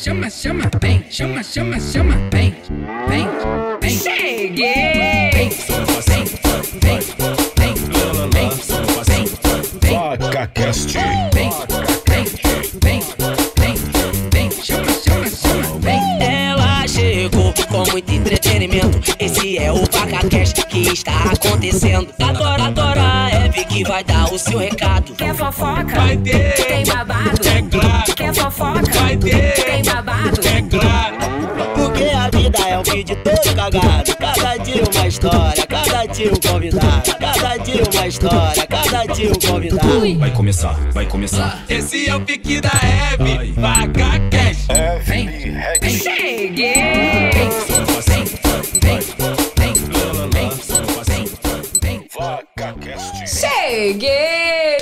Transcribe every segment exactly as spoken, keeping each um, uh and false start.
chama, chama, vem, chama, chama, chama, vem, vem, vem. Cheguei! Vem, vem, vem, vem, vem, vem, vem. VacaCast. Vem, vem, vem, vem, vem, chama, chama, chama, vem. Ela chegou com muito entretenimento. Esse é o VacaCast que está acontecendo. Adora, adora a Eve que vai dar o seu recado. Quer fofoca? Vai ter. Tem babado? É claro. Quer fofoca? Vai ter. Tem babado? É claro. Porque a vida é um vídeo todo cagado. Cada dia uma história, cada dia um convidado. Cada dia uma história, cada dia um convidado. Vai começar, vai começar. Esse é o pique da Eve. VacaCast. Vem, vem, cheguei! Vem, vem, vem, vem, vem, vem, vem. VacaCast. Cheguei!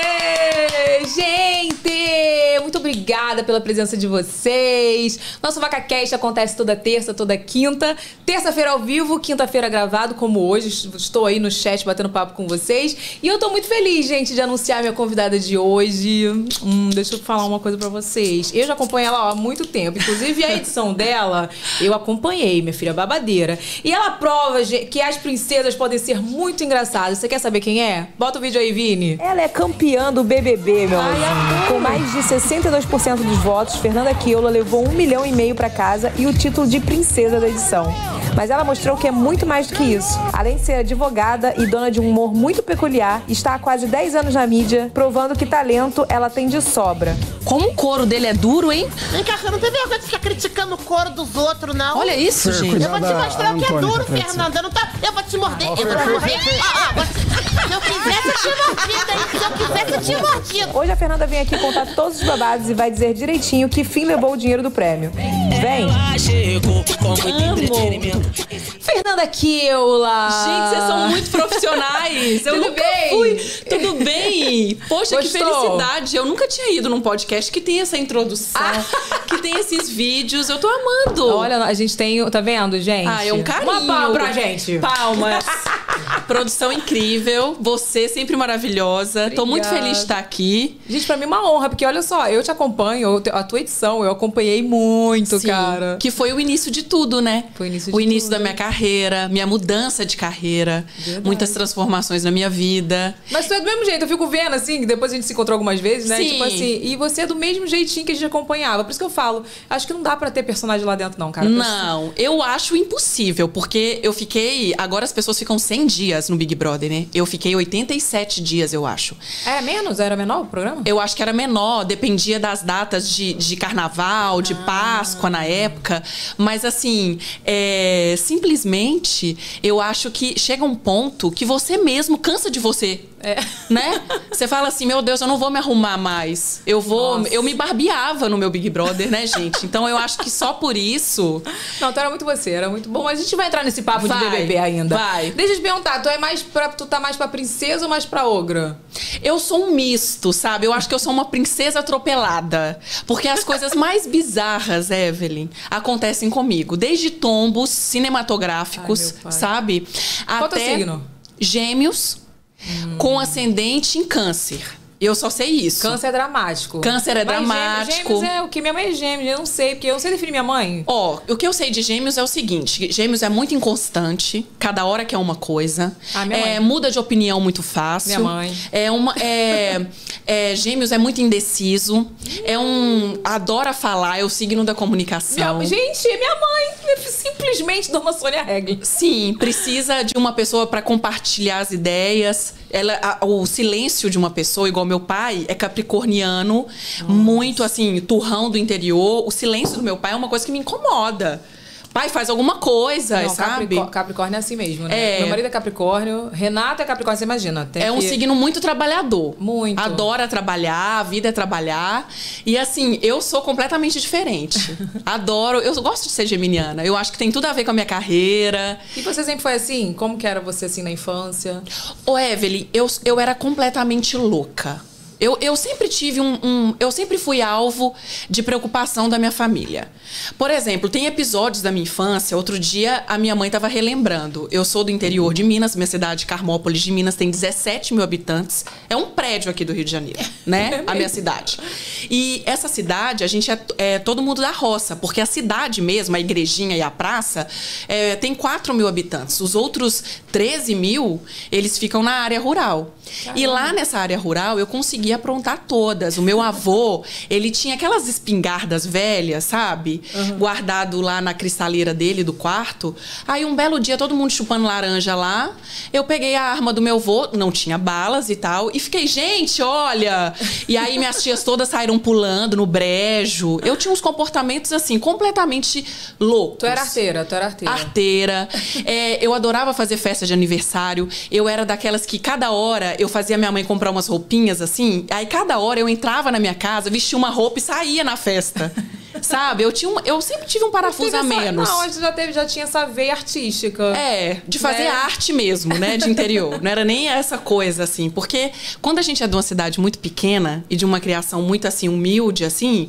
Ê, gente! Muito obrigada pela presença de vocês. Nosso VacaCast acontece toda terça, toda quinta. Terça-feira ao vivo, quinta-feira gravado, como hoje. Estou aí no chat batendo papo com vocês. E eu tô muito feliz, gente, de anunciar minha convidada de hoje. Hum, deixa eu falar uma coisa pra vocês. Eu já acompanho ela ó, há muito tempo. Inclusive, a edição dela, eu acompanhei, minha filha babadeira. E ela prova gente, que as princesas podem ser muito engraçadas. Você quer saber quem é? Bota o vídeo aí, Vini. Ela é campeã do B B B, meu amor. Com mais de sessenta e dois por cento dos votos, Fernanda Kiola levou um milhão e meio pra casa e o título de princesa da edição. Mas ela mostrou que é muito mais do que isso. Além de ser advogada e dona de um humor muito peculiar, está há quase dez anos na mídia, provando que talento ela tem de sobra. Como o couro dele é duro, hein? Vem cá, não tem vergonha de ficar criticando o couro dos outros, não. Olha isso, gente. Eu vou te mostrar o que é duro, Fernanda. Não tá... Eu vou te morder. Eu vou te morder. Ah, ah, vou te... Se eu quisesse, eu tinha mordido, hein? Se eu quisesse, eu tinha mordido. Hoje a Fernanda vem aqui contar todos os babados e vai dizer direitinho que fim levou o dinheiro do prêmio. Vem! Ela chegou com muito entretenimento. Fernanda Kiola! Gente, vocês são muito profissionais. Eu Tudo nunca bem? fui. Tudo bem? Poxa, que Gostou? felicidade. Eu nunca tinha ido num podcast que tem essa introdução, que tem esses vídeos. Eu tô amando. Olha, a gente tem... Tá vendo, gente? Ah, é um carinho. Uma palma pra gente. Palmas. Produção incrível. Você sempre maravilhosa. Tô muito Obrigada. feliz de estar aqui. Gente, pra mim é uma honra, porque olha só, eu te acompanho, a tua edição, eu acompanhei muito, Sim, cara. que foi o início de tudo, né? Foi o início de O início tudo. da minha carreira, minha mudança de carreira. Verdade. Muitas transformações na minha vida. Mas tu é do mesmo jeito, eu fico vendo assim, depois a gente se encontrou algumas vezes, né? Sim. Tipo assim, e você é do mesmo jeitinho que a gente acompanhava. Por isso que eu falo, acho que não dá pra ter personagem lá dentro, não, cara. Não, eu acho impossível, porque eu fiquei... Agora as pessoas ficam cem dias no Big Brother, né? Eu fiquei oitenta e sete dias, eu acho. É menos? Era menor o programa? Eu acho que era menor, dependia das datas de, de carnaval, de Páscoa na época. Mas assim, é, simplesmente eu acho que chega um ponto que você mesmo cansa de você. É. Né? Você fala assim, meu Deus, eu não vou me arrumar mais. Eu vou. Nossa. Eu me barbeava no meu Big Brother, né, gente? Então eu acho que só por isso. Não, tu era muito você, era muito bom. Mas a gente vai entrar nesse papo Vai, de B B B ainda. vai. Deixa eu te perguntar, tu é mais pra, tu tá mais pra princesa ou mais pra ogra? Eu sou um misto, sabe? Eu acho que eu sou uma princesa atropelada. Porque as coisas mais bizarras, Evelyn, acontecem comigo. Desde tombos cinematográficos, Ai, meu pai. sabe? Qual teu Até signo? Gêmeos Hum. com ascendente em câncer. Eu só sei isso. Câncer é dramático. Câncer é Mas dramático. Gêmeos é o que? Minha mãe é gêmeos, eu não sei, porque eu não sei definir minha mãe. Ó, o que eu sei de gêmeos é o seguinte: gêmeos é muito inconstante, cada hora quer uma coisa. Ah, minha é, mãe. muda de opinião muito fácil. Minha mãe. É uma. É, é, gêmeos é muito indeciso. É um. Adora falar, é o signo da comunicação. Minha, gente, é minha mãe. É simplesmente Dona Sônia Regli. Sim, precisa de uma pessoa para compartilhar as ideias. Ela, a- o silêncio de uma pessoa, igual meu pai, é capricorniano, muito assim, turrão do interior. O silêncio do meu pai é uma coisa que me incomoda. Pai, faz alguma coisa, Não, sabe? Capricó- Capricórnio é assim mesmo, né? É. Meu marido é Capricórnio, Renato é Capricórnio, você imagina. Tem É um que- signo muito trabalhador. Muito. Adora trabalhar, a vida é trabalhar. E assim, eu sou completamente diferente. Adoro, eu gosto de ser geminiana. Eu acho que tem tudo a ver com a minha carreira. E você sempre foi assim? Como que era você assim na infância? Ô, Evelyn, eu, eu era completamente louca. Eu, eu sempre tive um, um... Eu sempre fui alvo de preocupação da minha família. Por exemplo, tem episódios da minha infância. Outro dia, a minha mãe estava relembrando. Eu sou do interior de Minas, minha cidade, Carmópolis de Minas, tem dezessete mil habitantes. É um prédio aqui do Rio de Janeiro, né? A minha cidade. E essa cidade, a gente é, é todo mundo da roça. Porque a cidade mesmo, a igrejinha e a praça, é, tem quatro mil habitantes. Os outros treze mil, eles ficam na área rural. Caramba. E lá nessa área rural, eu consegui aprontar todas. O meu avô, ele tinha aquelas espingardas velhas, sabe? Uhum. Guardado lá na cristaleira dele, do quarto. Aí um belo dia, todo mundo chupando laranja lá. Eu peguei a arma do meu avô, não tinha balas e tal. E fiquei, gente, olha! E aí minhas tias todas saíram pulando no brejo. Eu tinha uns comportamentos, assim, completamente loucos. Tu era arteira, tu era arteira. Arteira. É, eu adorava fazer festa de aniversário. Eu era daquelas que cada hora eu fazia minha mãe comprar umas roupinhas, assim. Aí cada hora eu entrava na minha casa, vestia uma roupa e saía na festa. Sabe? Eu, tinha um, eu sempre tive um parafuso a menos. Não, você já, teve, já tinha essa veia artística. É, de fazer, né, arte mesmo, né? De interior. Não era nem essa coisa, assim. Porque quando a gente é de uma cidade muito pequena e de uma criação muito, assim, humilde, assim,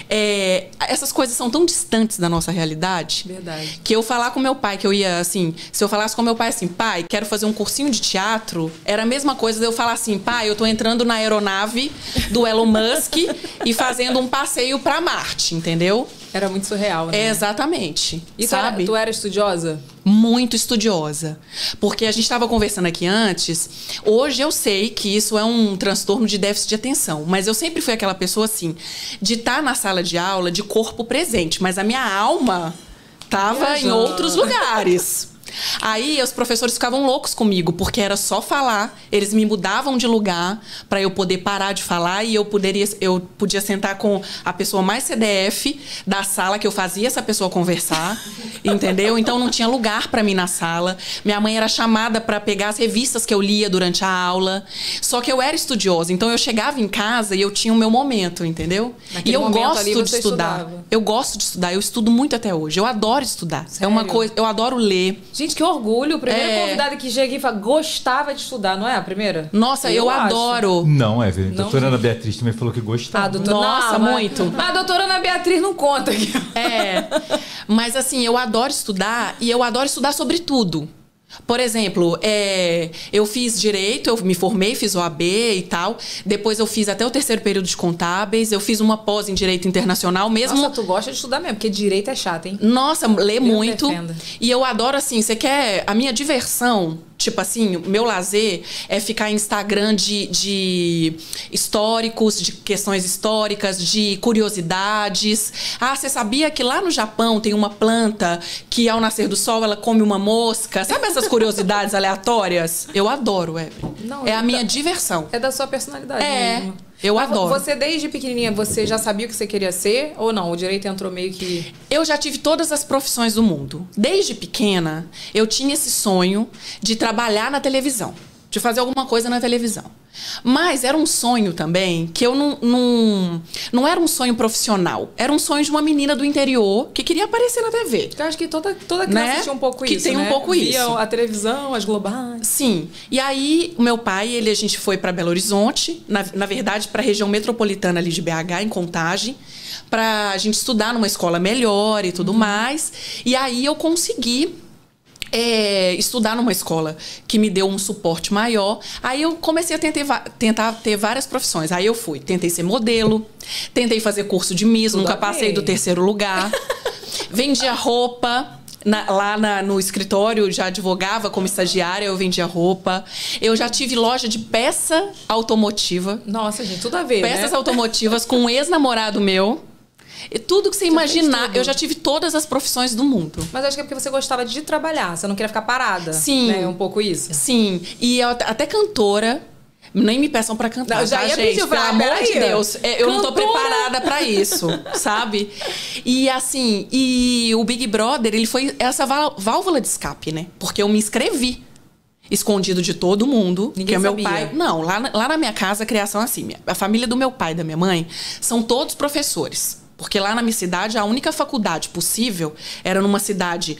é, essas coisas são tão distantes da nossa realidade. Verdade. Que eu falar com meu pai, que eu ia, assim... Se eu falasse com meu pai assim, pai, quero fazer um cursinho de teatro, era a mesma coisa de eu falar assim, pai, eu tô entrando na aeronave do Elon Musk e fazendo um passeio pra Marte, entendeu? Entendeu? Era muito surreal, né? É, exatamente. E sabe? Tu era, tu era estudiosa? Muito estudiosa. Porque a gente estava conversando aqui antes. Hoje eu sei que isso é um transtorno de déficit de atenção. Mas eu sempre fui aquela pessoa, assim, de estar na sala de aula de corpo presente. Mas a minha alma estava em outros lugares. Aí os professores ficavam loucos comigo, porque era só falar, eles me mudavam de lugar para eu poder parar de falar e eu poderia, eu podia sentar com a pessoa mais C D F da sala, que eu fazia essa pessoa conversar, entendeu? Então não tinha lugar para mim na sala. Minha mãe era chamada para pegar as revistas que eu lia durante a aula. Só que eu era estudiosa, então eu chegava em casa e eu tinha o meu momento, entendeu? Naquele e eu gosto ali de estudar. Estudava. Eu gosto de estudar, eu estudo muito até hoje. Eu adoro estudar. Sério? É uma coisa, eu adoro ler. Gente, que orgulho. O primeiro É. convidado que chega aqui e fala, gostava de estudar, não é a primeira? Nossa, eu, eu adoro. Não, Evelyn. A Não. doutora Ana Beatriz também falou que gostava. Ah, doutora, Nossa, não, mas- muito. Mas a doutora Ana Beatriz não conta aqui. É. Mas assim, eu adoro estudar e eu adoro estudar sobre tudo. Por exemplo, é, eu fiz direito, eu me formei, fiz O A B e tal. Depois eu fiz até o terceiro período de contábeis. Eu fiz uma pós em direito internacional mesmo. Nossa, tu gosta de estudar mesmo, porque direito é chato, hein? Nossa, lê Deus muito. defenda. E eu adoro, assim, você quer... A minha diversão, tipo assim, o meu lazer é ficar em Instagram de, de históricos, de questões históricas, de curiosidades. Ah, você sabia que lá no Japão tem uma planta que ao nascer do sol ela come uma mosca? Sabe essas curiosidades aleatórias? Eu adoro, Evelyn. Não, É a tá- minha diversão. É da sua personalidade É, mesmo. eu Mas adoro. Você, desde pequenininha, você já sabia o que você queria ser? Ou não? O direito entrou meio que... Eu já tive todas as profissões do mundo. Desde pequena, eu tinha esse sonho de trabalhar na televisão, de fazer alguma coisa na televisão. Mas era um sonho também que eu não, não... Não era um sonho profissional. Era um sonho de uma menina do interior que queria aparecer na T V. Eu acho que toda, toda criança Né? tinha um pouco Que isso, tem um né? pouco Via isso. a televisão, as globais. Sim. E aí, o meu pai, ele, a gente foi para Belo Horizonte, na, na verdade, para a região metropolitana ali de B H, em Contagem, para a gente estudar numa escola melhor e tudo mais. E aí eu consegui é, estudar numa escola que me deu um suporte maior. Aí eu comecei a tentar, tentar ter várias profissões. Aí eu fui, tentei ser modelo, tentei fazer curso de Miss, Tudo nunca a passei ver. do terceiro lugar. Vendia roupa. Na- lá na- no escritório, já advogava como estagiária, eu vendia roupa. Eu já tive loja de peça automotiva. Nossa, gente, tudo a ver, Peças né? automotivas com um ex-namorado meu. E tudo que você imaginar. tudo. Eu já tive todas as profissões do mundo. Mas acho que é porque você gostava de trabalhar, você não queria ficar parada. Sim. Né? Um pouco isso. Sim. E eu, até cantora. Nem me peçam pra cantar, Não, já tá, ia gente? pedir, Pelo vai, amor peraí. de Deus. É, eu não tô Cantora. preparada pra isso, sabe? E assim, e o Big Brother, ele foi essa vál- válvula de escape, né? Porque eu me inscrevi. Escondido de todo mundo. Ninguém que é meu sabia. pai. Não, lá, na- lá na minha casa, a criação é assim. minha- A família do meu pai e da minha mãe são todos professores. Porque lá na minha cidade, a única faculdade possível era numa cidade,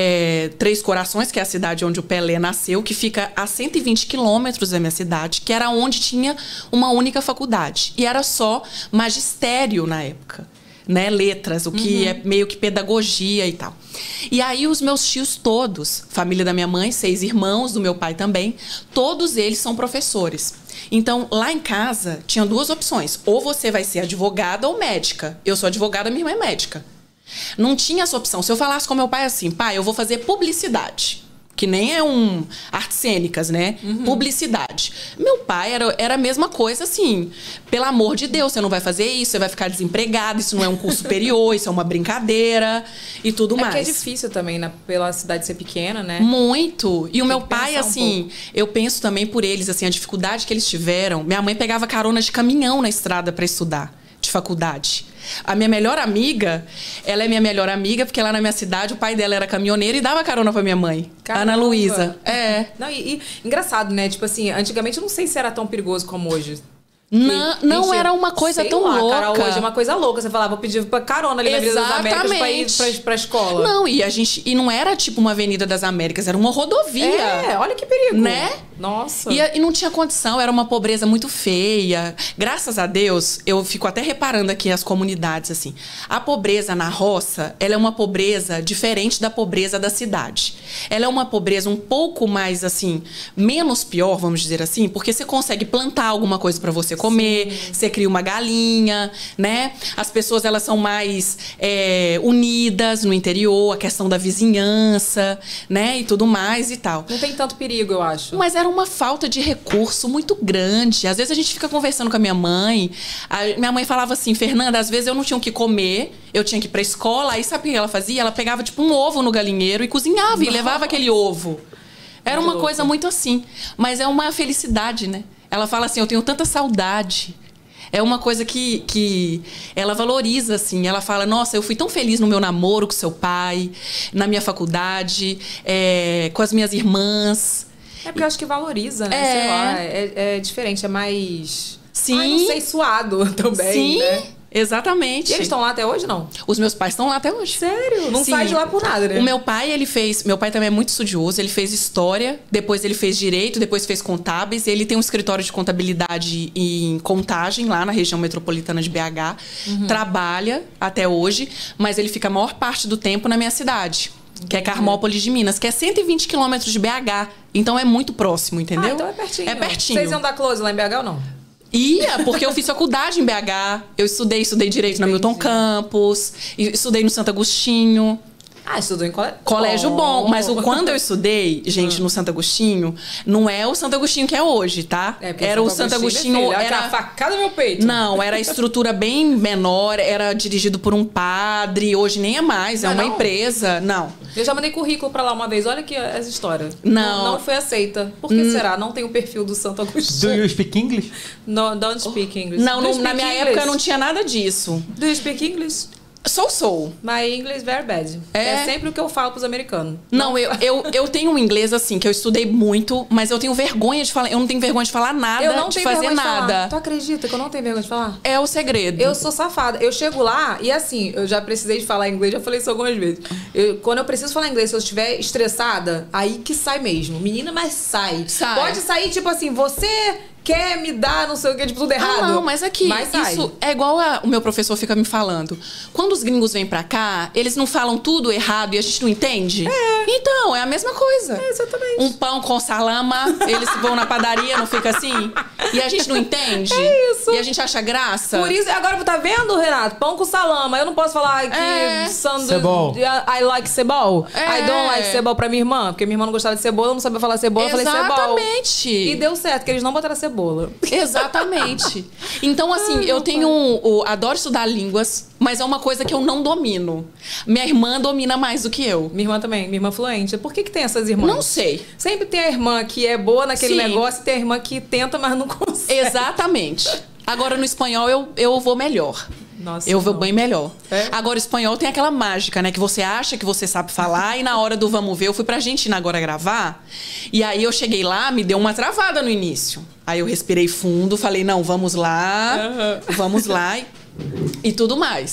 é, Três Corações, que é a cidade onde o Pelé nasceu, que fica a cento e vinte quilômetros da minha cidade, que era onde tinha uma única faculdade. E era só magistério na época. Né, letras, o que uhum. é meio que pedagogia e tal. E aí os meus tios todos, família da minha mãe, seis irmãos, do meu pai também, todos eles são professores. Então, lá em casa, tinha duas opções. Ou você vai ser advogada ou médica. Eu sou advogada, minha irmã é médica. Não tinha essa opção. Se eu falasse com meu pai assim, pai, eu vou fazer publicidade. Que nem é um artes cênicas, né? Uhum. Publicidade. Meu pai era, era a mesma coisa, assim. Pelo amor de Deus, você não vai fazer isso, você vai ficar desempregado, isso não é um curso superior, isso é uma brincadeira e tudo é mais. É que é difícil também, né? Pela cidade ser pequena, né? Muito. E o meu pai, um assim, pouco. eu penso também por eles, assim, a dificuldade que eles tiveram. Minha mãe pegava carona de caminhão na estrada para estudar, de faculdade. A minha melhor amiga, ela é minha melhor amiga, porque lá na minha cidade o pai dela era caminhoneiro e dava carona pra minha mãe. Caramba. Ana Luísa. É. Não, e, e engraçado, né? Tipo assim, antigamente eu não sei se era tão perigoso como hoje. Não, não gente, era uma coisa tão lá, louca. Cara, hoje é uma coisa louca. Você falava, vou pedir pra carona ali na Avenida das Américas pra ir pra, pra escola. Não, e a gente. E não era tipo uma Avenida das Américas, era uma rodovia. É, olha que perigo. Né? Nossa. E, e não tinha condição, era uma pobreza muito feia. Graças a Deus, eu fico até reparando aqui as comunidades, assim. A pobreza na roça, ela é uma pobreza diferente da pobreza da cidade. Ela é uma pobreza um pouco mais, assim, menos pior, vamos dizer assim, porque você consegue plantar alguma coisa pra você comer, sim. Você cria uma galinha, né? As pessoas, elas são mais é, unidas no interior, a questão da vizinhança, né? E tudo mais e tal. Não tem tanto perigo, eu acho. Mas era uma falta de recurso muito grande. Às vezes a gente fica conversando com a minha mãe, a minha mãe falava assim, Fernanda, às vezes eu não tinha o que comer, eu tinha que ir pra escola, aí sabe o que ela fazia? Ela pegava tipo um ovo no galinheiro e cozinhava. Nossa. E levava aquele ovo. Era muito uma louco. Coisa muito assim. Mas é uma felicidade, né? Ela fala assim, eu tenho tanta saudade. É uma coisa que, que ela valoriza, assim. Ela fala, nossa, eu fui tão feliz no meu namoro com seu pai, na minha faculdade, é, com as minhas irmãs. É porque eu acho que valoriza, né? É. Sei lá, é, é diferente, é mais... Sim. Ai, não sei, suado também, Sim. né? Exatamente. E eles estão lá até hoje, não? Os meus pais estão lá até hoje. Sério? Não Sim. sai de lá por nada, né? O meu pai, ele fez... Meu pai também é muito estudioso. Ele fez história, depois ele fez direito, depois fez contábeis. Ele tem um escritório de contabilidade em Contagem, lá na região metropolitana de B H. Uhum. Trabalha até hoje, mas ele fica a maior parte do tempo na minha cidade. Que é Carmópolis de Minas, que é cento e vinte quilômetros de B H. Então é muito próximo, entendeu? Ah, então é pertinho. É pertinho. Vocês iam dar close lá em B H ou não? Ia, porque eu fiz faculdade em B H. Eu estudei, estudei Direito Entendi. Na Milton Campos. Estudei no Santo Agostinho. Ah, estudou em colégio? Colégio bom. Mas o, quando eu estudei, gente, no Santo Agostinho, não é o Santo Agostinho que é hoje, tá? É, era o Santo Agostinho... Agostinho era a facada no meu peito. Não, era a estrutura bem menor, era dirigido por um padre. Hoje nem é mais, é não, uma não. empresa. Não. Eu já mandei currículo pra lá uma vez. Olha aqui essa história. Não. Não, não foi aceita. Por que hum. será? Não tem o perfil do Santo Agostinho. Do you speak English? No, don't speak English. Não, não speak na minha English? época não tinha nada disso. Do you speak English? Sou, sou. My English very bad. É, é sempre o que eu falo pros americanos. Não, eu, eu, eu tenho um inglês, assim, que eu estudei muito, mas eu tenho vergonha de falar. Eu não tenho vergonha de falar nada, eu não de tenho fazer vergonha nada. De falar. Tu acredita que eu não tenho vergonha de falar? É o segredo. Eu sou safada. Eu chego lá e assim, eu já precisei de falar inglês, já falei isso algumas vezes. Eu, quando eu preciso falar inglês, se eu estiver estressada, aí que sai mesmo. Menina, mas sai. Sai. Pode sair, tipo assim, você quer me dar não sei o que, tipo, tudo errado. Ah, não, mas aqui, mas isso é igual a, o meu professor fica me falando. Quando os gringos vêm pra cá, eles não falam tudo errado e a gente não entende? É. Então, é a mesma coisa. É, exatamente. Um pão com salama, eles vão na padaria, não fica assim? E a gente não entende? É isso. E a gente acha graça? Por isso, agora tá vendo, Renato? Pão com salama. Eu não posso falar que É. sandu... Cebol. I like cebol. É. I don't like cebol pra minha irmã, porque minha irmã não gostava de cebola, eu não sabia falar cebola, eu falei cebol. Exatamente. E deu certo, que eles não botaram cebola. Exatamente. Então, assim, Ai, eu tenho... Um, um, adoro estudar línguas, mas é uma coisa que eu não domino. Minha irmã domina mais do que eu. Minha irmã também, minha irmã fluente. Por que que tem essas irmãs? Não sei. Sempre tem a irmã que é boa naquele Sim. negócio e tem a irmã que tenta, mas não consegue. Exatamente. Agora, no espanhol, eu, eu vou melhor. Nossa, eu vou não. bem melhor. É? Agora, o espanhol tem aquela mágica, né? Que você acha que você sabe falar e na hora do vamos ver, eu fui pra Argentina agora gravar. E aí eu cheguei lá, me deu uma travada no início. Aí eu respirei fundo, falei, não, vamos lá, uhum. vamos lá e, e tudo mais.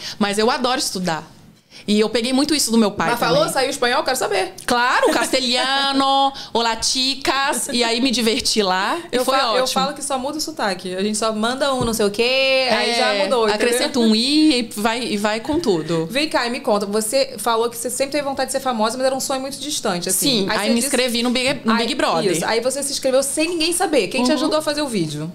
Mas eu adoro estudar. E eu peguei muito isso do meu pai Mas também. falou, saiu espanhol, quero saber. Claro, castelhano, olá chicas. E aí me diverti lá e Eu, foi falo, ótimo. eu falo que só muda o sotaque. A gente só manda um não sei o quê, aí É, já mudou. acrescenta um i e vai, e vai com tudo. Vem cá e me conta. Você falou que você sempre teve vontade de ser famosa, mas era um sonho muito distante, assim. Sim, aí, você me disse- inscrevi no Big, no Aí- Big Brother. Isso. Aí você se inscreveu sem ninguém saber. Quem te Uhum. ajudou a fazer o vídeo?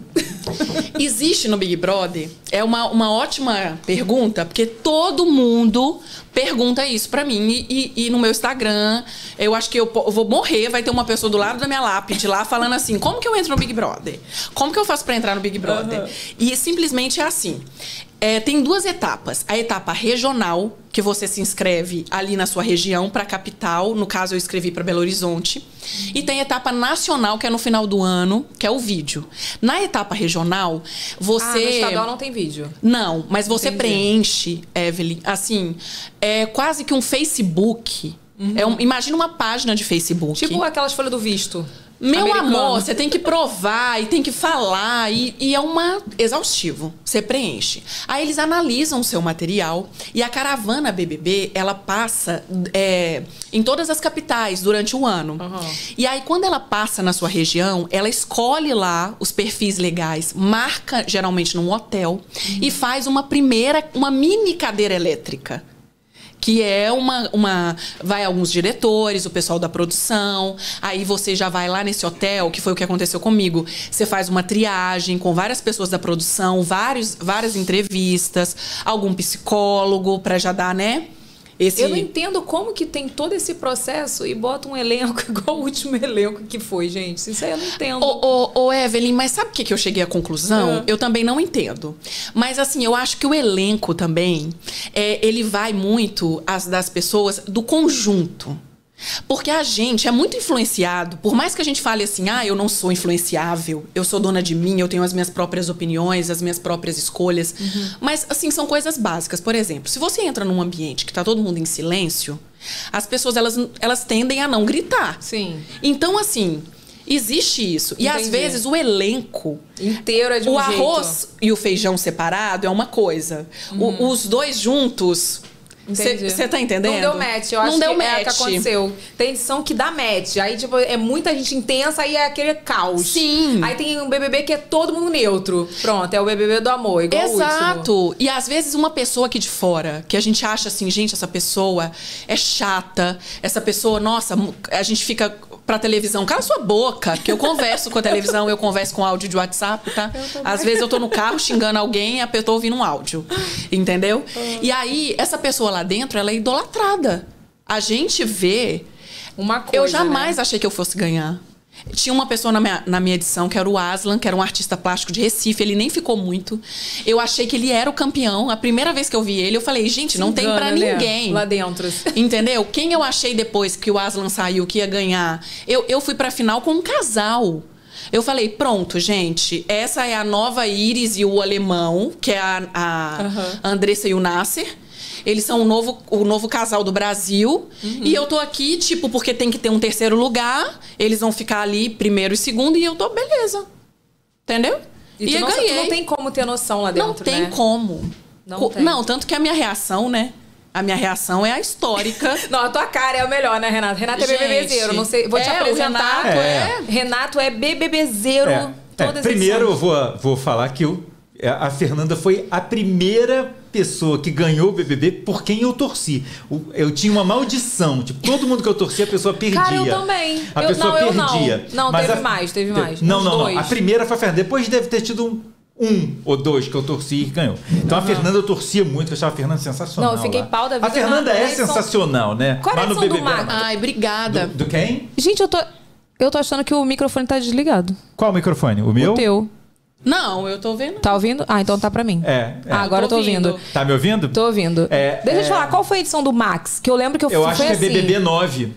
Existe no Big Brother? É uma, uma ótima pergunta, porque todo mundo pergunta isso pra mim. E, e- e no meu Instagram, eu acho que eu, po- eu vou morrer, vai ter uma pessoa do lado da minha lápide lá falando assim, como que eu entro no Big Brother? Como que eu faço pra entrar no Big Brother? E simplesmente é assim. É, tem duas etapas. A etapa regional, que você se inscreve ali na sua região, para a capital. No caso, eu escrevi para Belo Horizonte. E tem a etapa nacional, que é no final do ano, que é o vídeo. Na etapa regional, você... Ah, no estadual não tem vídeo. Não, mas você Entendi. preenche, Evelyn, assim, é quase que um Facebook. É um, imagina uma página de Facebook. Tipo aquelas folhas do visto. Meu americano. amor, você tem que provar e tem que falar e, e é uma exaustivo. Você preenche. Aí eles analisam o seu material e a caravana B B B, ela passa é, em todas as capitais durante o ano. Uhum. E aí quando ela passa na sua região, ela escolhe lá os perfis legais, marca geralmente num hotel uhum. e faz uma primeira, uma mini cadeira elétrica. Que é uma, uma... Vai alguns diretores, o pessoal da produção. Aí você já vai lá nesse hotel, que foi o que aconteceu comigo. Você faz uma triagem com várias pessoas da produção, vários, várias entrevistas, algum psicólogo pra já dar, né? Esse... Eu não entendo como que tem todo esse processo e bota um elenco igual o último elenco que foi, gente. Isso aí eu não entendo. Ô, ô, ô Evelyn, mas sabe o que, que eu cheguei à conclusão? É. Eu também não entendo. Mas assim, eu acho que o elenco também, é, ele vai muito as, das pessoas do conjunto. Porque a gente é muito influenciado, por mais que a gente fale assim, ah, eu não sou influenciável, eu sou dona de mim, eu tenho as minhas próprias opiniões, as minhas próprias escolhas. Uhum. Mas, assim, são coisas básicas. Por exemplo, se você entra num ambiente que tá todo mundo em silêncio, as pessoas, elas, elas tendem a não gritar. Sim. Então, assim... Existe isso. E Entendi. às vezes o elenco inteiro é de um o jeito. arroz e o feijão separado é uma coisa. Uhum. O, os dois juntos... Você tá entendendo? Não deu match, eu não acho deu que match. é o que aconteceu. Tem edição que dá match. Aí, tipo, é muita gente intensa e é aquele caos. Sim. Aí tem um B B B que é todo mundo neutro. Pronto, é o B B B do amor, igual Exato. o último. E às vezes uma pessoa aqui de fora, que a gente acha assim, gente, essa pessoa é chata, essa pessoa, nossa, a gente fica pra televisão, cala sua boca, que eu converso com a televisão, eu converso com áudio de WhatsApp, tá? Às vezes eu tô no carro xingando alguém e a pessoa ouvindo um áudio, entendeu? E aí, essa pessoa lá dentro, ela é idolatrada. A gente vê... Uma coisa, eu jamais né? achei que eu fosse ganhar. Tinha uma pessoa na minha, na minha edição, que era o Aslan, que era um artista plástico de Recife. Ele nem ficou muito. Eu achei que ele era o campeão. A primeira vez que eu vi ele, eu falei, gente, não tem pra né? ninguém. Lá dentro. Entendeu? Quem eu achei depois que o Aslan saiu, que ia ganhar? Eu, eu fui pra final com um casal. Eu falei, pronto, gente, essa é a nova Iris e o alemão, que é a, a Uhum. Andressa e o Nasser. Eles são o novo, o novo casal do Brasil. Uhum. E eu tô aqui, tipo, porque tem que ter um terceiro lugar. Eles vão ficar ali primeiro e segundo. E eu tô, beleza. Entendeu? E, e tu eu não, ganhei. tu não tem como ter noção lá dentro, Não tem né? como. Não Co tem. Não, tanto que a minha reação, né? A minha reação é a histórica. Não, a tua cara é o melhor, né, Renato? Renato é BBBzeiro. Não sei, vou te é, apresentar. O Renato é. Renato é BBBzeiro. É, é, Todas primeiro eu as vou, vou falar que eu, a Fernanda foi a primeira pessoa que ganhou o B B B por quem eu torci. Eu tinha uma maldição. Tipo, todo mundo que eu torcia, a pessoa perdia. Cara, eu também. A Eu- pessoa não, eu perdia. não. Não, Mas teve a- mais, teve mais. Não, Uns não, dois. não. A primeira foi a Fernanda. Depois deve ter tido um, um ou dois que eu torci e ganhou. Então a Fernanda eu torcia muito, que eu achava a Fernanda sensacional. Não, eu fiquei lá. pau da vida A Fernanda na- é na edição- sensacional, né? Qual era Mas a no edição do B B B Max? Ai, obrigada. Do, do quem? Gente, eu tô... Eu tô achando que o microfone tá desligado. Qual o microfone? O meu? O teu. Não, eu tô vendo. Tá ouvindo? Ah, então tá pra mim. É. é. Ah, agora eu tô Tô ouvindo. ouvindo. Tá me ouvindo? Tô ouvindo. É, Deixa eu te é. falar, qual foi a edição do Max? Que eu lembro que eu, Eu fui acho que é assim. B B B nove.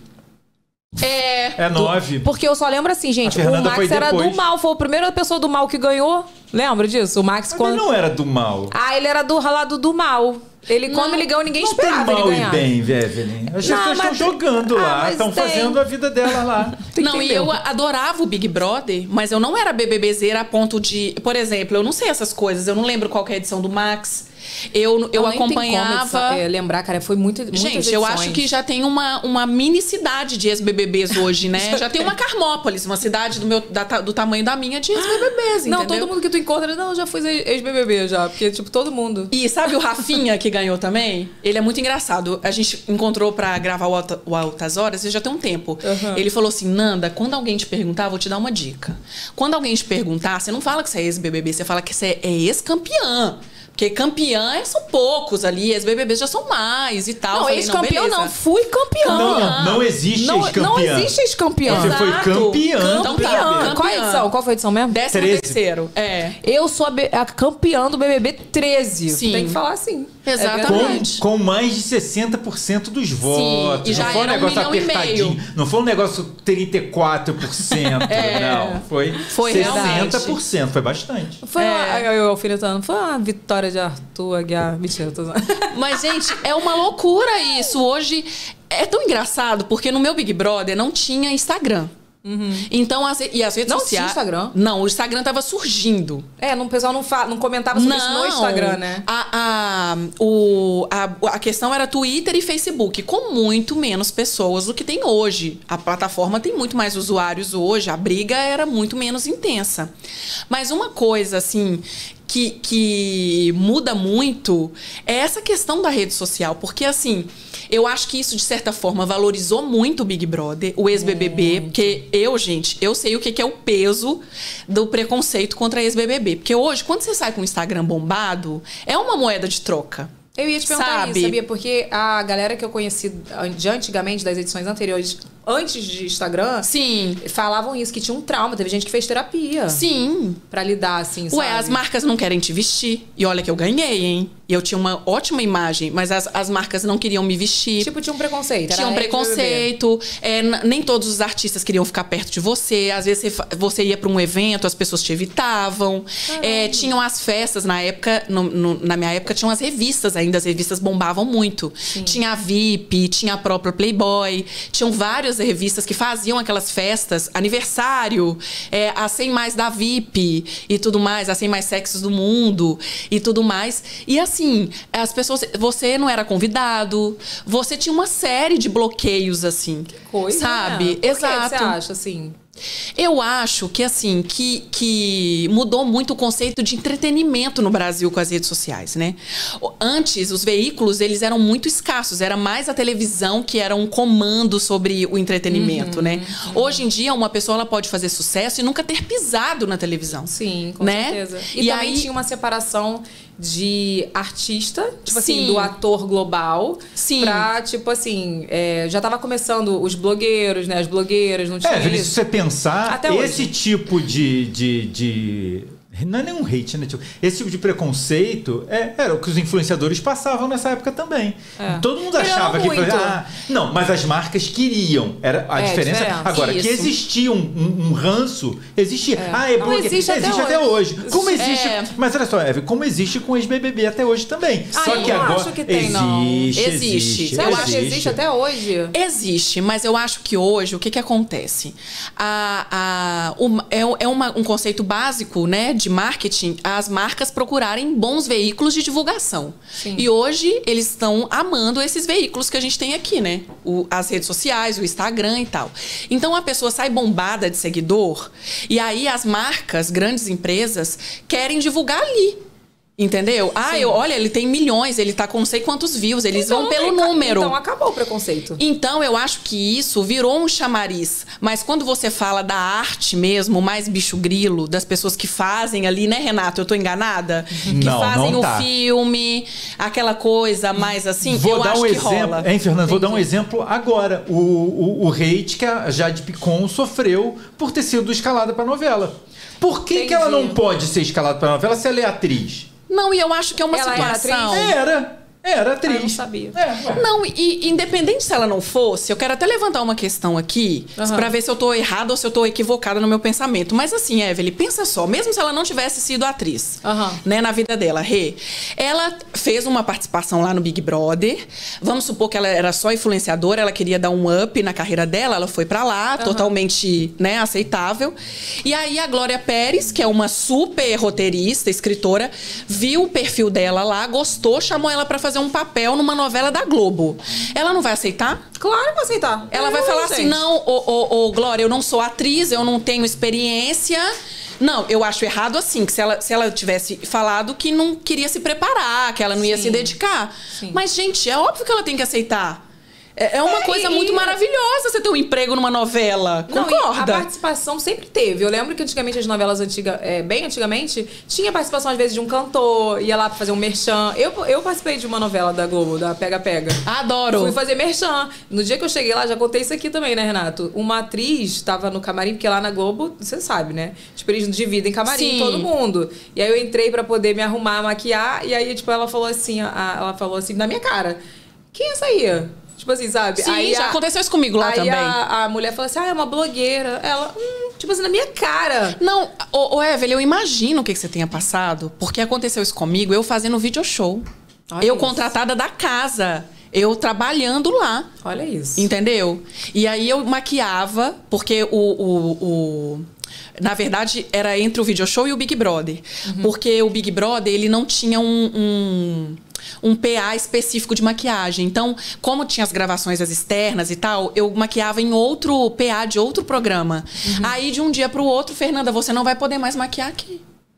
É. É nove. Porque eu só lembro assim, gente, A o Fernanda Max foi era depois. do mal, foi a primeira pessoa do mal que ganhou. Lembra disso? O Max Mas quando... ele não era do mal. Ah, ele era do lado do mal. Ele, quando ele ganhou, ninguém Não tem esperava ele mal e ganhar. bem, Evelyn. As Não, pessoas estão mas- jogando Ah, lá, mas estão tem. fazendo a vida dela lá. Tu Não, e entendeu? eu adorava o Big Brother, mas eu não era BBBzeira a ponto de... Por exemplo, eu não sei essas coisas, eu não lembro qual que é a edição do Max. Eu, eu Não, nem tem como acompanhava... é, lembrar, cara, foi muito, muitas Gente, eu acho edições. que já tem uma, uma mini cidade de ex-B B Bs hoje, né? já, já tem uma Carmópolis, uma cidade do, meu, da, do tamanho da minha de ex-B B Bs, Não, entendeu? todo mundo que tu encontra, não, já fui ex-B B B já, porque, tipo, todo mundo. E sabe o Rafinha, que ganhou também? Ele é muito engraçado. A gente encontrou pra gravar o, Alta, o Altas Horas, já tem um tempo. Uhum. Ele falou assim, Nanda, quando alguém te perguntar, vou te dar uma dica. Quando alguém te perguntar, você não fala que você é ex-B B B, você fala que você é ex-campeã. Porque campeã são poucos ali, as B B Bs já são mais e tal. Não, ex-campeão não, fui campeão. Não, não existe Não, ex-campeã. não existe ex-campeão. Você foi Exato. campeã. Então tá, campeã. Qual a edição? Qual foi a edição mesmo? Décimo treze. terceiro. É. Eu sou a, B- a campeã do B B B treze. Sim. Tem que falar assim. Exatamente. Com, com mais de sessenta por cento dos votos. e já não foi um era um negócio milhão e apertadinho. meio. Não foi um negócio trinta e quatro por cento. É. Não. Foi, Foi sessenta por cento. Foi bastante. Foi É. uma, eu, eu alfinetando, foi uma vitória de Arthur Aguiar. Mentira, tô usando. Mas, gente, é uma loucura isso. Hoje é tão engraçado, porque no meu Big Brother não tinha Instagram. Então, as, e as redes Não sociais... tinha Instagram? Não, o Instagram tava surgindo. É, não, o pessoal não, fa, não comentava sobre isso no Instagram, né? A, a, o, a, a questão era Twitter e Facebook, com muito menos pessoas do que tem hoje. A plataforma tem muito mais usuários hoje, a briga era muito menos intensa. Mas uma coisa, assim... Que, que muda muito é essa questão da rede social. Porque, assim, eu acho que isso, de certa forma, valorizou muito o Big Brother, o ex-B B B. Porque eu, gente, eu sei o que é o peso do preconceito contra ex-B B B. Porque hoje, quando você sai com o Instagram bombado, é uma moeda de troca. Eu ia te perguntar Sabe? isso, sabia? Porque a galera que eu conheci de antigamente, das edições anteriores, antes de Instagram, Sim. falavam isso, que tinha um trauma. Teve gente que fez terapia. Sim. Pra lidar, assim, sabe? Ué, as marcas não querem te vestir. E olha que eu ganhei, hein? E eu tinha uma ótima imagem, mas as, as marcas não queriam me vestir. Tipo, tinha um preconceito. era Tinha um ex-B B B. preconceito. É, n- nem todos os artistas queriam ficar perto de você. Às vezes você, fa- você ia pra um evento, as pessoas te evitavam. É, tinham as festas na época, no- no- na minha época, tinham as revistas ainda. As revistas bombavam muito. Tinha a V I P, tinha a própria Playboy. Tinham várias revistas que faziam aquelas festas, aniversário, é, a cem mais da V I P e tudo mais, a cem mais sexys do mundo e tudo mais. E assim, as pessoas, você não era convidado, você tinha uma série de bloqueios assim, Coisa, sabe? né? Por Exato. que você acha, assim? Eu acho que, assim, que, que mudou muito o conceito de entretenimento no Brasil com as redes sociais, né? Antes, os veículos, eles eram muito escassos. Era mais a televisão que era um comando sobre o entretenimento, Uhum, né? Hoje em dia, uma pessoa ela pode fazer sucesso e nunca ter pisado na televisão. Sim, com né? certeza. E, E também aí- tinha uma separação de artista, tipo assim, Sim. do ator global. Sim. Pra, tipo assim, é, já tava começando os blogueiros, né? As blogueiras, não tinha É, Vinícius, se isso. você pensar, Até esse hoje. tipo de, de, de- Não é nenhum hate, né? Tipo, esse tipo de preconceito é, era o que os influenciadores passavam nessa época também. É. Todo mundo Melhorou achava que... muito. Ah, não, mas as marcas queriam. Era a É, diferença. diferença. Agora, Isso. que existia um, um, um ranço, existia. É. Ah, é Não, blogueiro. existe até até hoje. Como existe... É. Mas olha só, Eve, como existe com ex-B B B até hoje também. Ah, só eu que não agora... acho que tem, não. existe, Existe. existe. Você eu acha que existe até hoje? Existe, mas eu acho que hoje, o que que acontece? A, a, o- é é uma- um conceito básico, né, de marketing, as marcas procurarem bons veículos de divulgação. Sim. E hoje, eles estão amando esses veículos que a gente tem aqui, né? O- as redes sociais, o Instagram e tal. Então, a pessoa sai bombada de seguidor, e aí as marcas, grandes empresas, querem divulgar ali. Entendeu? Ah, eu, olha, ele tem milhões, ele tá com não sei quantos views, eles vão pelo então, número. Então acabou o preconceito. Então, eu acho que isso virou um chamariz. Mas quando você fala da arte mesmo, mais bicho grilo, das pessoas que fazem ali, né, Renato? Eu tô enganada? Que Não, fazem não o tá. filme, aquela coisa mais assim, Vou eu dar acho um que exemplo, rola. hein, Fernando? Vou dar um exemplo agora. O, o, o hate que a Jade Picon sofreu por ter sido escalada pra novela. Por que, que ela não Entendi. pode ser escalada pra novela se ela é atriz? Não, e eu acho que é uma Ela era situação... atriz? Era. Era atriz. Ah, eu não sabia. É, Não, e independente se ela não fosse, eu quero até levantar uma questão aqui, Aham. pra ver se eu tô errada ou se eu tô equivocada no meu pensamento. Mas assim, Evelyn, pensa só, mesmo se ela não tivesse sido atriz, Aham. né, na vida dela, Rê, ela fez uma participação lá no Big Brother, vamos supor que ela era só influenciadora, ela queria dar um up na carreira dela, ela foi pra lá, totalmente, né, aceitável. E aí a Glória Pérez, que é uma super roteirista, escritora, viu o perfil dela lá, gostou, chamou ela pra fazer um papel numa novela da Globo. Ela não vai aceitar? Claro que vou aceitar. Ela vai Eu, falar gente. assim, não, ô, ô, ô, Glória, eu não sou atriz, eu não tenho experiência. Não, eu acho errado assim, que se ela, se ela tivesse falado que não queria se preparar, que ela não ia Sim. se dedicar. Sim. Mas, gente, é óbvio que ela tem que aceitar. É é uma É, coisa e- muito maravilhosa você ter um emprego numa novela. Não, e Concorda? a participação sempre teve. Eu lembro que antigamente as novelas antigas, é, bem antigamente, tinha participação às vezes de um cantor, ia lá pra fazer um merchan. Eu, eu participei de uma novela da Globo, da Pega Pega. Adoro. Fui fazer merchan. No dia que eu cheguei lá, já contei isso aqui também, né, Renato? Uma atriz tava no camarim, porque lá na Globo, você sabe, né? Tipo, eles dividem camarim, Sim. todo mundo. E aí eu entrei pra poder me arrumar, maquiar, e aí, tipo, ela falou assim, a- ela falou assim, na minha cara, quem é essa aí? Tipo assim, sabe? Sim, aí já a- aconteceu isso comigo lá aí também. A, a mulher falou assim, ah, é uma blogueira. Ela, hum, tipo assim, na minha cara. Não, ô, ô Evelyn, eu imagino o que, que você tenha passado, porque aconteceu isso comigo, eu fazendo video show. Olha eu isso. contratada da casa. Eu trabalhando lá. Olha isso. Entendeu? E aí eu maquiava, porque o... o, o na verdade, era entre o video show e o Big Brother. Porque o Big Brother, ele não tinha um... um um P A específico de maquiagem. Então, como tinha as gravações as externas e tal, eu maquiava em outro P A de outro programa. Aí, de um dia pro outro, Fernanda, você não vai poder mais maquiar aqui.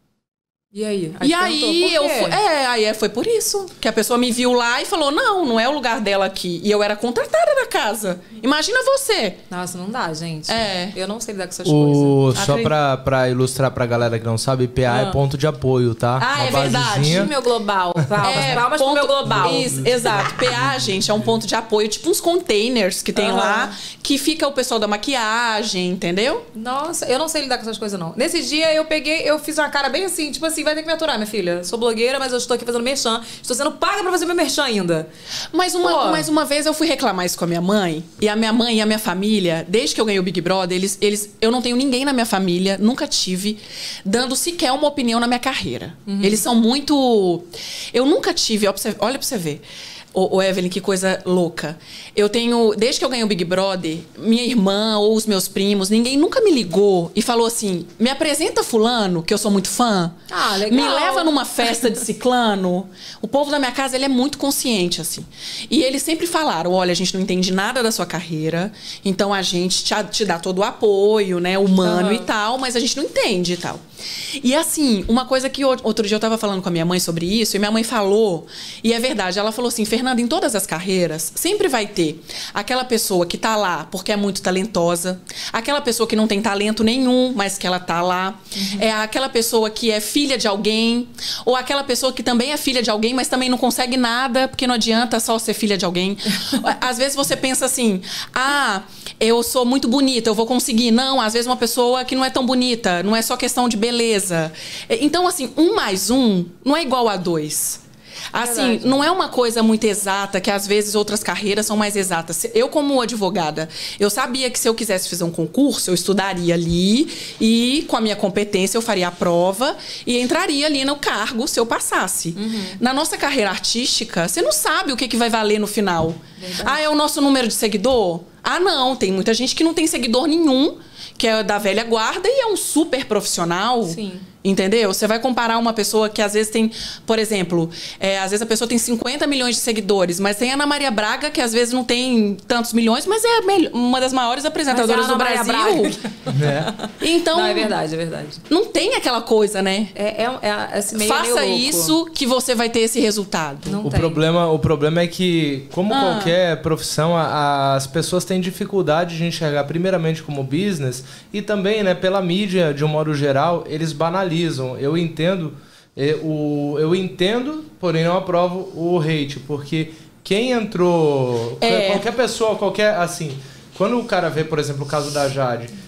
E aí? E perguntou, aí por eu quê? fui, é, aí foi por isso que a pessoa me viu lá e falou: "Não, não é o lugar dela aqui". E eu era contratada da casa. Imagina você. Nossa, não dá, gente. É. Eu não sei lidar com essas O, coisas. só Acredito. pra, pra ilustrar pra galera que não sabe, P A Ah. é ponto de apoio, tá? Ah, é verdade. basezinha. Meu global. Palmas, É, palmas pro ponto- meu global. Isso, exato. P A, gente, é um ponto de apoio, tipo uns containers que tem Aham. lá, que fica o pessoal da maquiagem, entendeu? Nossa, eu não sei lidar com essas coisas, não. Nesse dia eu peguei, eu fiz uma cara bem assim, tipo assim, vai ter que me aturar, minha filha. Sou blogueira, mas eu estou aqui fazendo merchan. Estou sendo paga pra fazer meu merchan ainda. Mas uma, Pô. mas uma vez eu fui reclamar isso com a minha mãe, e a minha mãe e a minha família, desde que eu ganhei o Big Brother, eles, eles, eu não tenho ninguém na minha família, nunca tive, dando sequer uma opinião na minha carreira. Eles são muito... Eu nunca tive, ó, pra você- olha pra você ver. Ô, ô, Evelyn, que coisa louca. Eu tenho, desde que eu ganhei o Big Brother, minha irmã ou os meus primos, ninguém nunca me ligou e falou assim: me apresenta fulano, que eu sou muito fã. Ah, legal. Me leva numa festa de ciclano. O povo da minha casa, ele é muito consciente, assim. E eles sempre falaram: olha, a gente não entende nada da sua carreira, então a gente te, te dá todo o apoio, né, humano Aham. e tal, mas a gente não entende e tal. E assim, uma coisa que o- outro dia eu tava falando com a minha mãe sobre isso, e minha mãe falou, e é verdade, ela falou assim: Fernanda, em todas as carreiras, sempre vai ter aquela pessoa que tá lá porque é muito talentosa, aquela pessoa que não tem talento nenhum, mas que ela tá lá, é aquela pessoa que é filha de alguém, ou aquela pessoa que também é filha de alguém, mas também não consegue nada, porque não adianta só ser filha de alguém. Às vezes você pensa assim: ah, eu sou muito bonita, eu vou conseguir. Não, às vezes uma pessoa que não é tão bonita, não é só questão de beleza. Então, assim, um mais um não é igual a dois. Assim, Verdade. não é uma coisa muito exata, que às vezes outras carreiras são mais exatas. Eu, como advogada, eu sabia que se eu quisesse fazer um concurso, eu estudaria ali e, com a minha competência, eu faria a prova e entraria ali no cargo se eu passasse. Na nossa carreira artística, você não sabe o que, que vai valer no final. Ah, é o nosso número de seguidor? Ah, não, tem muita gente que não tem seguidor nenhum, que é da velha guarda e é um super profissional. Sim. Entendeu? Você vai comparar uma pessoa que às vezes tem, por exemplo, é, às vezes a pessoa tem cinquenta milhões de seguidores, mas tem a Ana Maria Braga, que às vezes não tem tantos milhões, mas é a melhor- uma das maiores apresentadoras Mas é a do Ana Maria Brasil. Braga. Então, Não, é verdade, é verdade. não tem aquela coisa, né? É, é, é esse meio é meio Faça louco. isso que você vai ter esse resultado. Não O tem. problema, o problema é que, como Ah. qualquer profissão, a- as pessoas têm dificuldade de enxergar primeiramente como business e também, né, pela mídia, de um modo geral, eles banalizam. Eu entendo, eh, o, eu entendo, porém não aprovo o hate, porque quem entrou, É. qualquer pessoa, qualquer, assim, quando o cara vê, por exemplo, o caso da Jade,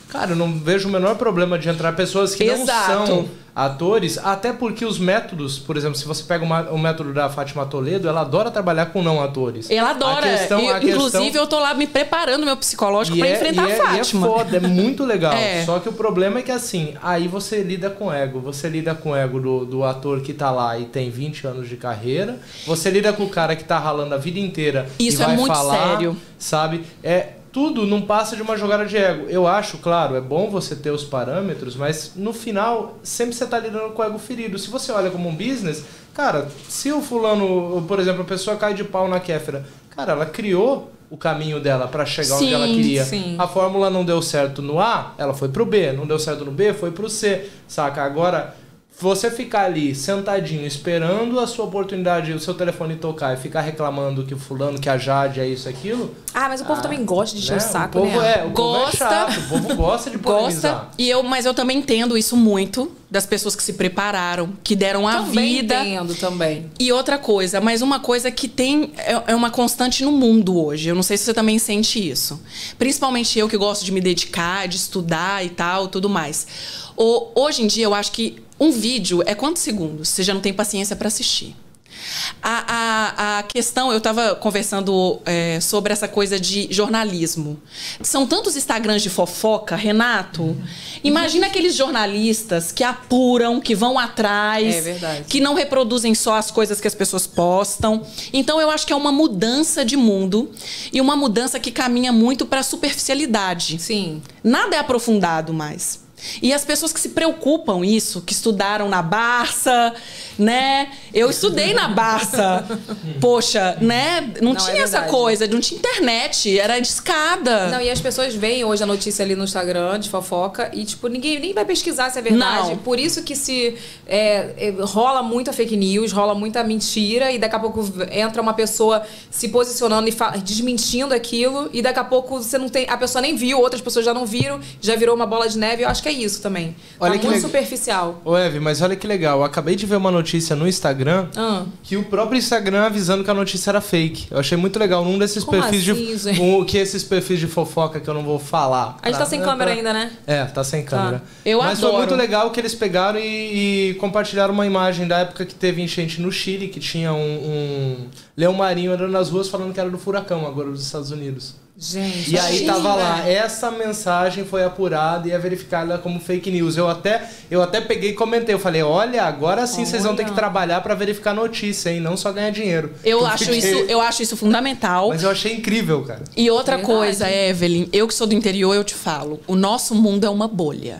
Cara, eu não vejo o menor problema de entrar pessoas que Exato. não são atores, até porque os métodos, por exemplo, se você pega o, ma- o método da Fátima Toledo, ela adora trabalhar com não atores. Ela adora. A questão, E, a inclusive, questão... eu tô lá me preparando meu psicológico E pra é- enfrentar e é, a Fátima. E é foda, é muito legal. É. Só que o problema é que assim, aí você lida com ego. Você lida com o ego do, do ator que tá lá e tem vinte anos de carreira. Você lida com o cara que tá ralando a vida inteira Isso e vai é muito falar, sério. sabe? É... Tudo não passa de uma jogada de ego. Eu acho, claro, é bom você ter os parâmetros, mas no final, sempre você tá lidando com o ego ferido. Se você olha como um business, cara, se o fulano, por exemplo, a pessoa cai de pau na Kéfera, cara, ela criou o caminho dela pra chegar onde Sim, ela queria. sim. A fórmula não deu certo no A, ela foi pro B. Não deu certo no B, foi pro C. Saca? Agora... Você ficar ali sentadinho esperando a sua oportunidade, o seu telefone tocar e ficar reclamando que o fulano, que a Jade é isso, aquilo. Ah, mas o povo Ah, também gosta de encher né? o saco, o povo né? É, o povo é Gosta. chato, o povo gosta de polemizar. Gosta. E eu, mas eu também entendo isso muito das pessoas que se prepararam, que deram a Também vida. entendo, também. E outra coisa, mas uma coisa que tem é, é uma constante no mundo hoje. Eu não sei se você também sente isso. Principalmente eu que gosto de me dedicar, de estudar e tal, tudo mais. O, hoje em dia eu acho que um vídeo é quantos segundos? Você já não tem paciência para assistir. A, a, a questão, eu estava conversando é, sobre essa coisa de jornalismo. São tantos Instagrams de fofoca, Renato. Imagina aqueles jornalistas que apuram, que vão atrás, É verdade. que não reproduzem só as coisas que as pessoas postam. Então eu acho que é uma mudança de mundo e uma mudança que caminha muito para a superficialidade. Sim. Nada é aprofundado mais. E as pessoas que se preocupam isso, que estudaram na Barça, né? Eu estudei na Barça. Poxa, né? Não, Não, tinha é essa verdade. coisa, não tinha internet, era de escada. Não, e as pessoas veem hoje a notícia ali no Instagram de fofoca e, tipo, ninguém nem vai pesquisar se é verdade. Não. Por isso que se é, é, rola muita fake news, rola muita mentira e daqui a pouco entra uma pessoa se posicionando e fa- desmentindo aquilo e daqui a pouco você não tem, a pessoa nem viu, outras pessoas já não viram, já virou uma bola de neve. Eu acho que é isso também. Olha Tá que muito legal. superficial. Ô, Eve, mas olha que legal. Eu acabei de ver uma notícia no Instagram Ah. que o próprio Instagram avisando que a notícia era fake. Eu achei muito legal. Num desses Como perfis assim, de. gente? Um, que esses perfis de fofoca que eu não vou falar. A gente tá sem câmera ainda, né? É, tá sem câmera. Eu Mas adoro. foi muito legal que eles pegaram e, e compartilharam uma imagem da época que teve enchente no Chile, que tinha um, um leão marinho andando nas ruas falando que era do furacão agora dos Estados Unidos. Gente, E aí achei, tava né? lá, essa mensagem foi apurada e é verificada como fake news. Eu até, eu até peguei e comentei, eu falei, olha, agora sim vocês vão ter que trabalhar pra verificar a notícia, hein? Não só ganhar dinheiro. Eu, Eu acho fiquei- isso, eu acho isso fundamental. Mas eu achei incrível, cara. E outra Verdade. coisa, Evelyn, eu que sou do interior, eu te falo, o nosso mundo é uma bolha.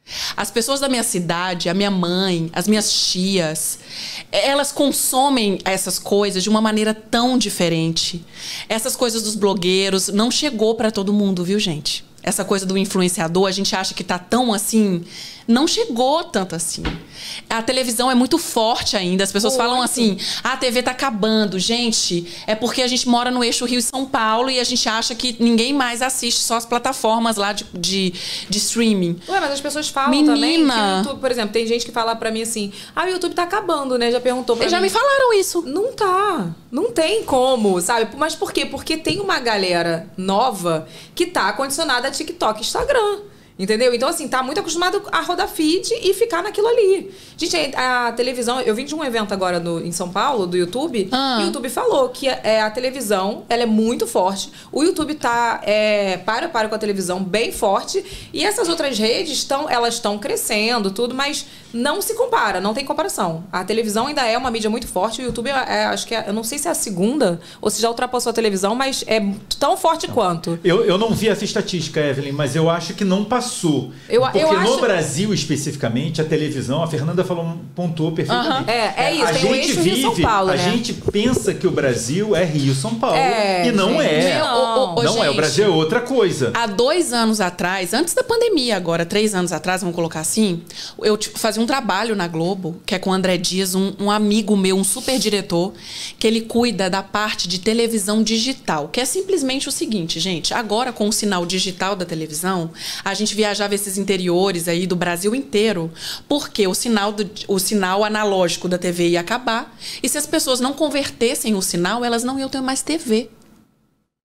As pessoas da minha cidade, a minha mãe, as minhas tias, elas consomem essas coisas de uma maneira tão diferente. Essas coisas dos blogueiros não chegou pra todo mundo, viu, gente? Essa coisa do influenciador, a gente acha que tá tão assim... Não chegou tanto assim. A televisão é muito forte ainda. As pessoas Muito. falam assim, ah, a T V tá acabando. Gente, é porque a gente mora no eixo Rio e São Paulo e a gente acha que ninguém mais assiste, só as plataformas lá de, de, de streaming. Ué, mas as pessoas falam Menina. também que o YouTube, por exemplo, tem gente que fala pra mim assim, ah, o YouTube tá acabando, né? Já perguntou pra Eles já mim. me falaram isso. Não tá. Não tem como, sabe? Mas por quê? Porque tem uma galera nova que tá condicionada a TikTok e Instagram. Entendeu? Então, assim, tá muito acostumado a rodar feed e ficar naquilo ali. Gente, a, a televisão... Eu vim de um evento agora no, em São Paulo, do YouTube, Ah. e o YouTube falou que é, a televisão, ela é muito forte. O YouTube tá é, para para com a televisão bem forte. E essas outras redes, tão, elas estão crescendo, tudo, mas não se compara, não tem comparação. A televisão ainda é uma mídia muito forte. O YouTube, é, é, acho que é, eu não sei se é a segunda ou se já ultrapassou a televisão, mas é tão forte quanto. Eu, eu não vi essa estatística, Evelyn, mas eu acho que não passou. Eu- Porque eu no acho- Brasil, especificamente, a televisão, a Fernanda falou, pontuou perfeitamente. Aham. É, é isso, A tem o gente eixo vive, Rio-São Paulo, a né? gente pensa que o Brasil é Rio-São Paulo. É, e não gente, é. não. Ô, ô, não é, o gente, Brasil é outra coisa. Há dois anos atrás, antes da pandemia agora, três anos atrás, vamos colocar assim, eu t- fazia um trabalho na Globo, que é com o André Dias, um, um amigo meu, um super diretor, que ele cuida da parte de televisão digital, que é simplesmente o seguinte, gente, agora com o sinal digital da televisão, a gente viajava esses interiores aí do Brasil inteiro, porque o sinal, do, o sinal analógico da T V ia acabar, e se as pessoas não convertessem o sinal, elas não iam ter mais T V.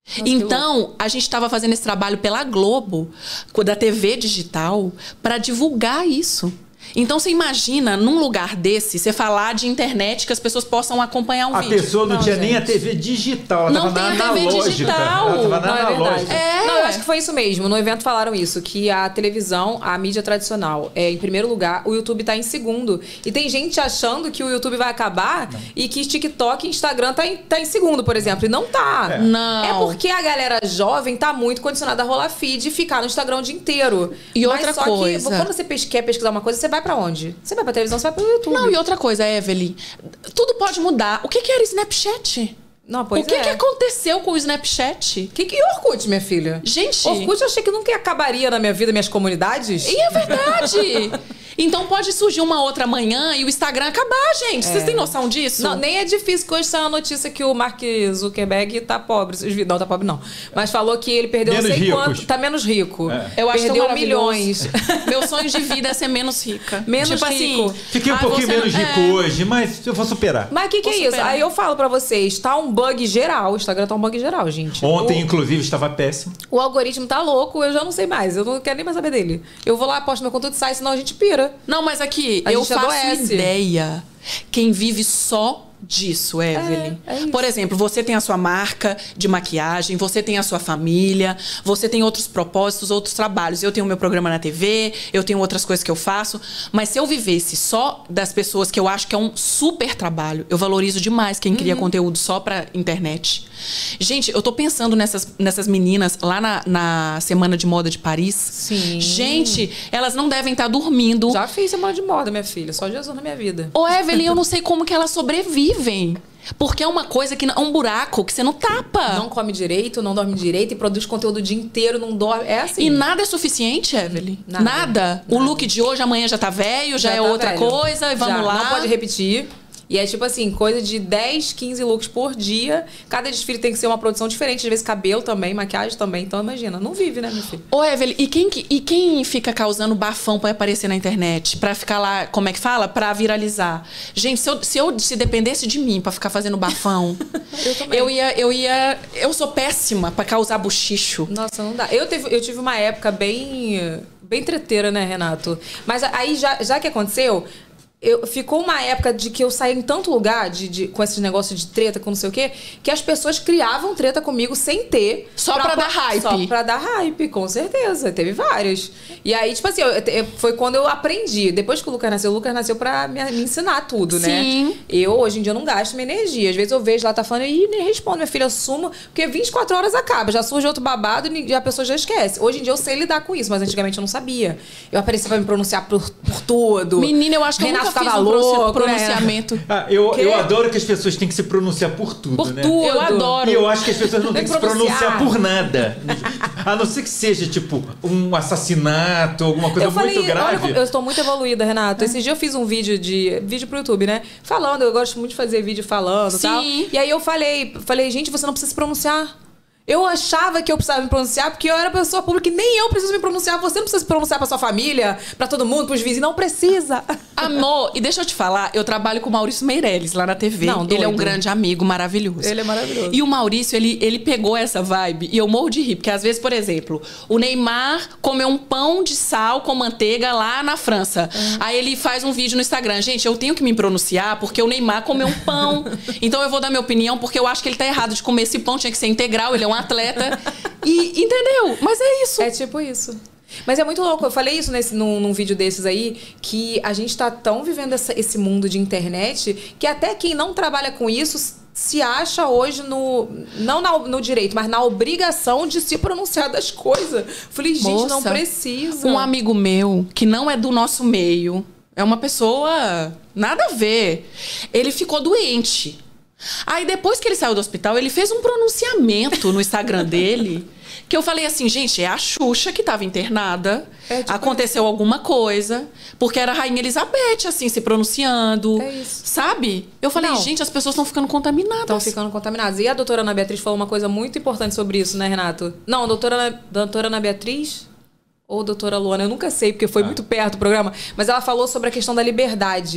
Nossa, então, a gente estava fazendo esse trabalho pela Globo, da T V digital, para divulgar isso. Então, você imagina, num lugar desse, você falar de internet que as pessoas possam acompanhar um a vídeo. A pessoa não, não tinha gente. nem a T V digital, ela não tava tem na a T V analógica. digital. Ela tava na não, é analógica. verdade. É. Não, eu acho que foi isso mesmo. No evento falaram isso, que a televisão, a mídia tradicional é em primeiro lugar, o YouTube tá em segundo. E tem gente achando que o YouTube vai acabar não. e que TikTok e Instagram tá em, tá em segundo, por exemplo. E não tá. É. Não. É porque a galera jovem tá muito condicionada a rolar feed e ficar no Instagram o dia inteiro. E Mas outra só coisa... que quando você quer pesquisar uma coisa, você vai pra onde? Você vai pra televisão, você vai pro YouTube. Não, e outra coisa, Evelyn, tudo pode mudar. O que, que era Snapchat? Não, pois o que, é. que aconteceu com o Snapchat? O que, que é Orkut, minha filha? Gente... Orkut eu achei que nunca acabaria na minha vida, minhas comunidades. E é verdade! Então pode surgir uma outra manhã e o Instagram acabar, gente. É. Vocês têm noção disso? Não, nem é difícil, que hoje saiu a notícia que o Mark Zuckerberg tá pobre. Não, tá pobre não. Mas falou que ele perdeu menos não sei ricos. quanto. Tá menos rico. É. Eu acho perdeu tão milhões. Meu sonho de vida é ser menos rica. Menos tipo rico. Assim, Fiquei um ah, pouquinho menos não... rico é. hoje, mas eu vou superar. Mas o que, que é isso? Aí eu falo pra vocês, tá um bug geral. O Instagram tá um bug geral, gente. Ontem, o... inclusive, estava péssimo. O algoritmo tá louco, eu já não sei mais. Eu não quero nem mais saber dele. Eu vou lá, posto meu conteúdo e sai, senão a gente pira. Não, mas aqui, a eu faço adoece. ideia. Quem vive só disso, Evelyn. É, é Por exemplo, você tem a sua marca de maquiagem, você tem a sua família, você tem outros propósitos, outros trabalhos. Eu tenho meu programa na T V, eu tenho outras coisas que eu faço, mas se eu vivesse só das pessoas, que eu acho que é um super trabalho, eu valorizo demais quem cria uhum. conteúdo só pra internet. Gente, eu tô pensando nessas, nessas meninas lá na, na Semana de Moda de Paris. Sim. Gente, elas não devem estar dormindo. Já fiz Semana de Moda, minha filha. Só Jesus na minha vida. Ô, Evelyn, eu não sei como que elas sobrevivem. Porque é uma coisa que é um buraco que você não tapa. Não come direito, não dorme direito e produz conteúdo o dia inteiro, não dorme. É assim. E nada é suficiente, Evelyn? Nada. Nada? Nada. O look de hoje, amanhã já tá velho, já, já é tá outra velho. coisa, e vamos já. lá. Não pode repetir. E é tipo assim, coisa de dez, quinze looks por dia. Cada desfile tem que ser uma produção diferente. Às vezes cabelo também, maquiagem também. Então imagina, não vive, né, meu filho? Ô, Evelyn, e quem, e quem fica causando bafão pra aparecer na internet? Pra ficar lá, como é que fala? Pra viralizar. Gente, se, eu, se, eu, se dependesse de mim pra ficar fazendo bafão, eu, também. eu ia... Eu ia. Eu sou péssima pra causar buchicho. Nossa, não dá. Eu, teve, eu tive uma época bem... Bem treteira, né, Renato? Mas aí, já, já que aconteceu... Eu, ficou uma época de que eu saí em tanto lugar de, de, com esses negócios de treta, com não sei o quê, que as pessoas criavam treta comigo sem ter. Só pra, pra dar hype. Só pra dar hype, com certeza. Teve várias. E aí, tipo assim, eu, eu, foi quando eu aprendi. Depois que o Lucas nasceu, o Lucas nasceu pra me, me ensinar tudo, né? Sim. Eu, hoje em dia, não gasto minha energia. Às vezes eu vejo lá, tá falando, e nem respondo, minha filha, eu sumo, porque vinte e quatro horas acaba, já surge outro babado e a pessoa já esquece. Hoje em dia eu sei lidar com isso, mas antigamente eu não sabia. Eu aparecia pra me pronunciar por, por tudo. Menina, eu acho que Renato eu nunca fiz tava um louco. pronunciamento. Ah, eu, eu adoro que as pessoas têm que se pronunciar por tudo, por né? Tudo. Eu adoro. E eu acho que as pessoas não têm que se pronunciar por nada. A não ser que seja, tipo, um assassinato, alguma coisa eu falei, muito grave. Olha, eu estou muito evoluída, Renato. É. Esse dia eu fiz um vídeo de vídeo pro YouTube, né? Falando, eu gosto muito de fazer vídeo falando e tal. E aí eu falei, falei, gente, você não precisa se pronunciar. Eu achava que eu precisava me pronunciar porque eu era pessoa pública e nem eu preciso me pronunciar. Você não precisa se pronunciar pra sua família, pra todo mundo, pros vizinhos. Não precisa. Amor, e deixa eu te falar, eu trabalho com o Maurício Meirelles lá na T V. Não, ele é um grande amigo, maravilhoso. Ele é maravilhoso. E o Maurício, ele, ele pegou essa vibe e eu morro de rir. Porque às vezes, por exemplo, o Neymar comeu um pão de sal com manteiga lá na França. Uhum. Aí ele faz um vídeo no Instagram. Gente, eu tenho que me pronunciar porque o Neymar comeu um pão. Então eu vou dar minha opinião porque eu acho que ele tá errado de comer esse pão. Tinha que ser integral, ele é um atleta. E, entendeu? Mas é isso. É tipo isso. Mas é muito louco. Eu falei isso nesse, num, num vídeo desses aí, que a gente tá tão vivendo essa, esse mundo de internet que até quem não trabalha com isso se acha hoje no... Não na, no direito, mas na obrigação de se pronunciar das coisas. Falei, gente, Moça, não precisa. Um amigo meu, que não é do nosso meio, é uma pessoa... Nada a ver. Ele ficou doente. Aí, depois que ele saiu do hospital, ele fez um pronunciamento no Instagram dele, que eu falei assim, gente, é a Xuxa que estava internada, é, tipo, aconteceu alguma coisa, porque era a Rainha Elizabeth, assim, se pronunciando, é isso. Sabe? Eu falei, não. gente, as pessoas estão ficando contaminadas. Estão ficando contaminadas. E a doutora Ana Beatriz falou uma coisa muito importante sobre isso, né, Renato? Não, a doutora, doutora Ana Beatriz... Ou doutora Luana, eu nunca sei, porque foi ah. muito perto do programa, mas ela falou sobre a questão da liberdade.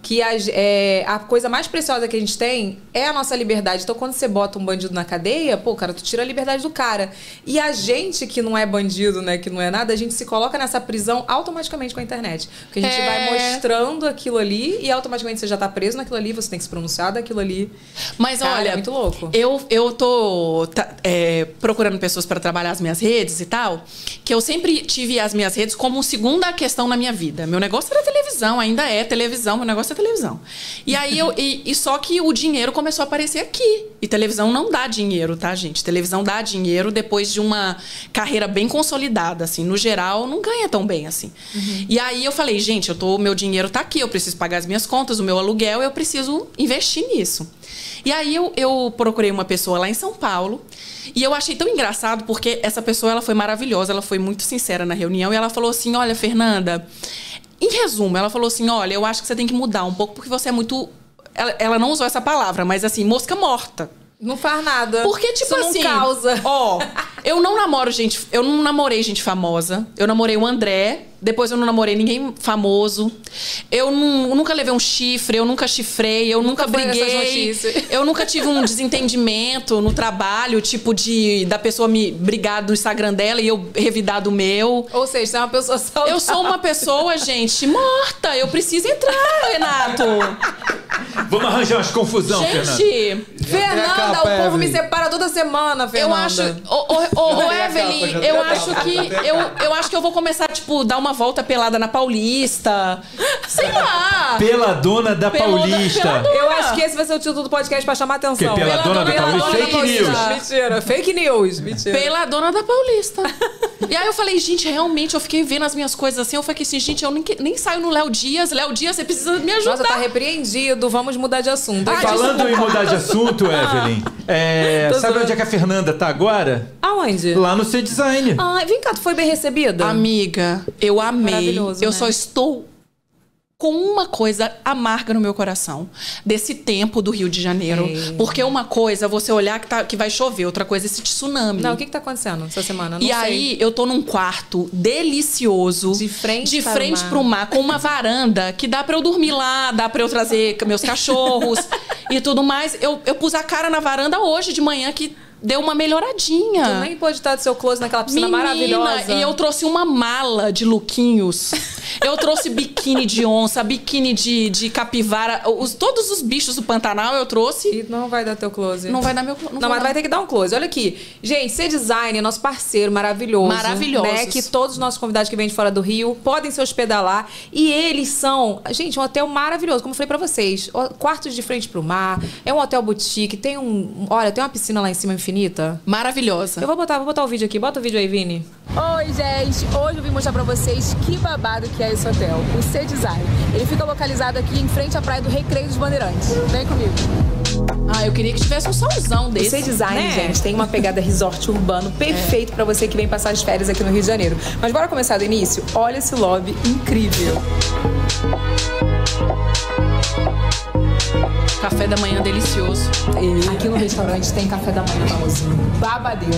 que a, é, a coisa mais preciosa que a gente tem é a nossa liberdade. Então, quando você bota um bandido na cadeia, pô, cara, tu tira a liberdade do cara. E a gente que não é bandido, né, que não é nada, a gente se coloca nessa prisão automaticamente com a internet. Porque a gente É. vai mostrando aquilo ali e automaticamente você já tá preso naquilo ali, você tem que se pronunciar daquilo ali. Mas Cara, olha, é muito louco. Eu, eu tô tá, é, procurando pessoas para trabalhar as minhas redes e tal, que eu sempre tive as minhas redes como segunda questão na minha vida. Meu negócio era televisão, ainda é televisão, meu negócio é televisão. E aí eu e, e só que o dinheiro começou a aparecer aqui. E televisão não dá dinheiro, tá, gente? Televisão dá dinheiro depois de uma carreira bem consolidada, assim. No geral, não ganha tão bem assim. Uhum. E aí eu falei, gente, eu tô, meu dinheiro tá aqui, eu preciso pagar as minhas contas, o meu aluguel, eu preciso investir nisso. E aí eu, eu procurei uma pessoa lá em São Paulo e eu achei tão engraçado porque essa pessoa ela foi maravilhosa, ela foi muito sincera na reunião e ela falou assim, olha, Fernanda, em resumo, ela falou assim, olha, eu acho que você tem que mudar um pouco porque você é muito... Ela, ela não usou essa palavra, mas assim, mosca morta. Não faz nada. Porque, tipo Isso assim... não causa. Ó, eu não namoro gente... Eu não namorei gente famosa. Eu namorei o André. Depois eu não namorei ninguém famoso. Eu não, nunca levei um chifre. Eu nunca chifrei. Eu nunca, nunca briguei. Eu nunca tive um desentendimento no trabalho. Tipo de... Da pessoa me brigar do Instagram dela e eu revidar do meu. Ou seja, você é uma pessoa saudável. Eu sou uma pessoa, gente, morta. Eu preciso entrar, Renato. Vamos arranjar umas confusão, Fernanda. Gente... Fernanda, o povo me separa toda semana, Fernanda. Eu acho... Ô, ô, ô, Evelyn, eu acho que... Eu, eu acho que eu vou começar, tipo, dar uma volta pelada na Paulista. Sei lá. Peladona da Pelona, Paulista. peladona. Eu acho que esse vai ser o título do podcast pra chamar atenção. Que é Peladona da Paulista? Fake news. Mentira, fake news. Mentira. Peladona da Paulista. E aí eu falei, gente, realmente, eu fiquei vendo as minhas coisas assim. Eu falei assim, gente, eu nem, nem saio no Léo Dias. Léo Dias, você precisa me ajudar. Nossa, tá repreendido. Vamos mudar de assunto. Ah, Falando em mudar de assunto, Evelyn, é, sabe onde é que a Fernanda tá agora? Aonde? Lá no C-Design. Ai, vem cá, tu foi bem recebida? Amiga, eu amei. Maravilhoso, Eu né? só estou com uma coisa amarga no meu coração desse tempo do Rio de Janeiro. É. Porque uma coisa é você olhar que, tá, que vai chover, outra coisa é esse tsunami. Não, o que que tá acontecendo essa semana? Eu não E sei. aí, eu tô num quarto delicioso. De frente de para frente o mar. pro mar, com uma varanda que dá pra eu dormir lá, dá pra eu trazer meus cachorros e tudo mais. Eu, eu pus a cara na varanda hoje de manhã que deu uma melhoradinha. Tu nem pôde estar do seu close naquela piscina Menina, maravilhosa. e eu trouxe uma mala de lookinhos. Eu trouxe biquíni de onça, biquíni de, de capivara. Os, todos os bichos do Pantanal eu trouxe. E não vai dar teu close. Não vai dar meu close. Não, mas vai ter que dar um close. Olha aqui. Gente, C-Design é nosso parceiro maravilhoso. Maravilhosos. Né? Que todos os nossos convidados que vêm de fora do Rio podem se hospedar lá. E eles são, gente, um hotel maravilhoso. Como eu falei pra vocês. Quartos de frente pro mar. É um hotel boutique. Tem um... Olha, tem uma piscina lá em cima infinita. Maravilhosa. Eu vou botar, vou botar o vídeo aqui. Bota o vídeo aí, Vini. Oi, gente. Hoje eu vim mostrar pra vocês que babado que é esse hotel. O C-Design. Ele fica localizado aqui em frente à praia do Recreio dos Bandeirantes. Vem comigo. Ah, eu queria que tivesse um solzão desse. O C-Design, né? gente, tem uma pegada resort urbano perfeito pra você que vem passar as férias aqui no Rio de Janeiro. Mas bora começar do início? Olha esse lobby incrível. Café da manhã delicioso. E aqui no restaurante tem café da manhã, famosinho. Babadeiro.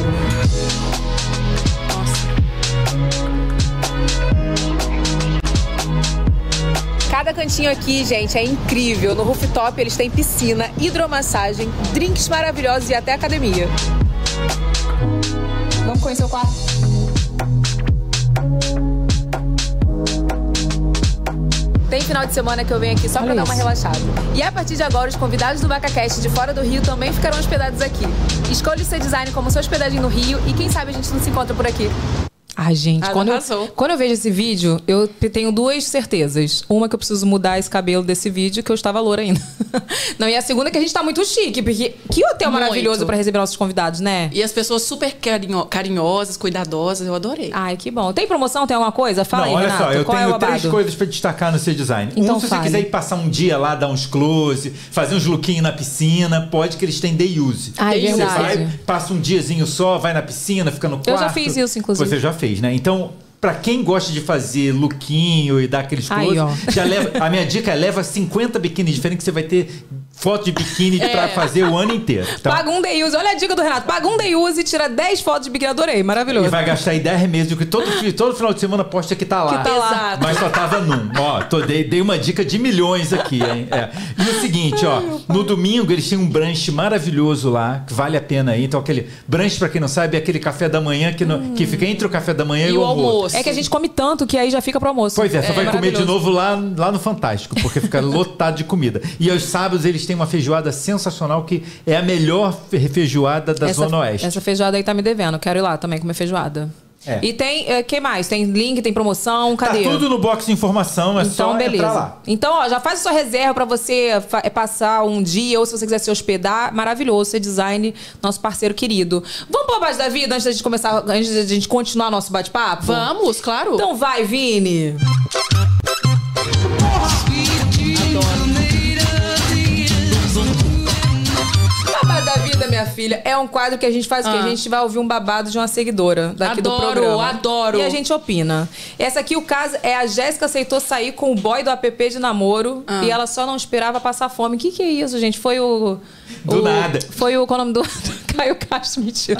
Cada cantinho aqui, gente, é incrível. No rooftop eles têm piscina, hidromassagem, drinks maravilhosos e até academia. Vamos conhecer o quarto? Tem final de semana que eu venho aqui só pra Olha dar uma isso. relaxada. E a partir de agora, os convidados do VacaCast de fora do Rio também ficarão hospedados aqui. Escolha o C-Design como sua hospedagem no Rio e quem sabe a gente não se encontra por aqui. Ai, gente, Ah, quando eu, arrasou. quando eu vejo esse vídeo, eu tenho duas certezas. Uma que eu preciso mudar esse cabelo desse vídeo, que eu estava loura ainda. Não, e a segunda que a gente tá muito chique, porque que hotel Muito. maravilhoso pra receber nossos convidados, né? E as pessoas super carinho- carinhosas, cuidadosas, eu adorei. Ai, que bom. Tem promoção? Tem alguma coisa? Fala Não, aí, olha Renato. só, eu Qual é o tenho três babado? coisas pra destacar no C-Design. Então um, se você fale. quiser ir passar um dia lá, dar uns close, fazer uns lookinhos na piscina, pode que eles têm day use. Ai, Você verdade. vai, passa um diazinho só, vai na piscina, fica no quarto. Eu já fiz isso, inclusive. Você já fez, né? Então, pra quem gosta de fazer lookinho e dar aqueles Aí, close, ó. já leva, a minha dica é leva cinquenta biquínis diferentes que você vai ter foto de biquíni É. pra fazer o ano inteiro. Tá? Paga um day use. Olha a dica do Renato. Paga um day use e tira dez fotos de biquíni. Adorei, maravilhoso. E vai gastar aí dez meses, porque todo, todo final de semana posta que tá lá. Que tá lá. Exato. Mas só tava num. Ó, tô, dei, dei uma dica de milhões aqui, hein? É. E o seguinte, ó, no domingo eles têm um brunch maravilhoso lá, que vale a pena aí. Então, aquele brunch, pra quem não sabe, é aquele café da manhã que, no, que fica entre o café da manhã e, e o almoço. almoço. É que a gente come tanto que aí já fica pro almoço. Pois é, só vai comer de novo lá, lá no Fantástico, porque fica lotado de comida. E aos sábados eles têm uma feijoada sensacional, que é a melhor fe- feijoada da essa, Zona Oeste. Essa feijoada aí tá me devendo. Quero ir lá também comer feijoada. É. E tem, o que mais? Tem link, tem promoção, cadê? Tá tudo no box de informação, é Então, só beleza. entrar lá. Então, ó, já faz a sua reserva pra você fa- passar um dia, ou se você quiser se hospedar. Maravilhoso, ser design, nosso parceiro querido. Vamos pro base da vida antes da gente começar, antes da gente continuar nosso bate-papo? Vamos, claro. Então vai, Vini. Babado da vida, minha filha, é um quadro que a gente faz o quê? Ah. A gente vai ouvir um babado de uma seguidora daqui do Adoro, programa. adoro. E a gente opina. Essa aqui, o caso é a Jéssica aceitou sair com o boy do app de namoro Ah. e ela só não esperava passar fome. O que que é isso, gente? Foi o... Do o- nada. Foi o... Qual é o nome do... Caio Castro, mentira.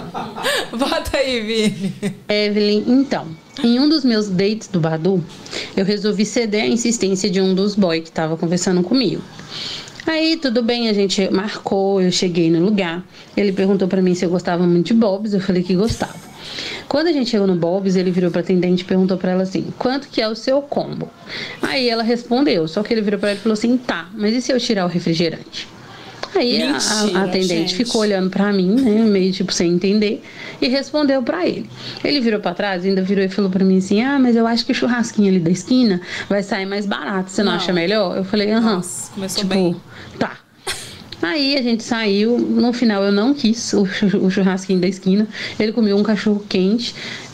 Bota aí, Vini. Evelyn, então, em um dos meus dates do Badu, eu resolvi ceder à insistência de um dos boys que estava conversando comigo. Aí, tudo bem, a gente marcou, eu cheguei no lugar. Ele perguntou pra mim se eu gostava muito de Bob's, eu falei que gostava. Quando a gente chegou no Bob's, ele virou pra atendente e perguntou pra ela assim, quanto que é o seu combo? Aí ela respondeu, só que ele virou pra ela e falou assim, tá, mas e se eu tirar o refrigerante? Aí a- Mentira, a, atendente gente. ficou olhando pra mim, né, meio tipo sem entender, e respondeu pra ele. Ele virou pra trás, ainda virou e falou pra mim assim, ah, mas eu acho que o churrasquinho ali da esquina vai sair mais barato, você não, Não. acha melhor? Eu falei, aham. Nossa, começou tipo, bem. tá. Aí a gente saiu, no final eu não quis o chu- o churrasquinho da esquina, ele comeu um cachorro quente,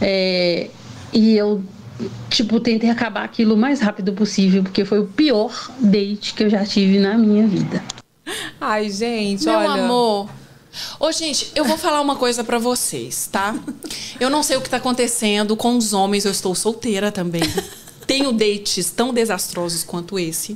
é, e eu, tipo, tentei acabar aquilo o mais rápido possível, porque foi o pior date que eu já tive na minha vida. Ai, gente, Meu olha... amor. Ô, gente, eu vou falar uma coisa pra vocês, tá? Eu não sei o que tá acontecendo com os homens, eu estou solteira também. Tenho dates tão desastrosos quanto esse.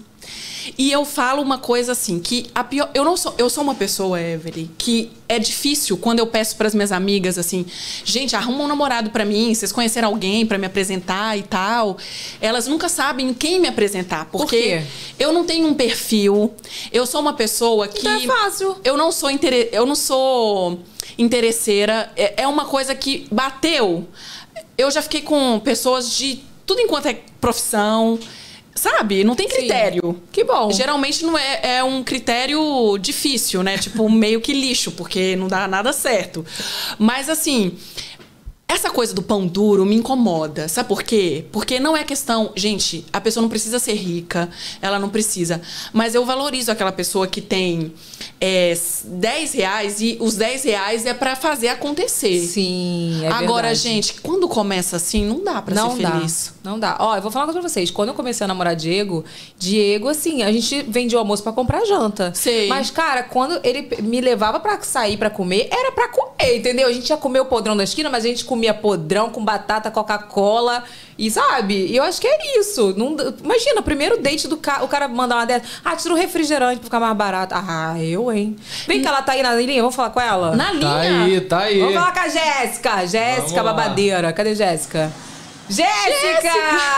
E eu falo uma coisa assim, que a pior... Eu não sou... Eu sou uma pessoa, Evelyn, que é difícil quando eu peço pras minhas amigas, assim... Gente, arruma um namorado pra mim, vocês conheceram alguém pra me apresentar e tal. Elas nunca sabem quem me apresentar, porque... Por quê? Eu não tenho um perfil. Eu sou uma pessoa que... Então é fácil. Eu não sou inter... eu não sou interesseira. É é uma coisa que bateu. Eu já fiquei com pessoas de tudo enquanto é profissão, sabe? Não tem critério. Que bom. Geralmente não é, é um critério difícil, né? Tipo, meio que lixo, porque não dá nada certo. Mas assim, essa coisa do pão duro me incomoda. Sabe por quê? Porque não é questão... Gente, a pessoa não precisa ser rica, ela não precisa. Mas eu valorizo aquela pessoa que tem é, dez reais e os dez reais é pra fazer acontecer. Sim, é Agora, verdade. gente, quando começa assim, não dá pra Não ser dá, feliz. não dá. Ó, eu vou falar uma coisa pra vocês. Quando eu comecei a namorar Diego, Diego, assim, a gente vendia o almoço pra comprar janta. Sei. Mas, cara, quando ele me levava pra sair pra comer, era pra comer, entendeu? A gente ia comer o podrão da esquina, mas a gente comia podrão com batata, Coca-Cola e, sabe? E eu acho que é isso. Não, imagina, primeiro date do cara, o cara mandar uma dessa. Ah, tira um refrigerante pra ficar mais barato. Ah, eu, hein? Vem cá, ela tá aí na linha, vamos falar com ela? Na linha? Tá aí, tá aí. Vamos falar com a Jéssica. Jéssica lá. babadeira. Cadê Jéssica? Jéssica!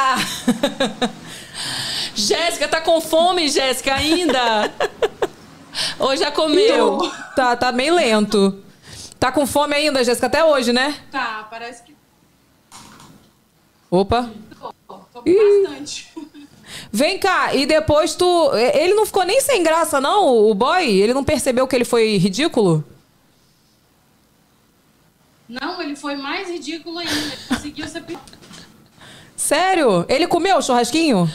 Jéssica, tá com fome, Jéssica, ainda? Ou já comeu? Tá, tá meio lento. Tá com fome ainda, Jéssica, até hoje, né? Tá, parece que Opa. tô, tô bastante. Vem cá, e depois tu... Ele não ficou nem sem graça, não, o boy? Ele não percebeu que ele foi ridículo? Não, ele foi mais ridículo ainda. Ele conseguiu ser pior. Sério? Ele comeu o churrasquinho?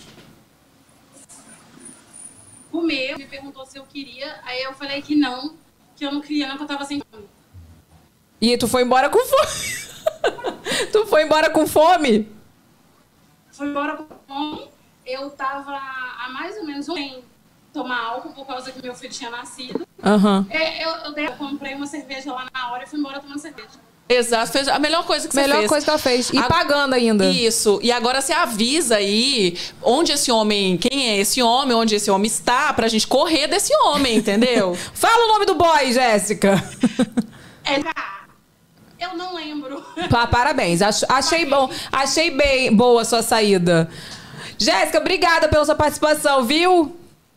Comeu, me perguntou se eu queria. Aí eu falei que não, que eu não queria, não, que eu tava sem fome. E tu foi embora com fome? Tu foi embora com fome? Fui embora com fome. Eu tava há mais ou menos um mês sem tomar álcool por causa que meu filho tinha nascido. Aham. É, eu, eu, dei- eu comprei uma cerveja lá na hora e fui embora tomando cerveja. Exato, fez a melhor coisa que você Melhor fez. coisa que ela fez. E A- pagando ainda. Isso. E agora você avisa aí onde esse homem, quem é esse homem, onde esse homem está, pra gente correr desse homem, entendeu? Fala o nome do boy, Jéssica. É, eu não lembro. Pá, parabéns. Ach- achei bom. Achei bem boa a sua saída. Jéssica, obrigada pela sua participação, viu?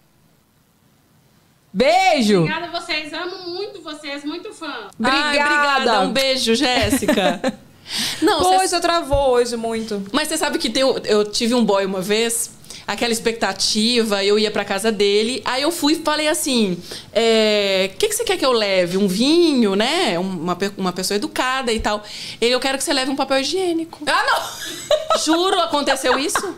Beijo. Obrigada a vocês. Amo muito vocês. Muito fã. Obrigada. Ai, obrigada. Um beijo, Jéssica. Não, Poxa, cê- travou hoje muito. Mas você sabe que tem, eu tive um boy uma vez, aquela expectativa, eu ia pra casa dele, aí eu fui e falei assim, é, o que, que você quer que eu leve? Um vinho, né? Uma, pe- uma pessoa educada e tal. Ele, eu quero que você leve um papel higiênico. Ah, não! Juro, aconteceu isso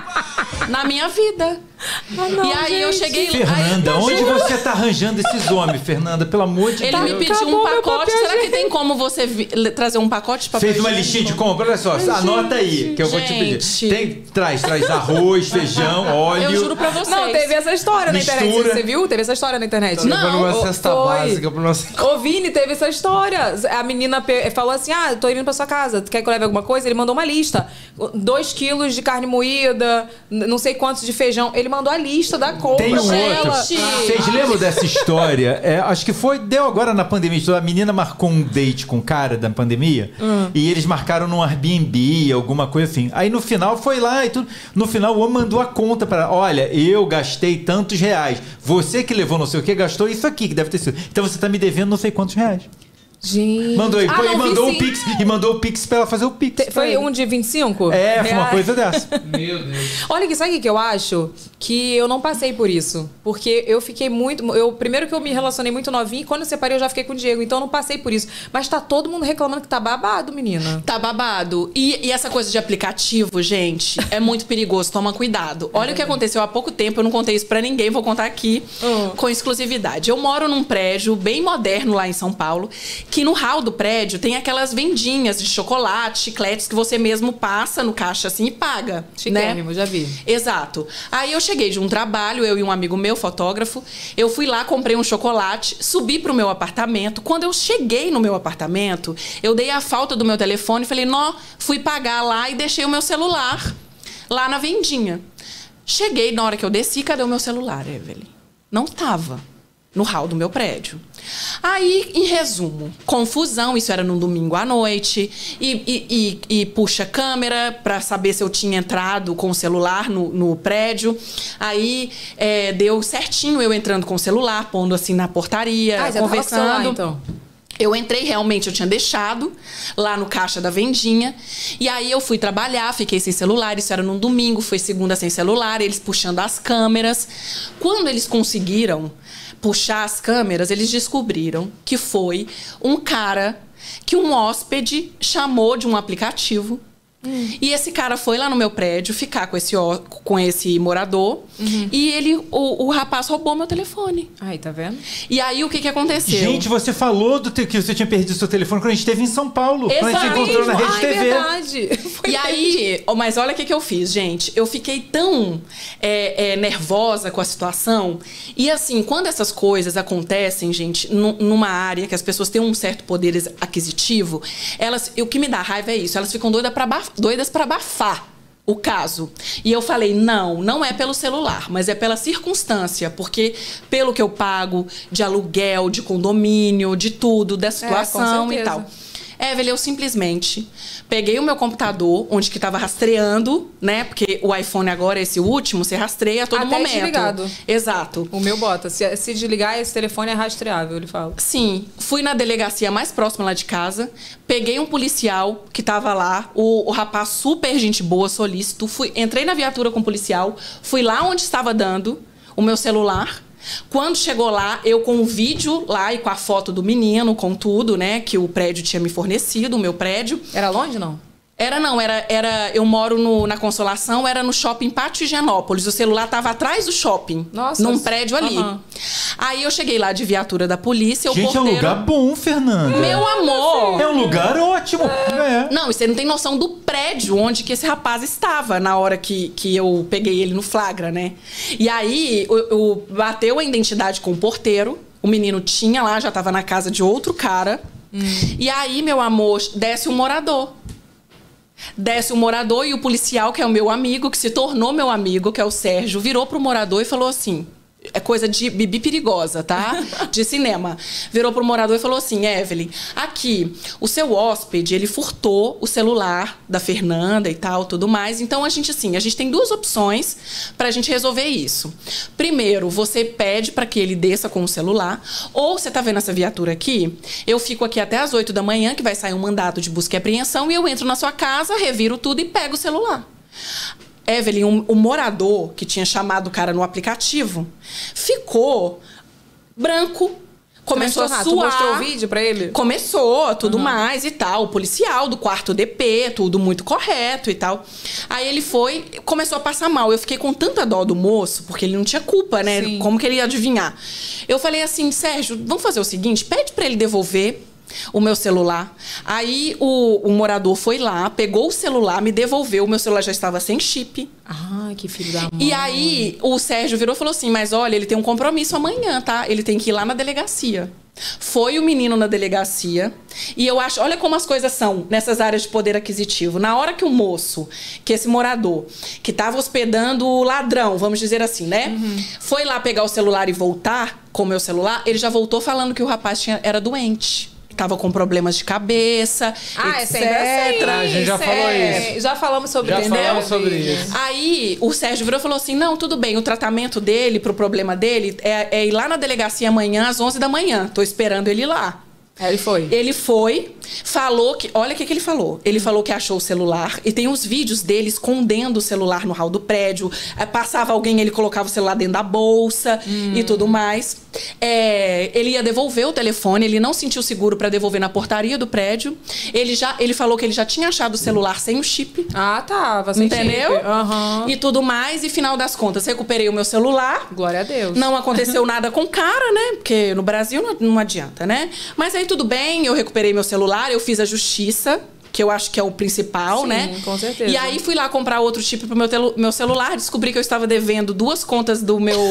na minha vida. Ah, não, e aí eu gente. cheguei... Fernanda, aí, onde juro. você tá arranjando esses homens, Fernanda? Pelo amor de Ele Deus. me pediu Acabou um meu pacote. papel Será que higiênico. tem como você vi- trazer um pacote de papel Fez uma higiênico? listinha de compra, olha só, anota aí, que eu vou te pedir. Gente. Tem, traz, traz arroz, feijão, óleo. Eu juro pra vocês. Não, teve essa história Mistura. na internet. Você viu? Teve essa história na internet. Tá levando uma Ô, cesta foi. básica pra nossa... Ô, Vini, teve essa história. A menina pe- falou assim: ah, tô indo pra sua casa. Tu quer que eu leve alguma coisa? Ele mandou uma lista. Dois quilos de carne moída, n- não sei quantos de feijão. Ele mandou a lista da compra Tem um pra outro. ela. Vocês lembram dessa história? É, acho que foi, deu agora na pandemia. A menina marcou um date com o cara da pandemia Hum. e eles marcaram num Airbnb, alguma coisa assim. Aí no final foi lá e tudo. No final o homem mandou a conta para ela. Olha, eu gastei tantos reais. Você que levou não sei o que gastou isso aqui, que deve ter sido. Então você tá me devendo não sei quantos reais. Gente. Mandou, Ah, pô, não, e vi mandou sim. o Pix. E mandou o Pix pra ela fazer o Pix. Te- pra Foi ele. um de vinte e cinco? É, foi uma reais? coisa dessa. Meu Deus. Olha aqui, sabe o que eu acho? Que eu não passei por isso. Porque eu fiquei muito. Eu, primeiro que eu me relacionei muito novinha e quando eu separei eu já fiquei com o Diego. Então eu não passei por isso. Mas tá todo mundo reclamando que tá babado, menina. Tá babado. E, e essa coisa de aplicativo, gente, é muito perigoso. Toma cuidado. Olha o que aconteceu há pouco tempo. Eu não contei isso pra ninguém. Vou contar aqui Hum. com exclusividade. Eu moro num prédio bem moderno lá em São Paulo, que no hall do prédio tem aquelas vendinhas de chocolate, chicletes que você mesmo passa no caixa assim e paga. Chiquérrimo, né? já vi. Exato. Aí eu cheguei de um trabalho, eu e um amigo meu, fotógrafo. Eu fui lá, comprei um chocolate, subi pro meu apartamento. Quando eu cheguei no meu apartamento, eu dei a falta do meu telefone e falei, nó, fui pagar lá e deixei o meu celular lá na vendinha. Cheguei, na hora que eu desci, cadê o meu celular, Evelyn? Não tava no hall do meu prédio. Aí, em resumo, confusão, isso era num domingo à noite, e, e, e, e puxa câmera pra saber se eu tinha entrado com o celular no, no prédio. Aí, é, deu certinho eu entrando com o celular, pondo assim na portaria, Ah, já tava com o conversando. celular, então. Eu entrei, realmente, eu tinha deixado lá no caixa da vendinha. E aí eu fui trabalhar, fiquei sem celular. Isso era num domingo, foi segunda sem celular, eles puxando as câmeras. Quando eles conseguiram puxar as câmeras, eles descobriram que foi um cara que um hóspede chamou de um aplicativo. Hum. E esse cara foi lá no meu prédio ficar com esse, ó- com esse morador. Uhum. E ele, o, o rapaz roubou meu telefone. Aí, tá vendo? E aí, o que que aconteceu? Gente, você falou do teu, que você tinha perdido seu telefone quando a gente esteve em São Paulo. Quando a gente se Exato. encontrou na Rede Ai, T V. verdade. Foi E aí, ó, mas olha o que, que eu fiz, gente. Eu fiquei tão é, é, nervosa com a situação. E assim, quando essas coisas acontecem, gente, nu- numa área que as pessoas têm um certo poder ex- aquisitivo, elas, o que me dá raiva é isso. Elas ficam doidas pra abaf- doidas pra abafar o caso. E eu falei, não, não é pelo celular, mas é pela circunstância, porque pelo que eu pago de aluguel, de condomínio, de tudo, da situação com e certeza. tal. Evelyn, eu simplesmente peguei o meu computador, onde que tava rastreando, né? Porque o iPhone agora, esse último, você rastreia a todo Até momento. desligado. Exato. O meu bota. Se, se desligar, esse telefone é rastreável, ele fala. Sim, fui na delegacia mais próxima lá de casa, peguei um policial que tava lá, o, o rapaz super gente boa, solícito, fui, entrei na viatura com o policial, fui lá onde estava dando o meu celular. Quando chegou lá, eu com o vídeo lá e com a foto do menino, com tudo, né, que o prédio tinha me fornecido, o meu prédio. Era longe, não? Era não, era, era eu moro no, na Consolação, era no shopping Pátio Higienópolis. O celular tava atrás do shopping, Nossa, num prédio ali. aham. Aí eu cheguei lá de viatura da polícia, o Gente, é um porteiro... lugar bom, Fernanda. Meu amor! É um lugar ótimo. É. Não, e você não tem noção do prédio onde que esse rapaz estava na hora que, que eu peguei ele no flagra, né? E aí, o, o- bateu a identidade com o porteiro. O menino tinha lá, já estava na casa de outro cara. Hum. E aí, meu amor, desce um morador. Desce o morador e o policial, que é o meu amigo, que se tornou meu amigo, que é o Sérgio, virou pro morador e falou assim... É coisa de Bibi perigosa, tá? De cinema. Virou pro morador e falou assim, Evelyn, aqui, o seu hóspede, ele furtou o celular da Fernanda e tal, tudo mais. Então, a gente, assim, a gente tem duas opções pra gente resolver isso. Primeiro, você pede pra que ele desça com o celular. Ou, você tá vendo essa viatura aqui? Eu fico aqui até as oito da manhã, que vai sair um mandato de busca e apreensão, e eu entro na sua casa, reviro tudo e pego o celular. Evelyn, um, o morador que tinha chamado o cara no aplicativo ficou branco, começou a suar. Tu mostrou o vídeo pra ele? Começou, tudo uhum. mais e tal. O policial do quarto D P, tudo muito correto e tal. Aí ele foi, começou a passar mal. Eu fiquei com tanta dó do moço, porque ele não tinha culpa, né? Sim. Como que ele ia adivinhar? Eu falei assim, Sérgio, vamos fazer o seguinte, pede pra ele devolver o meu celular. Aí o, o morador foi lá, pegou o celular, me devolveu. O meu celular já estava sem chip. Ah, que filho da mãe. E aí o Sérgio virou e falou assim, mas olha, ele tem um compromisso amanhã, tá? Ele tem que ir lá na delegacia. Foi o menino na delegacia. E eu acho, olha como as coisas são nessas áreas de poder aquisitivo. Na hora que o moço, que esse morador, que estava hospedando o ladrão, vamos dizer assim, né? Uhum. Foi lá pegar o celular e voltar com o meu celular, ele já voltou falando que o rapaz tinha, era doente. Tava com problemas de cabeça, ah, etcétera. É sempre assim, a gente já falou isso. Já falamos sobre já isso. Já falamos sobre isso. Aí o Sérgio virou e falou assim, não, tudo bem, o tratamento dele, pro problema dele, é, é ir lá na delegacia amanhã às onze da manhã. Tô esperando ele lá. Aí ele foi. Ele foi, falou que... Olha o que, que ele falou. Ele falou que achou o celular. E tem os vídeos dele escondendo o celular no hall do prédio. Passava alguém, ele colocava o celular dentro da bolsa hum. e tudo mais. É, ele ia devolver o telefone. Ele não sentiu seguro para devolver na portaria do prédio. Ele, já, ele falou que ele já tinha achado o celular sem o chip. Ah, tava. Sem Entendeu? Chip. Uhum. E tudo mais. E final das contas, recuperei o meu celular. Glória a Deus. Não aconteceu nada com o cara, né? Porque no Brasil não, não adianta, né? Mas aí tudo bem, eu recuperei meu celular, eu fiz a justiça, que eu acho que é o principal, Sim, né? Com certeza. E aí fui lá comprar outro chip pro meu, meu celular, descobri que eu estava devendo duas contas do meu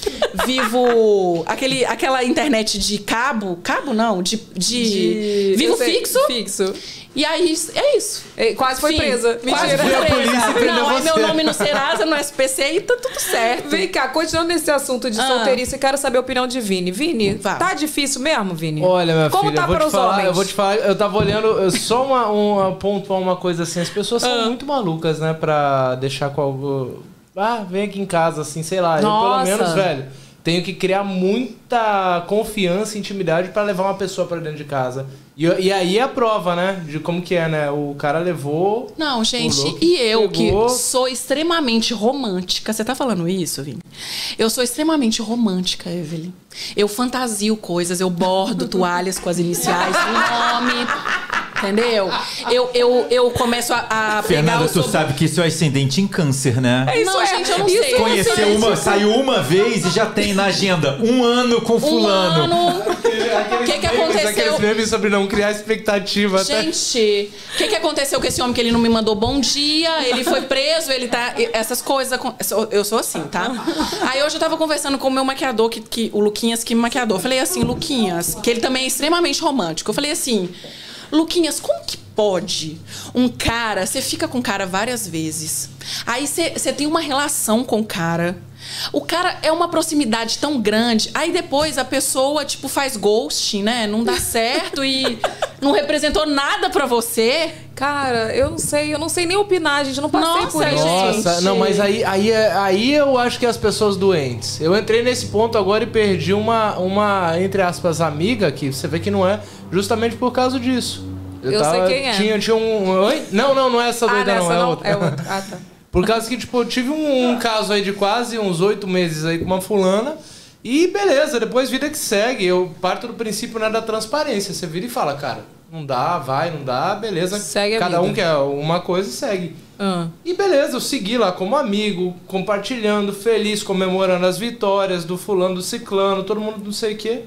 Vivo... Aquele, aquela internet de cabo... Cabo não, de... de, de Vivo fixo. Fixo. E aí, é isso. E quase foi Fim. presa. Quase Mentira. foi a polícia prendeu Não, aí você. meu nome no Serasa, no S P C e tá tudo certo. Vem cá, continuando nesse assunto de Ah. solteirice, eu quero saber a opinião de Vini. Vini, Vá. tá difícil mesmo, Vini? Olha, minha Como filha, tá eu vou para te os falar, homens? eu vou te falar, eu tava olhando, eu- só uma, uma pontuar uma coisa assim, as pessoas são Ah. muito malucas, né, pra deixar com algo... Ah, vem aqui em casa, assim, sei lá, Nossa. eu pelo menos, velho, tenho que criar muita confiança e intimidade pra levar uma pessoa pra dentro de casa. E, e aí é a prova, né, de como que é, né, o cara levou... Não, gente, louco e eu pegou. que sou extremamente romântica. Você tá falando isso, Vini? Eu sou extremamente romântica, Evelyn. Eu fantasio coisas, eu bordo toalhas com as iniciais do nome. Entendeu? Eu, eu, eu começo a, a pegar Fernanda, o tu sobre- sabe que isso é ascendente em câncer, né? É isso, Não, é. gente, eu não Isso sei. Conheceu uma, saiu uma vez e já tem na agenda um ano com Um fulano. ano. O que que aconteceu? Aqueles memes sobre não criar expectativa. até- Gente, o que, que aconteceu com esse homem que ele não me mandou bom dia? Ele foi preso, ele tá. Essas coisas. acon- Eu sou assim, tá? Aí hoje eu tava conversando com o meu maquiador, que, que, o Luquinhas, que me maquiador. Eu falei assim, Luquinhas, que ele também é extremamente romântico. Eu falei assim, Luquinhas, como que pode um cara. Você fica com o cara várias vezes. Aí você você tem uma relação com o cara. O cara é uma proximidade tão grande. Aí depois a pessoa, tipo, faz ghosting, né? Não dá certo e não representou nada pra você. Cara, eu não sei, eu não sei nem opinar, gente. Eu não passei Nossa, por isso. Nossa, gente. não, mas aí, aí, é- aí eu acho que as pessoas doentes. Eu entrei nesse ponto agora e perdi uma, uma entre aspas, amiga, que você vê que não é, justamente por causa disso. Eu sei quem é. Tinha, tinha um. Oi? Não, não, não é essa Ah, doida, não, nessa é não? outra. É outra. Ah, tá. Por causa que, tipo, eu tive um, um caso aí de quase uns oito meses aí com uma fulana. E beleza, depois vida que segue. Eu parto do princípio, né, da transparência. Você vira e fala, cara, não dá, vai, não dá, beleza. Segue a Cada vida. um quer uma coisa e segue. Ah. E beleza, eu segui lá como amigo, compartilhando, feliz, comemorando as vitórias do fulano, do ciclano, todo mundo não sei o quê.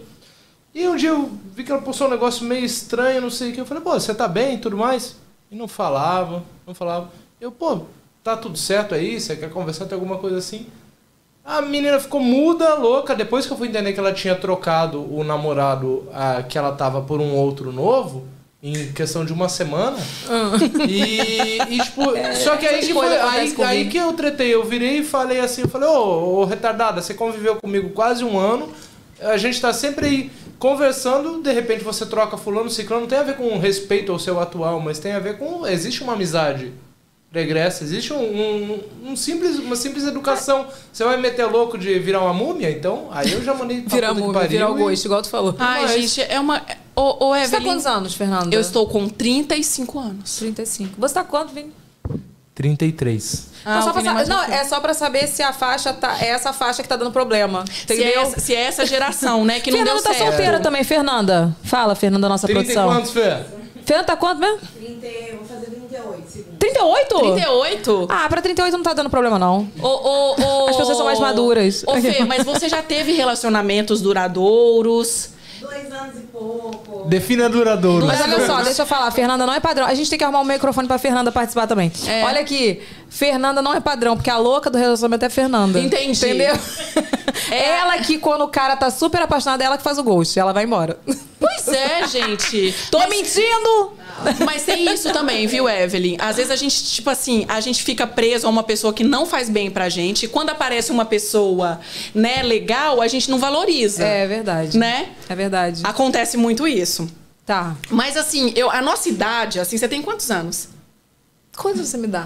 E um dia eu vi que ela postou um negócio meio estranho, não sei o quê. Eu falei, pô, você tá bem e tudo mais? E não falava, não falava. Eu, pô, tá tudo certo aí? Você quer conversar, tem alguma coisa assim? A menina ficou muda, louca. Depois que eu fui entender que ela tinha trocado o namorado ah, que ela tava por um outro novo, em questão de uma semana. Hum. E, e, tipo, É, só que aí essas que, coisas foi, acontecem aí, comigo. aí que eu tretei. Eu virei e falei assim, eu falei, ô, ô retardada, você conviveu comigo quase um ano, a gente tá sempre aí conversando, de repente você troca fulano, ciclano, não tem a ver com respeito ao seu atual, mas tem a ver com, existe uma amizade pregressa, existe um, um, um simples, uma simples educação. Você vai meter louco de virar uma múmia? Então, aí eu já mandei pra Virar puta que múmia, pariu virar o e- gosto, igual tu falou. Ai, Mas- gente, é uma... Ô, ô, Você tá Evelyn, quantos anos, Fernanda? eu estou com trinta e cinco anos. trinta e cinco. Você tá quanto, Vini? trinta e três. Ah, Não, só o pra Vini é sa- mais não, novo. é só pra saber se a faixa tá, é essa faixa que tá dando problema. Se é, Entendeu? essa, se é essa geração, né, que não Fernanda deu tá certo. solteira também, Fernanda. Fala, Fernanda, nossa trinta e produção. quantos, Fê? Fernanda tá quanto mesmo? trinta, vou fazer trinta e oito segundos. trinta e oito? trinta e oito? Ah, pra trinta e oito não tá dando problema, não. Ô, ô, ô, As pessoas são mais maduras. Ô, Fê, mas você já teve relacionamentos duradouros? Dois anos e pouco. Defina duradouro. Mas olha só, deixa eu falar, Fernanda não é padrão. A gente tem que arrumar um microfone pra Fernanda participar também. É. Olha aqui, Fernanda não é padrão, porque a louca do relacionamento é Fernanda. Entendi. Entendeu? É. Ela que, quando o cara tá super apaixonado, é ela que faz o ghost. Ela vai embora. Pois é, gente. Tô Mas- mentindo! Mas tem isso também, viu, Evelyn? Às vezes a gente, tipo assim, a gente fica preso a uma pessoa que não faz bem pra gente. E quando aparece uma pessoa, né, legal, a gente não valoriza. É verdade. Né? É verdade. Acontece muito isso. Tá. Mas assim, eu, a nossa idade, assim, você tem quantos anos? Quanto você me dá?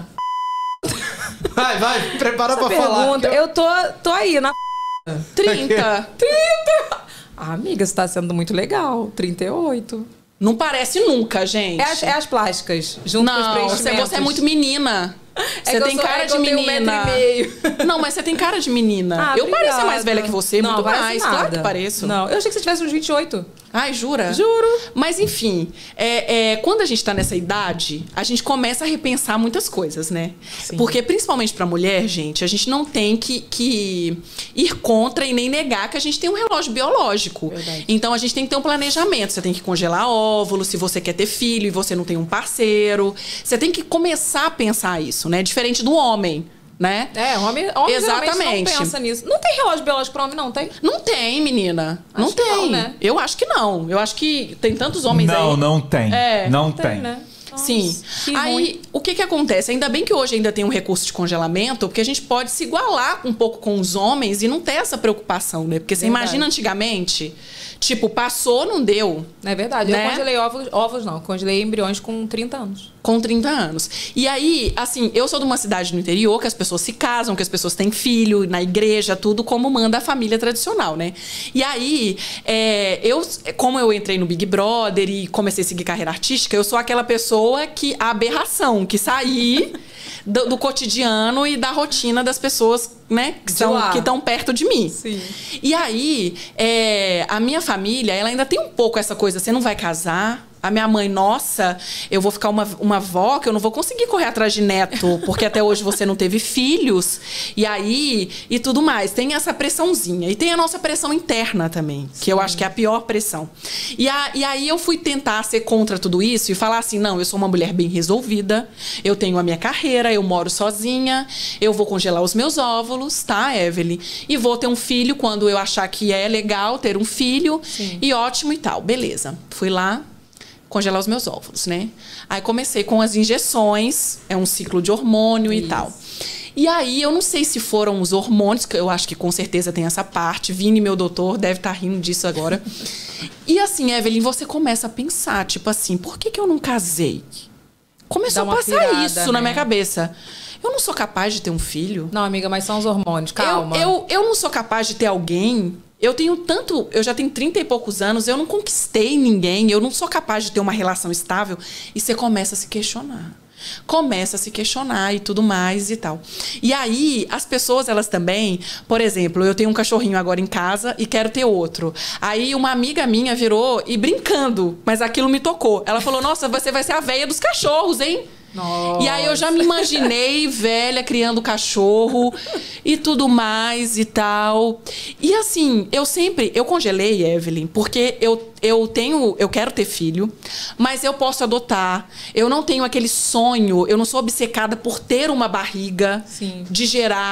Vai, vai, prepara Essa pra falar. pergunta, eu tô, tô aí na... trinta. trinta! Ah, amiga, você tá sendo muito legal. trinta e oito. Não parece nunca, gente. É as, é as plásticas, junto com os Não, você, preenchimentos. você é muito menina. É Você que eu tem sou- cara é que de eu tenho um menina. metro e meio. Não, mas você tem cara de menina. Ah, eu pareço ser mais obrigada. velha que você, Não, muito parece mais. nada. Claro que pareço. Não, eu achei que você tivesse uns vinte e oito. Ai, jura? Juro. Mas enfim, é, é, quando a gente tá nessa idade, a gente começa a repensar muitas coisas, né? Sim. Porque principalmente pra mulher, gente, a gente não tem que, que ir contra e nem negar que a gente tem um relógio biológico. Verdade. Então a gente tem que ter um planejamento. Você tem que congelar óvulos, se você quer ter filho e você não tem um parceiro. Você tem que começar a pensar isso, né? Diferente do homem. Né? É, homem, homem Exatamente. geralmente não pensa nisso. Não tem relógio biológico pra homem, não, tem? Não tem, menina. Acho não que tem. não, né? Eu acho que não. Eu acho que tem tantos homens aí. Não, não tem. É, não Tem, tem. né? Nossa, Sim. que Aí, ruim. o que que acontece? Ainda bem que hoje ainda tem um recurso de congelamento, porque a gente pode se igualar um pouco com os homens e não ter essa preocupação, né? Porque você Verdade. imagina antigamente, tipo, passou, não deu. É verdade. Né? Eu congelei óvulos, óvulos não. Congelei embriões com trinta anos. Com trinta anos. E aí, assim, eu sou de uma cidade no interior que as pessoas se casam, que as pessoas têm filho, na igreja, tudo como manda a família tradicional, né? E aí, é, eu, como eu entrei no Big Brother e comecei a seguir carreira artística, eu sou aquela pessoa que, a aberração, que saí do, do cotidiano e da rotina das pessoas, né, que De são, lá. que estão perto de mim. Sim. E aí, é, a minha família, ela ainda tem um pouco essa coisa, você não vai casar. A minha mãe, nossa, eu vou ficar uma, uma avó que eu não vou conseguir correr atrás de neto, porque até hoje você não teve filhos. E aí, e tudo mais. Tem essa pressãozinha. E tem a nossa pressão interna também, que eu acho que é a pior pressão. E, a, e aí eu fui tentar ser contra tudo isso e falar assim, não, eu sou uma mulher bem resolvida, eu tenho a minha carreira, eu moro sozinha, eu vou congelar os meus óvulos, tá, Evelyn? E vou ter um filho quando eu achar que é legal ter um filho. Sim. E ótimo e tal. Beleza. Fui lá congelar os meus óvulos, né? Aí comecei com as injeções, é um ciclo de hormônio Isso. e tal. E aí, eu não sei se foram os hormônios, que eu acho que com certeza tem essa parte. Vini, meu doutor, deve estar rindo disso agora. E assim, Evelyn, você começa a pensar, tipo assim, por que que eu não casei? Começou Dá a uma passar pirada, isso né? na minha cabeça. Eu não sou capaz de ter um filho. Não, amiga, mas são os hormônios. Calma. Eu, eu, eu não sou capaz de ter alguém. Eu tenho tanto. Eu já tenho trinta e poucos anos, eu não conquistei ninguém, eu não sou capaz de ter uma relação estável. E você começa a se questionar. Começa a se questionar e tudo mais e tal. E aí, as pessoas, elas também... Por exemplo, eu tenho um cachorrinho agora em casa e quero ter outro. Aí, uma amiga minha virou e brincando, mas aquilo me tocou. Ela falou, nossa, você vai ser a véia dos cachorros, hein? Nossa. E aí eu já me imaginei velha criando cachorro e tudo mais e tal. E assim, eu sempre, eu congelei, Evelyn, porque eu, eu tenho, eu quero ter filho, mas eu posso adotar. Eu não tenho aquele sonho, eu não sou obcecada por ter uma barriga, Sim. de gerar.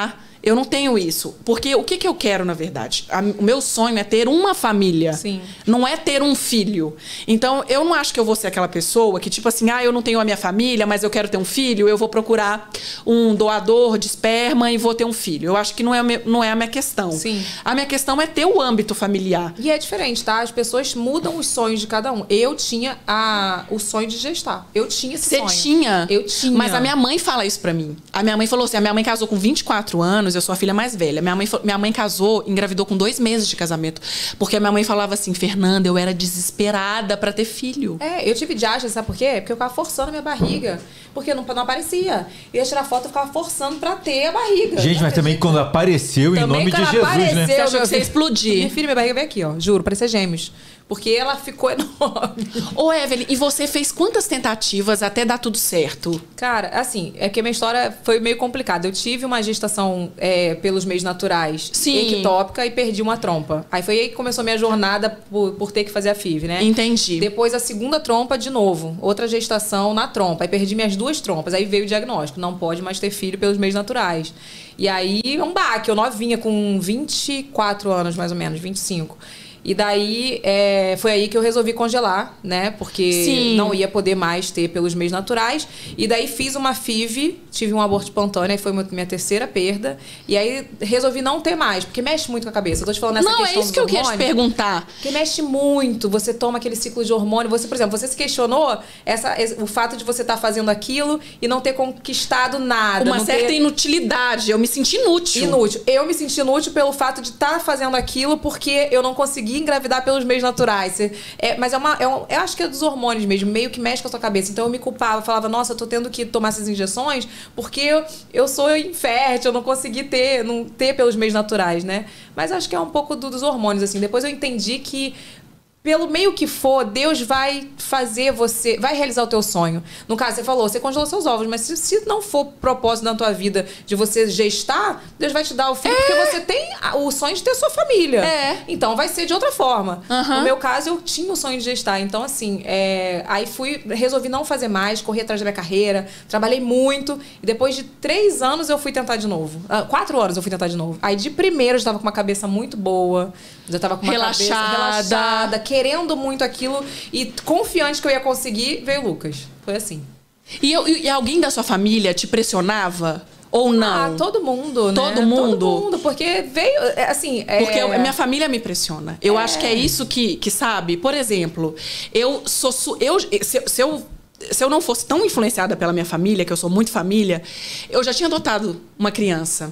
Eu não tenho isso. Porque o que, que eu quero, na verdade? A, o meu sonho é ter uma família. Sim. Não é ter um filho. Então, eu não acho que eu vou ser aquela pessoa que, tipo assim, ah, eu não tenho a minha família, mas eu quero ter um filho, eu vou procurar um doador de esperma e vou ter um filho. Eu acho que não é, a me, não é a minha questão. Sim. A minha questão é ter o âmbito familiar. E é diferente, tá? As pessoas mudam os sonhos de cada um. Eu tinha a, o sonho de gestar. Eu tinha esse Você sonho. tinha? Eu tinha. Mas a minha mãe fala isso pra mim. A minha mãe falou assim, a minha mãe casou com vinte e quatro anos, eu sou a filha mais velha. Minha mãe, minha mãe casou, engravidou com dois meses de casamento. Porque a minha mãe falava assim, Fernanda, eu era desesperada pra ter filho. É, eu tive diabetes, sabe por quê? Porque eu ficava forçando a minha barriga. Porque não, não aparecia. Eu ia tirar foto e ficava forçando pra ter a barriga. Gente, mas também quando apareceu, em Também nome de quando Jesus, apareceu, né? Você achou meu que você ia filho- explodir? Minha filha, minha barriga veio aqui, ó. Juro, parecia gêmeos. Porque ela ficou enorme. Ô, Evelyn, e você fez quantas tentativas até dar tudo certo? Cara, assim, é que a minha história foi meio complicada. Eu tive uma gestação é, pelos meios naturais, Sim. ectópica, e perdi uma trompa. Aí foi aí que começou a minha jornada por, por ter que fazer a F I V, né? Entendi. Depois a segunda trompa de novo. Outra gestação na trompa. Aí perdi minhas duas trompas. Aí veio o diagnóstico. Não pode mais ter filho pelos meios naturais. E aí, um baque. Eu novinha, com vinte e quatro anos, mais ou menos, vinte e cinco. E daí, é, foi aí que eu resolvi congelar, né? Porque Sim. não ia poder mais ter pelos meios naturais. E daí fiz uma F I V, tive um aborto espontâneo, aí foi minha terceira perda. E aí resolvi não ter mais, porque mexe muito com a cabeça. Eu tô te falando nessa Não, questão é isso que eu dos queria te hormônios, perguntar. porque mexe muito, você toma aquele ciclo de hormônio. Você, por exemplo, você se questionou essa, esse- o fato de você estar fazendo aquilo e não ter conquistado nada. Uma não certa ter... inutilidade. Eu me senti inútil. Inútil. Eu me senti inútil pelo fato de estar fazendo aquilo porque eu não consegui engravidar pelos meios naturais. Você- É, mas é uma. É um, eu acho que é dos hormônios mesmo, meio que mexe com a sua cabeça. Então eu me culpava, falava, nossa, eu tô tendo que tomar essas injeções porque eu, eu sou infértil, eu não consegui ter, não ter pelos meios naturais, né? Mas acho que é um pouco do- dos hormônios, assim. Depois eu entendi que, pelo meio que for, Deus vai fazer você, vai realizar o teu sonho. No caso, você falou, você congelou seus ovos, mas se, se não for propósito na tua vida de você gestar, Deus vai te dar o filho, porque você tem a- o sonho de ter sua família. É. Então vai ser de outra forma. Aham. No meu caso, eu tinha o sonho de gestar. Então, assim, é, aí fui, resolvi não fazer mais, corri atrás da minha carreira, trabalhei muito, e depois de três anos eu fui tentar de novo. Ah, quatro anos eu fui tentar de novo. Aí de primeiro eu já tava com uma cabeça muito boa, já tava com uma Relaxada. cabeça relaxada, querendo muito aquilo e confiante que eu ia conseguir, veio o Lucas. Foi assim. E, eu- e alguém da sua família te pressionava? Ou não? Ah, todo mundo, né? Todo mundo? Todo mundo, porque veio, é, assim... é- Porque eu- a minha família me pressiona. Eu acho que é isso que, que, sabe? Por exemplo, eu sou... su- Eu, se, se eu... Se eu não fosse tão influenciada pela minha família, que eu sou muito família, eu já tinha adotado uma criança.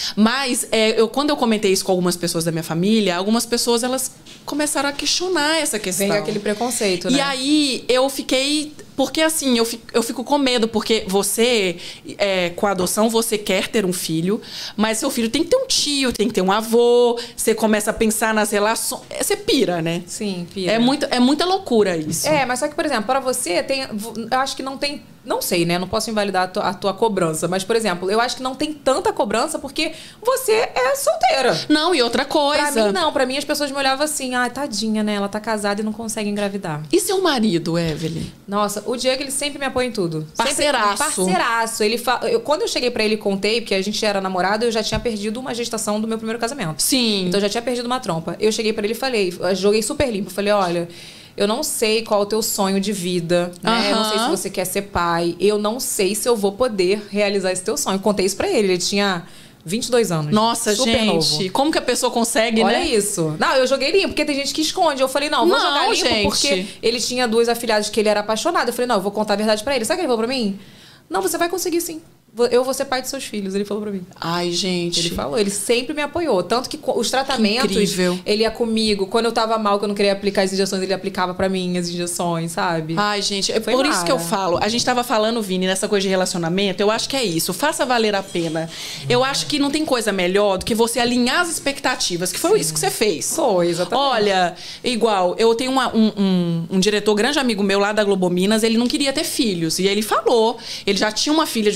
Mas é, eu, quando eu comentei isso com algumas pessoas da minha família, algumas pessoas elas começaram a questionar essa questão. Vem aquele preconceito, E né? aí eu fiquei... Porque assim, eu fico, eu fico com medo, porque você, é, com a adoção, você quer ter um filho, mas seu filho tem que ter um tio, tem que ter um avô, você começa a pensar nas relações... Você pira, né? Sim, pira. É, muito, é muita loucura isso. É, mas só que, por exemplo, para você, tem, eu acho que não tem... Não sei, né? Não posso invalidar a tua, a tua cobrança. Mas, por exemplo, eu acho que não tem tanta cobrança porque você é solteira. Não, e outra coisa... Pra mim, não. Pra mim, as pessoas me olhavam assim. Ah, tadinha, né? Ela tá casada e não consegue engravidar. E seu marido, Evelyn? Nossa, o Diego, ele sempre me apoia em tudo. Parceiraço. Sempre, parceiraço. Ele fa... eu, quando eu cheguei pra ele e contei, porque a gente era namorado, eu já tinha perdido uma gestação do meu primeiro casamento. Sim. Então, eu já tinha perdido uma trompa. Eu cheguei pra ele e falei... Eu joguei super limpo. Falei, olha... Eu não sei qual é o teu sonho de vida, né? Eu não sei se você quer ser pai. Eu não sei se eu vou poder realizar esse teu sonho. Eu contei isso pra ele. Ele tinha vinte e dois anos. Nossa, super gente. novo. Como que a pessoa consegue, Olha né? isso. Não, eu joguei limpo, porque tem gente que esconde. Eu falei, não, vou Não, jogar limpo gente. porque ele tinha duas afilhadas que ele era apaixonado. Eu falei, não, eu vou contar a verdade pra ele. Sabe o que ele falou pra mim? Não, você vai conseguir sim. Eu vou ser pai de seus filhos, ele falou pra mim. Ai, gente. Ele falou, ele sempre me apoiou. Tanto que co- os tratamentos, Que incrível. ele ia comigo. Quando eu tava mal, que eu não queria aplicar as injeções, ele aplicava pra mim as injeções, sabe? Ai, gente, é Foi por isso mara. que eu falo. A gente tava falando, Vini, nessa coisa de relacionamento. Eu acho que é isso. Faça valer a pena. Eu acho que não tem coisa melhor do que você alinhar as expectativas, que foi isso que você fez. Foi, exatamente. Olha, igual, eu tenho uma- um, um, um diretor, grande amigo meu lá da Globo Minas, ele não queria ter filhos. E ele falou. Ele já tinha uma filha de um casamento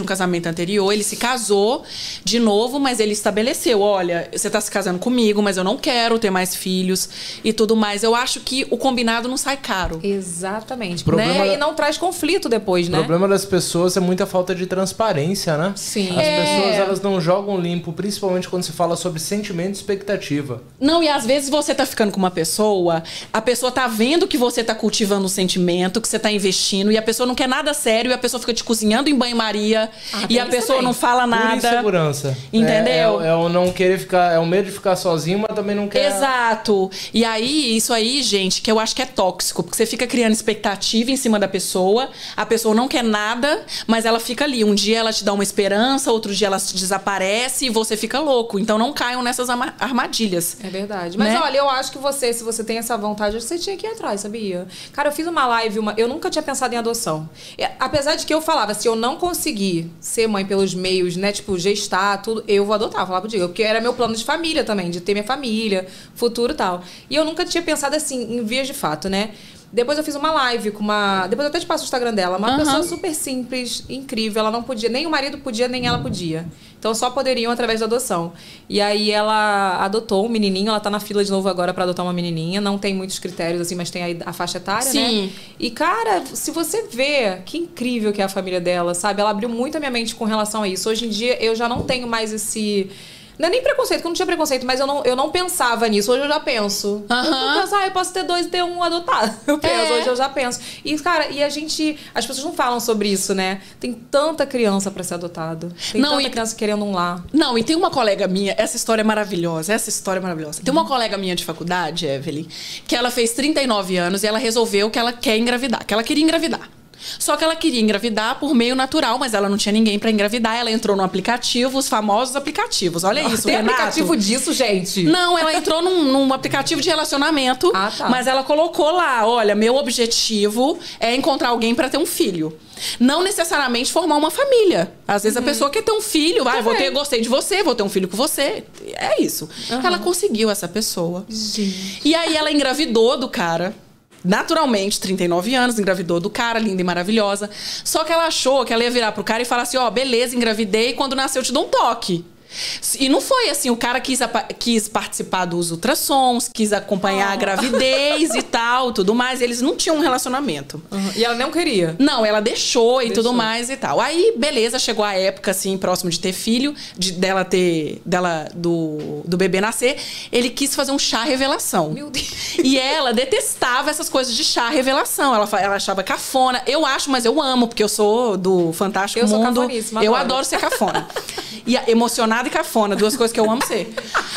casamento anterior, ele se casou de novo, mas ele estabeleceu, olha, você tá se casando comigo, mas eu não quero ter mais filhos e tudo mais. Eu acho que o combinado não sai caro. Exatamente. Problema- Né? E não traz conflito depois, O né? problema das pessoas é muita falta de transparência, né? Sim. As É. pessoas, elas não jogam limpo, principalmente quando se fala sobre sentimento e expectativa. Não, e às vezes você tá ficando com uma pessoa, a pessoa tá vendo que você tá cultivando um sentimento, que você tá investindo, e a pessoa não quer nada sério, e a pessoa fica te cozinhando em banho-maria, Ah, e tem a isso pessoa também. não fala Pura nada. insegurança. Entendeu? É, é, é o não querer ficar, é o medo de ficar sozinho, mas também não quer. Exato. E aí, isso aí, gente, que eu acho que é tóxico, porque você fica criando expectativa em cima da pessoa, a pessoa não quer nada, mas ela fica ali. Um dia ela te dá uma esperança, outro dia ela desaparece e você fica louco. Então não caiam nessas ama- armadilhas. É verdade. Mas Né? olha, eu acho que você, se você tem essa vontade, você tinha que ir atrás, sabia? Cara, eu fiz uma live, uma... eu nunca tinha pensado em adoção. É, apesar de que eu falava, se eu não conseguir ser mãe pelos meios, né, tipo, gestar, tudo, eu vou adotar, eu falava pro Diego, porque era meu plano de família também, de ter minha família, futuro e tal. E eu nunca tinha pensado assim, em vias de fato, né? Depois eu fiz uma live com uma... Depois eu até te passo o Instagram dela. Uma Aham. pessoa super simples, incrível. Ela não podia... Nem o marido podia, nem ela podia. Então só poderiam através da adoção. E aí ela adotou um menininho. Ela tá na fila de novo agora pra adotar uma menininha. Não tem muitos critérios, assim, mas tem aí a faixa etária, Sim. né? E, cara, se você vê que incrível que é a família dela, sabe? Ela abriu muito a minha mente com relação a isso. Hoje em dia eu já não tenho mais esse... Não é nem preconceito, porque eu não tinha preconceito, mas eu não, eu não pensava nisso. Hoje eu já penso. Aham. Eu não penso, ah, eu posso ter dois e ter um adotado. Eu penso, É. hoje eu já penso. E, cara, e a gente... As pessoas não falam sobre isso, né? Tem tanta criança pra ser adotado. Tem Não, tanta e- criança querendo um lar. Não, e tem uma colega minha, essa história é maravilhosa, essa história é maravilhosa. Tem uma colega minha de faculdade, Evelyn, que ela fez trinta e nove anos e ela resolveu que ela quer engravidar, que ela queria engravidar. Só que ela queria engravidar por meio natural, mas ela não tinha ninguém pra engravidar. Ela entrou no aplicativo, os famosos aplicativos. Olha isso, Tem Renato. aplicativo disso, gente? Não, ela entrou num, num aplicativo de relacionamento, Ah, tá. mas ela colocou lá, olha, meu objetivo é encontrar alguém pra ter um filho. Não necessariamente formar uma família. Às vezes a pessoa quer ter um filho, vai, vou ter, gostei de você, vou ter um filho com você. É isso. Ela conseguiu essa pessoa. Gente. E aí ela engravidou do cara. Naturalmente, trinta e nove anos, engravidou do cara, linda e maravilhosa. Só que ela achou que ela ia virar pro cara e falar assim, ó, beleza, engravidei, quando nasceu eu te dou um toque. E não foi assim, o cara quis, apa- quis participar dos ultrassons, quis acompanhar a gravidez e tal, tudo mais. Eles não tinham um relacionamento. Uhum. E ela não queria? Não, ela deixou e Deixou. tudo mais e tal. Aí, beleza, chegou a época, assim, próximo de ter filho, de, dela ter, dela, do, do bebê nascer. Ele quis fazer um chá revelação. Meu Deus. E ela detestava essas coisas de chá revelação. Ela, fa- ela achava cafona. Eu acho, mas eu amo, porque eu sou do Fantástico Eu sou Mundo. cafoníssima, Eu adoro. adoro ser cafona. E a- emocionada e cafona, duas coisas que eu amo ser.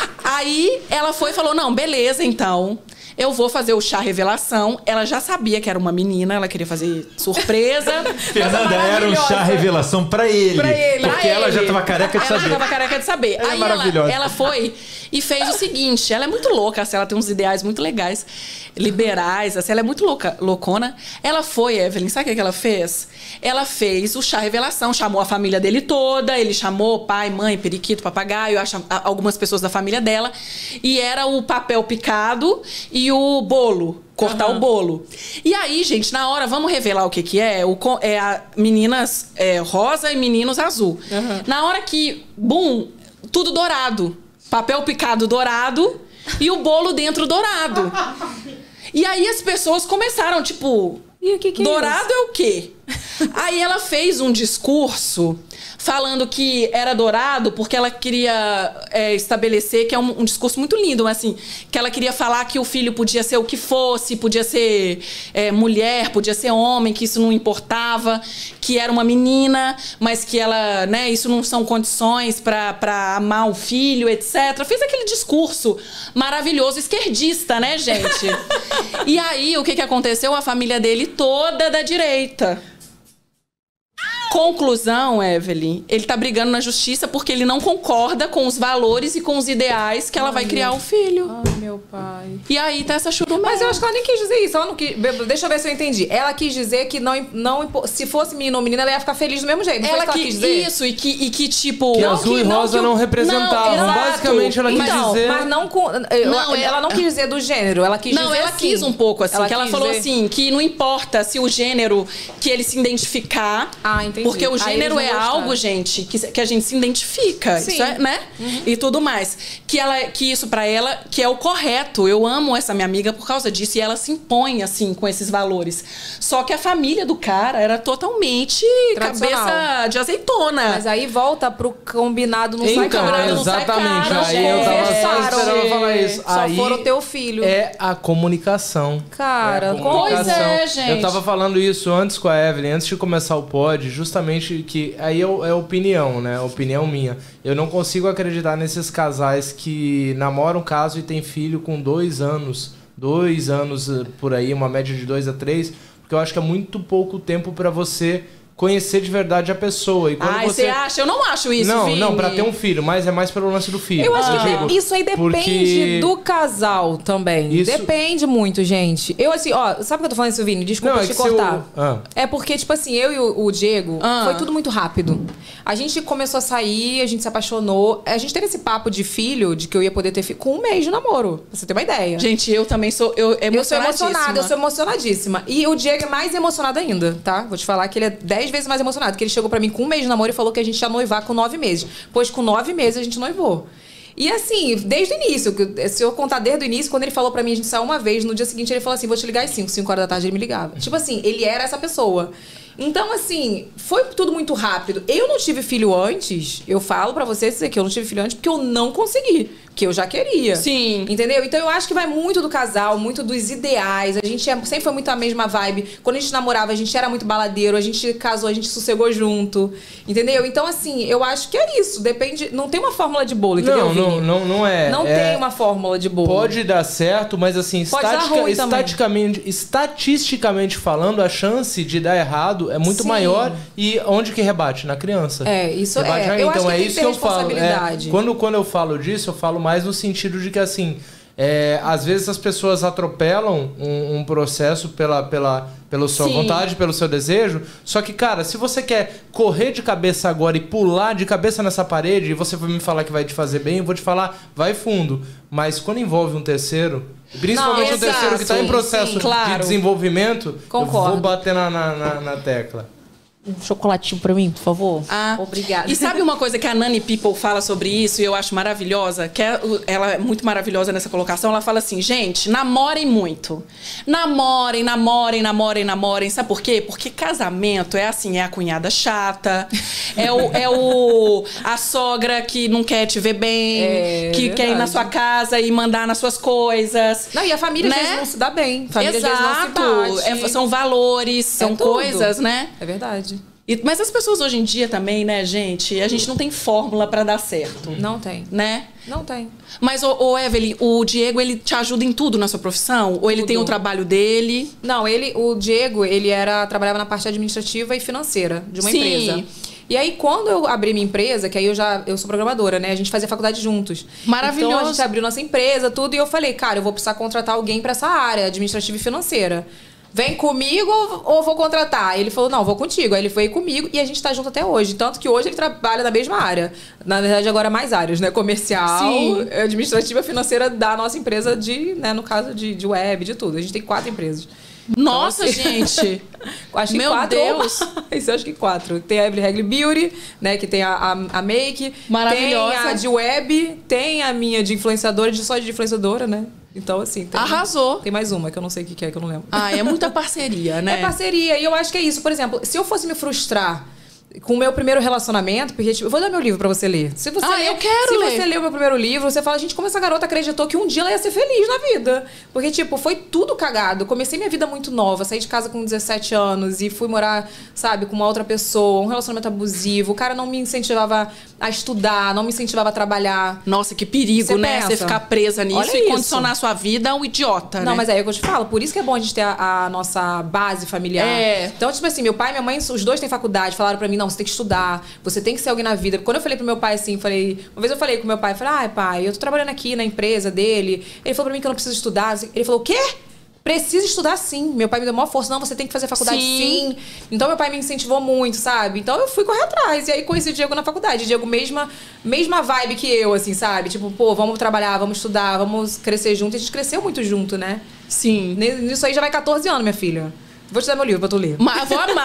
Aí ela foi e falou: não, beleza, então. Eu vou fazer o chá revelação. Ela já sabia que era uma menina, ela queria fazer surpresa. Fernanda era um chá revelação pra ele. Pra ele. Porque Pra ela ele. já tava careca de Ela saber. já tava careca de saber. Ela é Aí maravilhosa. ela, ela foi e fez o seguinte: ela é muito louca, assim, ela tem uns ideais muito legais, liberais, assim, ela é muito louca, loucona. Ela foi, Evelyn, sabe o que que ela fez? Ela fez o chá revelação, chamou a família dele toda, ele chamou pai, mãe, periquito, papagaio, acha- a- algumas pessoas da família dela, e era o papel picado e o bolo. Cortar Aham. o bolo. E aí, gente, na hora, vamos revelar o que que é? O, co- é a meninas é, rosa e meninos azul. Aham. Na hora que, bum, tudo dourado. Papel picado dourado e o bolo dentro dourado. E aí as pessoas começaram, tipo... E o que que é dourado isso? é o quê? Aí ela fez um discurso falando que era dourado porque ela queria é, estabelecer, que é um, um discurso muito lindo, mas assim, que ela queria falar que o filho podia ser o que fosse, podia ser é, mulher, podia ser homem, que isso não importava, que era uma menina, mas que ela, né, isso não são condições pra, pra amar o filho, etcétera. Fez aquele discurso maravilhoso, esquerdista, né, gente? E aí, o que que aconteceu? A família dele toda da direita. Conclusão, Evelyn, ele tá brigando na justiça porque ele não concorda com os valores e com os ideais que ela Ai, vai criar meu- um filho. Ai, meu pai. E aí tá essa churumela. Mas eu acho que ela nem quis dizer isso. Ela não quis... Deixa eu ver se eu entendi. Ela quis dizer que não, não impo- se fosse menino ou menina, ela ia ficar feliz do mesmo jeito. Não foi Ela isso que que, ela quis dizer? isso, e que, e que tipo... Que azul e rosa o- não representavam. exato. Basicamente, ela quis Então, dizer... mas não com... eu- Não, ela, ela- não quis dizer do gênero. Ela quis Não, dizer ela assim. quis um pouco, assim. que ela quis falou dizer- assim, que não importa se o gênero que ele se identificar, Ah, entendi. Porque o Aí gênero eles é não gostaram. algo, gente, que, que a gente se identifica, Sim. isso é, né? Uhum. E tudo mais. Que, ela, que isso pra ela, que é o correto. Eu amo essa minha amiga por causa disso. E ela se impõe, assim, com esses valores. Só que a família do cara era totalmente Tradicional. cabeça de azeitona. Mas aí volta pro combinado não sai Então, caro. exatamente. Não sai Aí eu tava só Conversaram. esperando falar isso. Só Aí foram teu filho. É a comunicação. Cara, É a comunicação. pois é, gente. Eu tava falando isso antes com a Evelyn, antes de começar o pod, justamente que aí é, é opinião, né? Opinião minha. Eu não consigo acreditar nesses casais que namoram caso e tem filho com dois anos. Dois anos eh, por aí, uma média de dois a três. Porque eu acho que é muito pouco tempo pra você conhecer de verdade a pessoa. E quando Ai, você você acha? Eu não acho isso, Não, Vini. não, pra ter um filho, mas é mais pelo lance do filho. Eu acho que digo, de- isso aí depende porque- do casal também. Isso- Depende muito, gente. Eu, assim, ó, sabe por que eu tô falando isso, Vini? Desculpa Não, é te que cortar. se eu- ah. É porque, tipo assim, eu e o, o Diego, Ah. foi tudo muito rápido. A gente começou a sair, a gente se apaixonou. A gente teve esse papo de filho, de que eu ia poder ter filho, com um mês de namoro. Pra você ter uma ideia. Gente, eu também sou eu, Eu sou emocionadíssima. emocionada, eu sou emocionadíssima. E o Diego é mais emocionado ainda, tá? Vou te falar que ele é dez vezes mais emocionado. Que ele chegou pra mim com um mês de namoro e falou que a gente ia noivar com nove meses. Pois com nove meses a gente noivou. E assim, desde o início, que- se eu contar desde o início, quando ele falou pra mim, a gente saiu uma vez, no dia seguinte ele falou assim, vou te ligar às cinco, cinco horas da tarde ele me ligava. Tipo assim, ele era essa pessoa. Então, assim, foi tudo muito rápido. Eu não tive filho antes, eu falo pra vocês que eu não tive filho antes porque eu não consegui. Porque eu já queria. Sim. Entendeu? Então eu acho que vai muito do casal, muito dos ideais. A gente é- sempre foi muito a mesma vibe. Quando a gente namorava, a gente era muito baladeiro. A gente casou, a gente sossegou junto. Entendeu? Então, assim, eu acho que é isso. Depende. Não tem uma fórmula de bolo, entendeu? Não, não, Vini? não, não é. Não É- tem uma fórmula de bolo. Pode dar certo, mas assim, Pode dar estatica- ruim também. estaticamente, estatisticamente falando, a chance de dar errado é muito Sim. maior. E onde que rebate? Na criança. É, isso Rebate é. aí. Eu Então acho que é tem isso que que ter eu falo. É, responsabilidade. quando, quando eu falo disso, eu falo mais no sentido de que assim. É, às vezes as pessoas atropelam um, um processo pela, pela, pela sua Sim. vontade, pelo seu desejo. Só que, cara, se você quer correr de cabeça agora e pular de cabeça nessa parede, e você vai me falar que vai te fazer bem, eu vou te falar, vai fundo. Mas quando envolve um terceiro, principalmente Não, um terceiro que está em sim, processo sim, claro. de desenvolvimento, Concordo. eu vou bater na, na, na, na tecla. Um chocolatinho pra mim, por favor. Ah, Obrigada. E sabe uma coisa que a Nani People fala sobre isso e eu acho maravilhosa? Que é, ela é muito maravilhosa nessa colocação. Ela fala assim, gente, namorem muito. Namorem, namorem, namorem, namorem. Sabe por quê? Porque casamento é assim, é a cunhada chata, é o, é o a sogra que não quer te ver bem, É que quer ir na verdade. sua casa e mandar nas suas coisas. Não, e a família Né? às vezes não se dá bem. Família Exato. às vezes não se bate. É- são valores, são tudo. coisas, né? É verdade. E- mas as pessoas hoje em dia também, né, gente? A gente não tem fórmula pra dar certo, Não tem. né? Não tem. Mas, ô, ô, Evelyn, o Diego, ele te ajuda em tudo na sua profissão? Ou ele Tudo. tem o trabalho dele? Não, ele, o Diego, ele era trabalhava na parte administrativa e financeira de uma Sim. empresa. E aí, quando eu abri minha empresa, que aí eu já eu sou programadora, né? A gente fazia faculdade juntos. Maravilhoso. Então a gente abriu nossa empresa, tudo, e eu falei, cara, eu vou precisar contratar alguém pra essa área, administrativa e financeira. Vem comigo ou, ou vou contratar? Ele falou, não, vou contigo. Aí ele foi comigo e a gente tá junto até hoje. Tanto que hoje ele trabalha na mesma área. Na verdade, agora mais áreas, né? Comercial, Sim. administrativa, financeira da nossa empresa de, né, no caso de, de web, de tudo. A gente tem quatro empresas. Nossa, Então, assim, gente! Acho que Meu quatro. Deus. Isso, eu acho que quatro. Tem a Evelyn Regli Beauty, né? Que tem a, a, a Make. Maravilhosa. Tem a de web. Tem a minha de influenciadora, de só de influenciadora, né? Então, assim... Tem, Arrasou. Tem mais uma, que eu não sei o que que é, que eu não lembro. Ah, é muita parceria, né? É parceria. E eu acho que é isso. Por exemplo, se eu fosse me frustrar com o meu primeiro relacionamento, porque, tipo, eu vou dar meu livro pra você ler. Se você Ah, ler, eu quero Se ler. você ler o meu primeiro livro, você fala, gente, como essa garota acreditou que um dia ela ia ser feliz na vida. Porque, tipo, foi tudo cagado. Comecei minha vida muito nova, saí de casa com dezessete anos e fui morar, sabe, com uma outra pessoa, um relacionamento abusivo. O cara não me incentivava a estudar, não me incentivava a trabalhar. Nossa, que perigo, Você né? pensa? Você ficar presa nisso Olha e isso. condicionar a sua vida a um idiota, Não, né? mas é aí que eu te falo. Por isso que é bom a gente ter a, a nossa base familiar. É. Então, tipo assim, meu pai e minha mãe, os dois têm faculdade, falaram pra mim, não, você tem que estudar, você tem que ser alguém na vida. Quando eu falei pro meu pai assim, falei... Uma vez eu falei com meu pai, falei, ai, pai, eu tô trabalhando aqui na empresa dele. Ele falou pra mim que eu não preciso estudar. Ele falou, o quê? Precisa estudar sim. Meu pai me deu maior força. Não, você tem que fazer faculdade sim. Sim. Então, meu pai me incentivou muito, sabe? Então, eu fui correr atrás. E aí, conheci o Diego na faculdade. Diego, mesma, mesma vibe que eu, assim, sabe? Tipo, pô, vamos trabalhar, vamos estudar, vamos crescer junto. E a gente cresceu muito junto, né? Sim. Nisso aí já vai quatorze anos, minha filha. Vou te dar meu livro pra tu ler. Mas eu vou amar.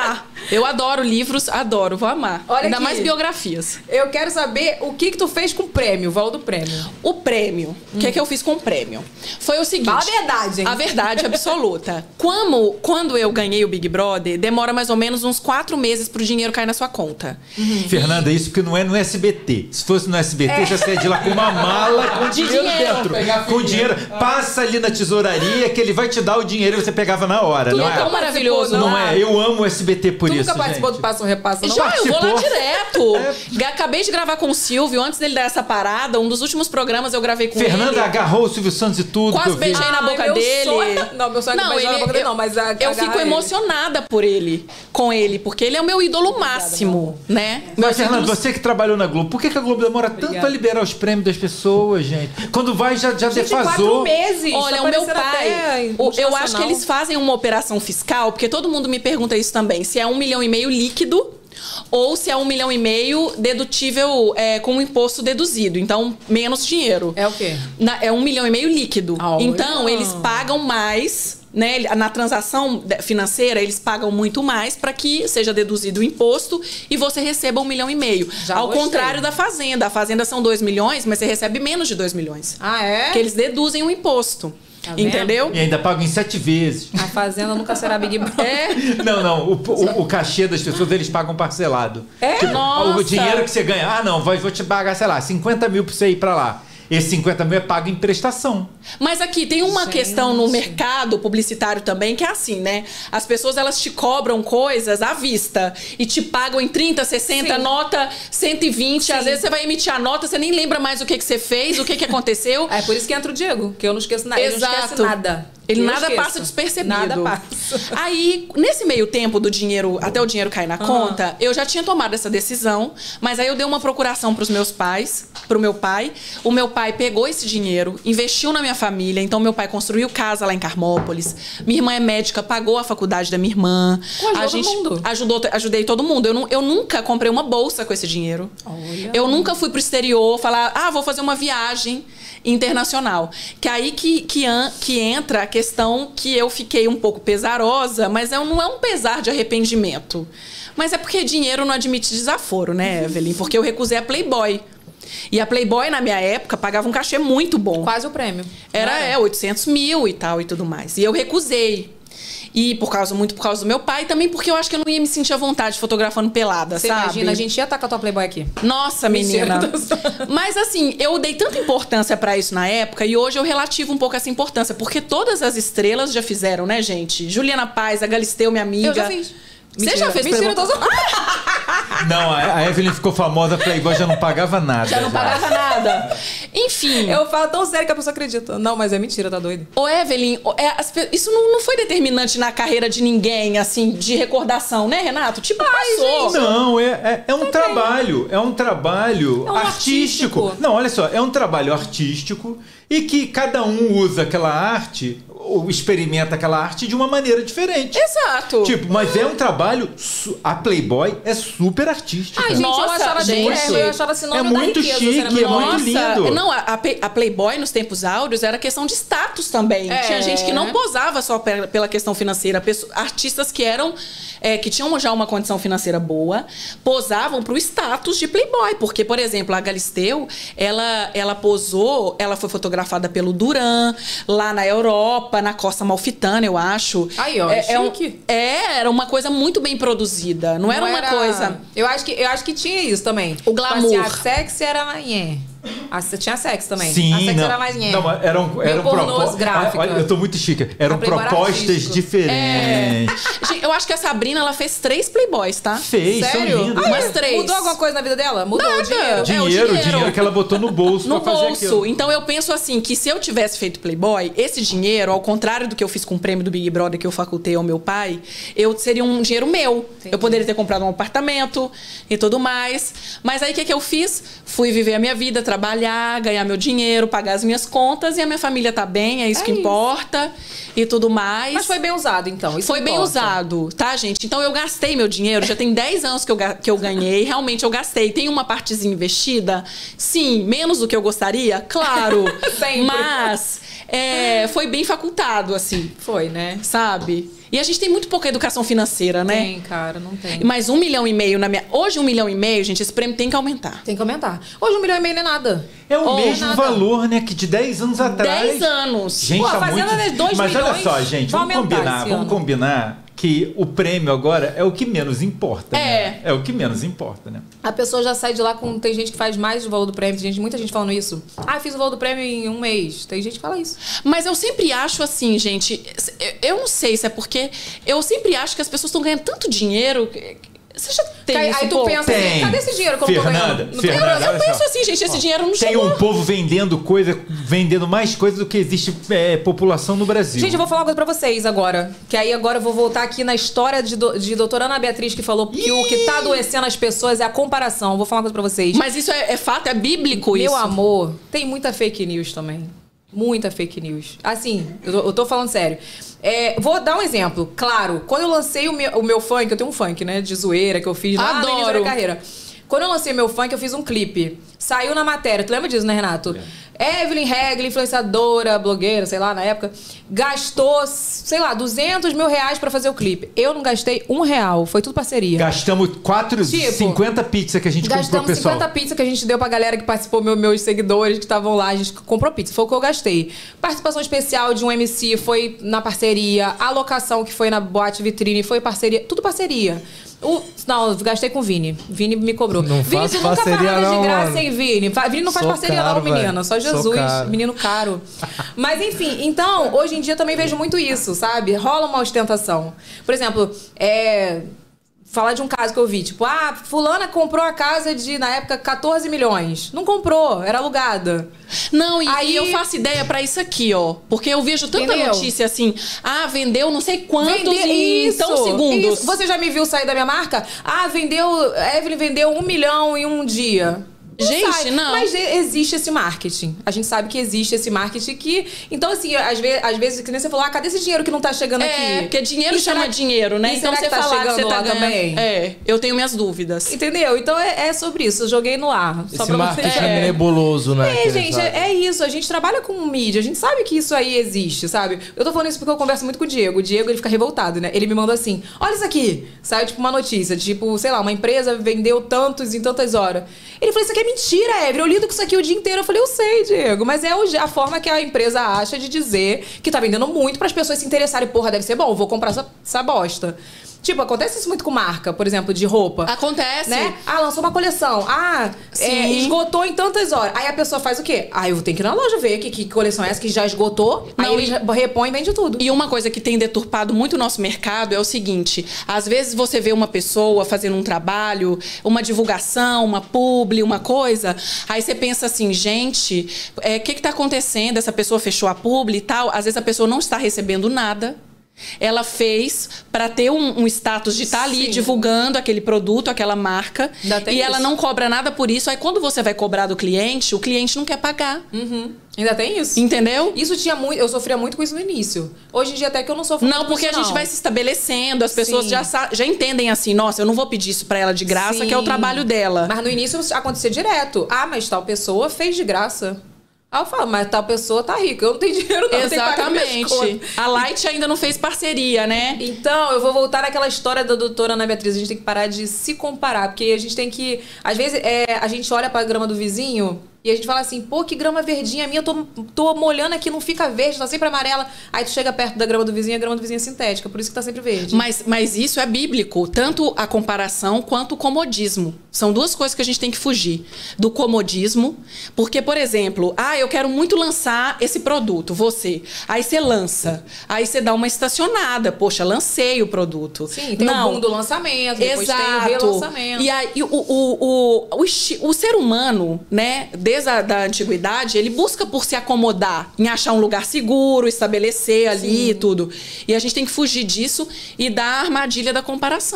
Eu adoro livros, adoro, vou amar. Olha Ainda aqui. mais biografias. Eu quero saber o que que tu fez com o prêmio, o valor do prêmio. O prêmio. O que é que eu fiz com o prêmio? Foi o seguinte... Fala a verdade, hein? A verdade absoluta. Como, quando eu ganhei o Big Brother, demora mais ou menos uns quatro meses pro dinheiro cair na sua conta. Uhum. Fernanda, isso porque não é no S B T. Se fosse no S B T, é. já saía de lá com uma mala com De dinheiro, dinheiro. dentro. Com dinheiro. Passa ali na tesouraria que ele vai te dar o dinheiro e você pegava na hora. Tudo não é é tão maravilhoso. Não, não é? Eu amo o S B T por tu isso, nunca participou gente. do Passa ou Repassa, não? Já, eu vou lá Participou. direto. É. Acabei de gravar com o Silvio, antes dele dar essa parada. Um dos últimos programas eu gravei com Fernanda ele. agarrou o Silvio Santos e tudo. Quase que eu vi. beijei na boca meu dele. sonho- Não, meu sonho é não, beijar na ele, boca dele, eu, não, mas a- eu agarrar fico ele. emocionada por ele, com ele, porque ele é o meu ídolo máximo, né? Mas, Meus Fernanda, ídolos- você que trabalhou na Globo, por que, que a Globo demora tanto a liberar os prêmios das pessoas, gente? Quando vai, já, já Gente, defasou. quatro meses. Olha, tá o meu parecendo até pai, o- eu acho que eles fazem uma operação fiscal, porque todo mundo me pergunta isso também, se é um milhão e meio líquido ou se é um milhão e meio dedutível é, com o imposto deduzido. Então, menos dinheiro. É o quê? Na- é um milhão e meio líquido. Ah, então, olha. eles pagam mais, né? Na transação de- financeira, eles pagam muito mais para que seja deduzido o imposto e você receba um milhão e meio. Já Ao gostei. contrário da Fazenda. A Fazenda são dois milhões, mas você recebe menos de dois milhões. Ah, é? Porque eles deduzem o imposto. Tá vendo? Entendeu? E ainda pagam em sete vezes. A Fazenda nunca será Big Brother. É. Não, não. O, o, o cachê das pessoas, eles pagam parcelado. É? Tipo, Nossa. o dinheiro que você ganha. Ah, não, vai, vou te pagar, sei lá, cinquenta mil pra você ir pra lá. Esse cinquenta mil é pago em prestação. Mas aqui tem uma Gente. questão no mercado publicitário também que é assim, né? As pessoas elas te cobram coisas à vista e te pagam em trinta, sessenta, Sim. nota cento e vinte. Às vezes você vai emitir a nota, você nem lembra mais o que, que você fez, o que, que aconteceu. É por isso que entra o Diego, que eu não esqueço nada. Ele não esquece Exato. nada. Ele Eu nada esqueço. passa despercebido. Nada passa. Aí, nesse meio tempo do dinheiro, até o dinheiro cair na conta, eu já tinha tomado essa decisão, mas aí eu dei uma procuração pros meus pais, pro meu pai. O meu pai pegou esse dinheiro, investiu na minha família, então meu pai construiu casa lá em Carmópolis. Minha irmã é médica, pagou a faculdade da minha irmã. Pô, ajudou a gente todo mundo. ajudou, ajudei todo mundo. Eu, nu- eu nunca comprei uma bolsa com esse dinheiro. Olha. Eu nunca fui pro exterior falar, ah, vou fazer uma viagem internacional. Que é aí que, que, an- que entra a questão que eu fiquei um pouco pesarosa, mas é, um- não é um pesar de arrependimento. Mas é porque dinheiro não admite desaforo, né, Evelyn? Porque eu recusei a Playboy. E a Playboy, na minha época, pagava um cachê muito bom. Quase o prêmio. Era, Não é, oitocentos mil e tal e tudo mais. E eu recusei. E por causa, muito por causa do meu pai, também porque eu acho que eu não ia me sentir à vontade fotografando pelada, Você sabe? imagina, a gente ia estar com a tua Playboy aqui. Nossa, menina. Mentira. Mas assim, eu dei tanta importância pra isso na época e hoje eu relativo um pouco essa importância, porque todas as estrelas já fizeram, né, gente? Juliana Paz, a Galisteu, minha amiga. Eu já fiz. Você Mentira. já fez Mentira, Playboy? eu tô zoando. Não, a, a Evelyn ficou famosa, Playboy já não pagava nada. Já não pagava nada. Enfim. Eu falo tão sério que a pessoa acredita. Não, mas é mentira, tá doido? Ô, Evelyn, ô, é, as pe- isso não, não foi determinante na carreira de ninguém, assim, de recordação, né, Renato? Tipo, passou. Não, é, é, é um trabalho, é um trabalho É um artístico. artístico. Não, olha só, é um trabalho artístico e que cada um usa aquela arte ou experimenta aquela arte de uma maneira diferente. Exato. Tipo, mas é um trabalho, su- a Playboy é super artística. Ai, gente, eu Nossa, achava gente. muito, eu achava sinônimo É muito da riqueza, chique, sinônimo é da muito riqueza. lindo. Não, a, a Pe- a Playboy nos tempos áureos era questão de status também. É. Tinha gente que não posava só pe- pela questão financeira. Pesso- artistas que eram é, que tinham já uma condição financeira boa posavam pro status de Playboy. Porque, por exemplo, a Galisteu, ela, ela posou, ela foi fotografada pelo Duran, lá na Europa, na Costa Amalfitana, eu acho. Aí, ó, é, é, um- chique. é, era uma coisa muito bem produzida. Não, era uma coisa... Eu acho, que, eu acho que tinha isso também. O glamour. Tipo assim, a sexy era mais... nhé. A, tinha sexo também. Sim, a sexy não. era mais... nhé. Não, mas eram, eram pornôs propo- gráficas. Olha, eu tô muito chique. Eram A Playboy era propostas artístico. diferentes. Gente, eu acho que a Sabrina, ela fez três Playboys, tá? Fez, são Sério? lindos. Ah, Umas três. Mudou alguma coisa na vida dela? Mudou Nada. o dinheiro. É, o Dinheiro, dinheiro. dinheiro que ela botou no bolso No pra fazer bolso. aquilo. Então eu penso assim, que se eu tivesse feito Playboy, esse dinheiro, ao contrário do que eu fiz com o prêmio do Big Brother que eu facultei ao meu pai, eu seria um dinheiro meu. Entendi. Eu poderia ter comprado um apartamento e tudo mais. Mas aí o que, que eu fiz? Fui viver a minha vida, trabalhar, ganhar meu dinheiro, pagar as minhas contas e a minha família tá bem, é isso É que isso. importa e tudo mais. Mas foi bem usado, então. Isso Foi bem importa. usado, tá, gente? Então eu gastei meu dinheiro, já tem dez anos que eu, ga- que eu ganhei, realmente eu gastei. Tem uma partezinha investida? Sim, menos do que eu gostaria? Claro. Sempre. Mas é, foi bem facultado, assim. Foi, né? Sabe? E a gente tem muito pouca educação financeira, né? Tem, cara, não tem. Mas um milhão e meio na minha... Hoje um milhão e meio, gente, esse prêmio tem que aumentar. Tem que aumentar. Hoje um milhão e meio não é nada. É o Oh, mesmo nada. valor, né, que de dez anos atrás. dez anos. Gente, Pô, a tá Fazenda muito... é dois Mas olha milhões, só, gente, vai vamos aumentar combinar, esse vamos ano. combinar que o prêmio agora é o que menos importa, É. né? É o que menos importa, né? A pessoa já sai de lá com... Tem gente que faz mais do valor do prêmio. Tem gente, muita gente falando isso. Ah, fiz o valor do prêmio em um mês. Tem gente que fala isso. Mas eu sempre acho assim, gente... Eu não sei se é porque... Eu sempre acho que as pessoas estão ganhando tanto dinheiro... que- Você já tem Aí, isso aí um tu pouco? pensa assim, Tem. cadê esse dinheiro que eu não tô Fernanda, ganhando? Não Fernanda, tem- Eu olha penso só. assim, gente, esse dinheiro não Tem chegou. um povo vendendo coisa, vendendo mais coisa do que existe é, população no Brasil. Gente, eu vou falar uma coisa pra vocês agora. Que aí agora eu vou voltar aqui na história de, do, de doutora Ana Beatriz, que falou que o que tá adoecendo as pessoas é a comparação. Eu vou falar uma coisa pra vocês. Mas isso é, é fato, é bíblico Meu isso. amor, tem muita fake news também. Muita fake news. Assim, eu tô, eu tô falando sério. É, vou dar um exemplo. Claro, quando eu lancei o meu, o meu funk, eu tenho um funk, né? De zoeira que eu fiz lá no início da Adoro. minha carreira. Quando eu lancei meu funk, eu fiz um clipe. Saiu na matéria. Tu lembra disso, né, Renato? Evelyn Regli, influenciadora, blogueira, sei lá, na época, gastou, sei lá, duzentos mil reais pra fazer o clipe. Eu não gastei um real. Foi tudo parceria. Gastamos quatro, Tipo, cinquenta pizzas que a gente comprou pro Gastamos pessoal. cinquenta pizzas que a gente deu pra galera que participou, meu, meus seguidores que estavam lá. A gente comprou pizza. Foi o que eu gastei. Participação especial de um M C foi na parceria. A locação que foi na Boate Vitrine foi parceria. Tudo parceria. O, não, eu gastei com o Vini. Vini me cobrou. Não Vini, faço tu nunca faz parceria nada de não, graça, mano. hein, Vini? Fa- Vini não faz Sou parceria caro, não, menina. velho. Só Sou Jesus. caro. Menino caro. Mas enfim, então, hoje em dia eu também vejo muito isso, sabe? Rola uma ostentação. Por exemplo, é... falar de um caso que eu vi, tipo, ah, fulana comprou a casa de, na época, catorze milhões. Não comprou, era alugada. Não, e, Aí- e eu faço ideia pra isso aqui, ó. Porque eu vejo tanta Entendeu? notícia assim, ah, vendeu não sei quantos Vender- em isso, tão segundos. isso. Você já me viu sair da minha marca? Ah, vendeu, Evelyn vendeu um milhão em um dia. Não Gente, sai. não. Mas e- existe esse marketing. A gente sabe que existe esse marketing que... Então, assim, às vezes, às vezes que nem você falou, ah, cadê esse dinheiro que não tá chegando É, aqui? porque dinheiro E chama será- dinheiro, né? e Então será você que tá falar que chegando você tá lá ganhando. também? É, eu tenho minhas dúvidas. Entendeu? Então é, é sobre isso. Eu joguei no ar. Só Esse pra marketing você... é nebuloso, né? É, que gente, eles é, é isso. A gente trabalha com mídia, a gente sabe que isso aí existe, sabe? Eu tô falando isso porque eu converso muito com o Diego. O Diego, ele fica revoltado, né? Ele me mandou assim, olha isso aqui. Saiu, tipo, uma notícia, tipo, sei lá, uma empresa vendeu tantos em tantas horas. Ele falou, isso aqui é mentira, Evelyn. Eu lido com isso aqui o dia inteiro. Eu falei, eu sei, Diego, mas é o- a forma que a empresa acha de dizer que tá vendendo muito para as pessoas se interessarem. Porra, deve ser bom, vou comprar essa, essa bosta. Tipo, acontece isso muito com marca, por exemplo, de roupa. Acontece. Né? Ah, lançou uma coleção. Ah, é, Sim. esgotou em tantas horas. Aí a pessoa faz o quê? Ah, eu tenho que ir na loja ver que, que coleção é essa que já esgotou. Não, aí ele e- já repõe e vende tudo. E uma coisa que tem deturpado muito o nosso mercado é o seguinte: às vezes você vê uma pessoa fazendo um trabalho, uma divulgação, uma publi, uma coisa, aí você pensa assim, gente, o é, que que tá acontecendo? Essa pessoa fechou a publi e tal. Às vezes a pessoa não está recebendo nada. Ela fez para ter um, um status de estar ali Sim. divulgando aquele produto, aquela marca. Ainda tem E ela isso. não cobra nada por isso. Aí quando você vai cobrar do cliente, o cliente não quer pagar. Uhum. Ainda tem isso? Entendeu? Isso tinha muito. Eu sofria muito com isso no início. Hoje em dia, até que eu não sofro Não, muito com porque a isso, gente não. vai se estabelecendo, as pessoas Sim. já, sa- já entendem assim, nossa, eu não vou pedir isso pra ela de graça, Sim. que é o trabalho dela. Mas no início acontecia direto. Ah, mas tal pessoa fez de graça. Aí eu falo, mas tal pessoa tá rica. Eu não tenho dinheiro, não. Eu tenho que pagar minhas Exatamente. contas. A Light ainda não fez parceria, né? Então, eu vou voltar naquela história da doutora Ana Beatriz. A gente tem que parar de se comparar, porque a gente tem que... Às vezes, é, a gente olha pra grama do vizinho e a gente fala assim, pô, que grama verdinha minha, eu tô, tô molhando aqui, não fica verde, tá sempre amarela. Aí tu chega perto da grama do vizinho e a grama do vizinho é sintética, por isso que tá sempre verde. Mas, mas isso é bíblico, tanto a comparação quanto o comodismo. São duas coisas que a gente tem que fugir. Do comodismo, porque, por exemplo, ah, eu quero muito lançar esse produto, você. Aí você lança, aí você dá uma estacionada, poxa, lancei o produto. Sim, tem Não. o boom do lançamento, depois tem o Exato. relançamento. E aí, o, o, o, o, esti- o ser humano, né, desde a da antiguidade, ele busca por se acomodar, em achar um lugar seguro, estabelecer ali e tudo. E a gente tem que fugir disso e da armadilha da comparação, né?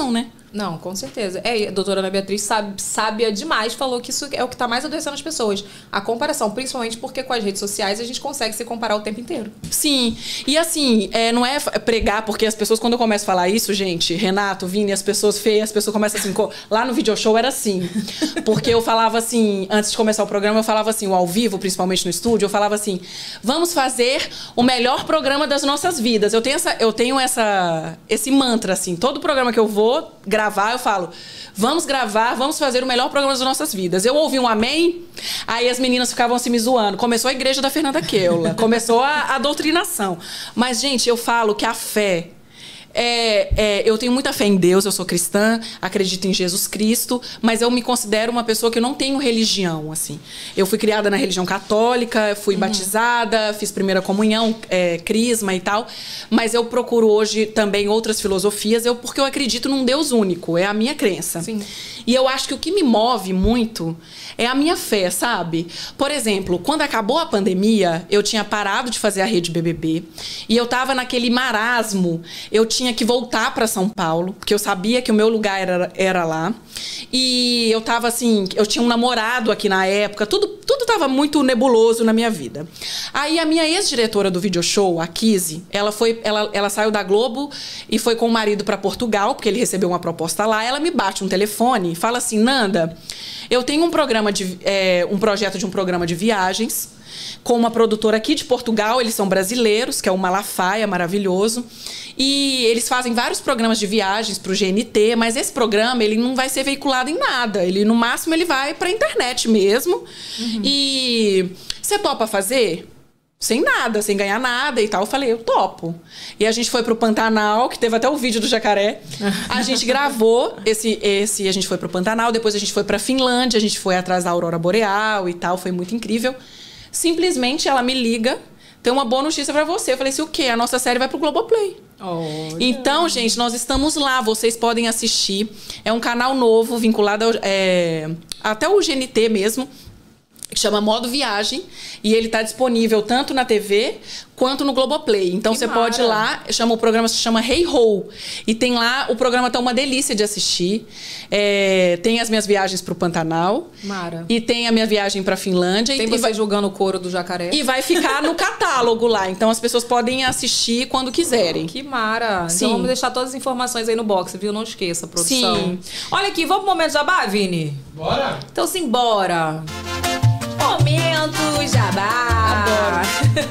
Não, com certeza. É, a doutora Ana Beatriz, sabe, sábia demais, falou que isso é o que está mais adoecendo as pessoas. A comparação, principalmente porque com as redes sociais a gente consegue se comparar o tempo inteiro. Sim. E assim, é, não é pregar, porque as pessoas, quando eu começo a falar isso, gente, Renato, Vini, as pessoas feias, as pessoas começam assim, lá no video show era assim. Porque eu falava assim, antes de começar o programa, eu falava assim, o ao vivo, principalmente no estúdio, eu falava assim, vamos fazer o melhor programa das nossas vidas. Eu tenho, essa, eu tenho essa, esse mantra, assim, todo programa que eu vou gravar, eu falo, vamos gravar, vamos fazer o melhor programa das nossas vidas. Eu ouvi um amém, aí as meninas ficavam assim me zoando. Começou a igreja da Fernanda Keula, começou a, a doutrinação. Mas, gente, eu falo que a fé... É, é, eu tenho muita fé em Deus, eu sou cristã, acredito em Jesus Cristo, mas eu me considero uma pessoa que eu não tenho religião, assim. Eu fui criada na religião católica, fui uhum. batizada, fiz primeira comunhão, é, crisma e tal, mas eu procuro hoje também outras filosofias, eu, porque eu acredito num Deus único, é a minha crença. Sim. E eu acho que o que me move muito é a minha fé, sabe? Por exemplo, quando acabou a pandemia, eu tinha parado de fazer a Rede B B B e eu tava naquele marasmo, eu tinha que voltar para São Paulo, porque eu sabia que o meu lugar era, era lá. E eu tava assim, eu tinha um namorado aqui na época, tudo, tudo tava muito nebuloso na minha vida. Aí a minha ex-diretora do video show, a Kizzy, ela, foi, ela, ela saiu da Globo e foi com o marido para Portugal, porque ele recebeu uma proposta lá. Ela me bate um telefone e fala assim, Nanda, eu tenho um programa de, é, um projeto de um programa de viagens com uma produtora aqui de Portugal, eles são brasileiros, que é o Malafaia, maravilhoso. E eles fazem vários programas de viagens para o G N T, mas esse programa ele não vai ser veiculado em nada. Ele, no máximo, ele vai para a internet mesmo. Uhum. E você topa fazer? Sem nada, sem ganhar nada e tal. Eu falei, eu topo. E a gente foi pro Pantanal, que teve até o vídeo do jacaré. A gente gravou esse, esse, a gente foi pro Pantanal, depois a gente foi pra Finlândia, a gente foi atrás da Aurora Boreal e tal, foi muito incrível. Simplesmente ela me liga, tem uma boa notícia pra você. Eu falei assim, o quê? A nossa série vai pro Globoplay. Oh, então, gente, nós estamos lá, vocês podem assistir. É um canal novo, vinculado ao, é, até o G N T mesmo, que chama Modo Viagem, e ele está disponível tanto na T V quanto no Globoplay. Então, que você mara. Pode ir lá, chama, o programa se chama Hey Ho, e tem lá, o programa tá uma delícia de assistir. É, tem as minhas viagens para o Pantanal. Mara. E tem a minha viagem para a Finlândia. Tem e, você e vai, julgando o couro do jacaré. E vai ficar no catálogo lá, então as pessoas podem assistir quando quiserem. Que mara. Sim. Então vamos deixar todas as informações aí no box, viu? Não esqueça, produção. Sim. Olha aqui, vamos pro momento jabá, Vini? Bora. Então simbora. Momento Jabá!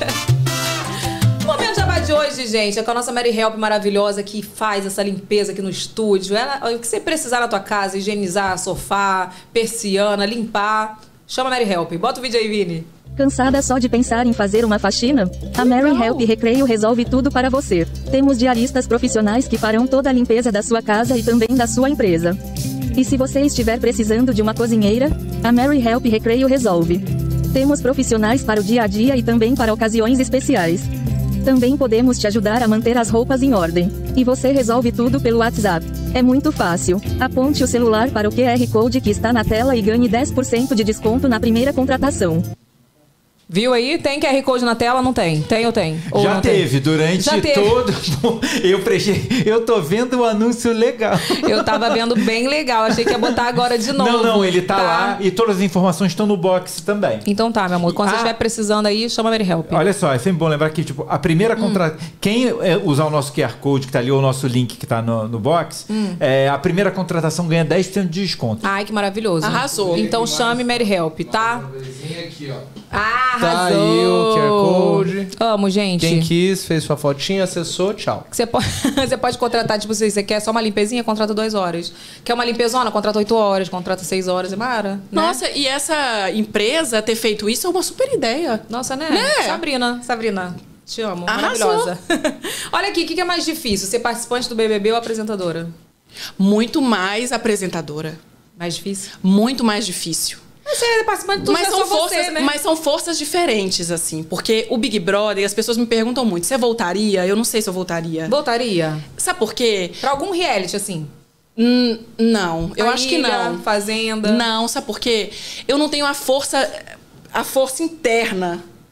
O Momento Jabá de hoje, gente, é com a nossa Mary Help maravilhosa que faz essa limpeza aqui no estúdio. Ela, o que você precisar na tua casa, higienizar sofá, persiana, limpar, chama a Mary Help. Bota o vídeo aí, Vini. Cansada só de pensar em fazer uma faxina? A Mary Help Recreio resolve tudo para você. Temos diaristas profissionais que farão toda a limpeza da sua casa e também da sua empresa. E se você estiver precisando de uma cozinheira, a Mary Help Recreio resolve. Temos profissionais para o dia a dia e também para ocasiões especiais. Também podemos te ajudar a manter as roupas em ordem. E você resolve tudo pelo WhatsApp. É muito fácil. Aponte o celular para o Q R Code que está na tela e ganhe dez por cento de desconto na primeira contratação. Viu aí? Tem Q R Code na tela? Não tem? Tem ou tem? Ou Já teve, tem? durante Já teve. todo... Eu prestei... Eu tô vendo um anúncio legal. Eu tava vendo bem legal. Achei que ia botar agora de novo. Não, não, ele tá, tá lá e todas as informações estão no box também. Então tá, meu amor. Quando ah, você estiver precisando aí, chama a Mary Help. Olha só, é sempre bom lembrar que, tipo, a primeira hum. contra... Quem usar o nosso Q R Code que tá ali, ou o nosso link que tá no, no box, hum. é, a primeira contratação ganha dez por cento de desconto. Ai, que maravilhoso. Arrasou. Então chame Mary Help, tá? Aqui, ó. Ah, arrasou. Tá aí o Q R Code. Amo, gente. Quem quis, fez sua fotinha, acessou, tchau. Você pode, você pode contratar, tipo, se você quer só uma limpezinha, contrata duas horas. Quer uma limpezona, contrata oito horas, contrata seis horas, é mara. Né? Nossa, e essa empresa ter feito isso é uma super ideia. Nossa, né? né? Sabrina, Sabrina, te amo. Arrasou. Maravilhosa. Olha aqui, o que é mais difícil? Ser participante do B B B ou apresentadora? Muito mais apresentadora. Mais difícil? Muito mais difícil. Você é participante de tudo, mas, é são só forças, você, né? mas são forças diferentes, assim. Porque o Big Brother, as pessoas me perguntam muito, você voltaria? Eu não sei se eu voltaria. Voltaria? Sabe por quê? Pra algum reality, assim? Hum, não, eu a acho ilha, que não. Fazenda? Não, sabe por quê? Eu não tenho a força, a força interna.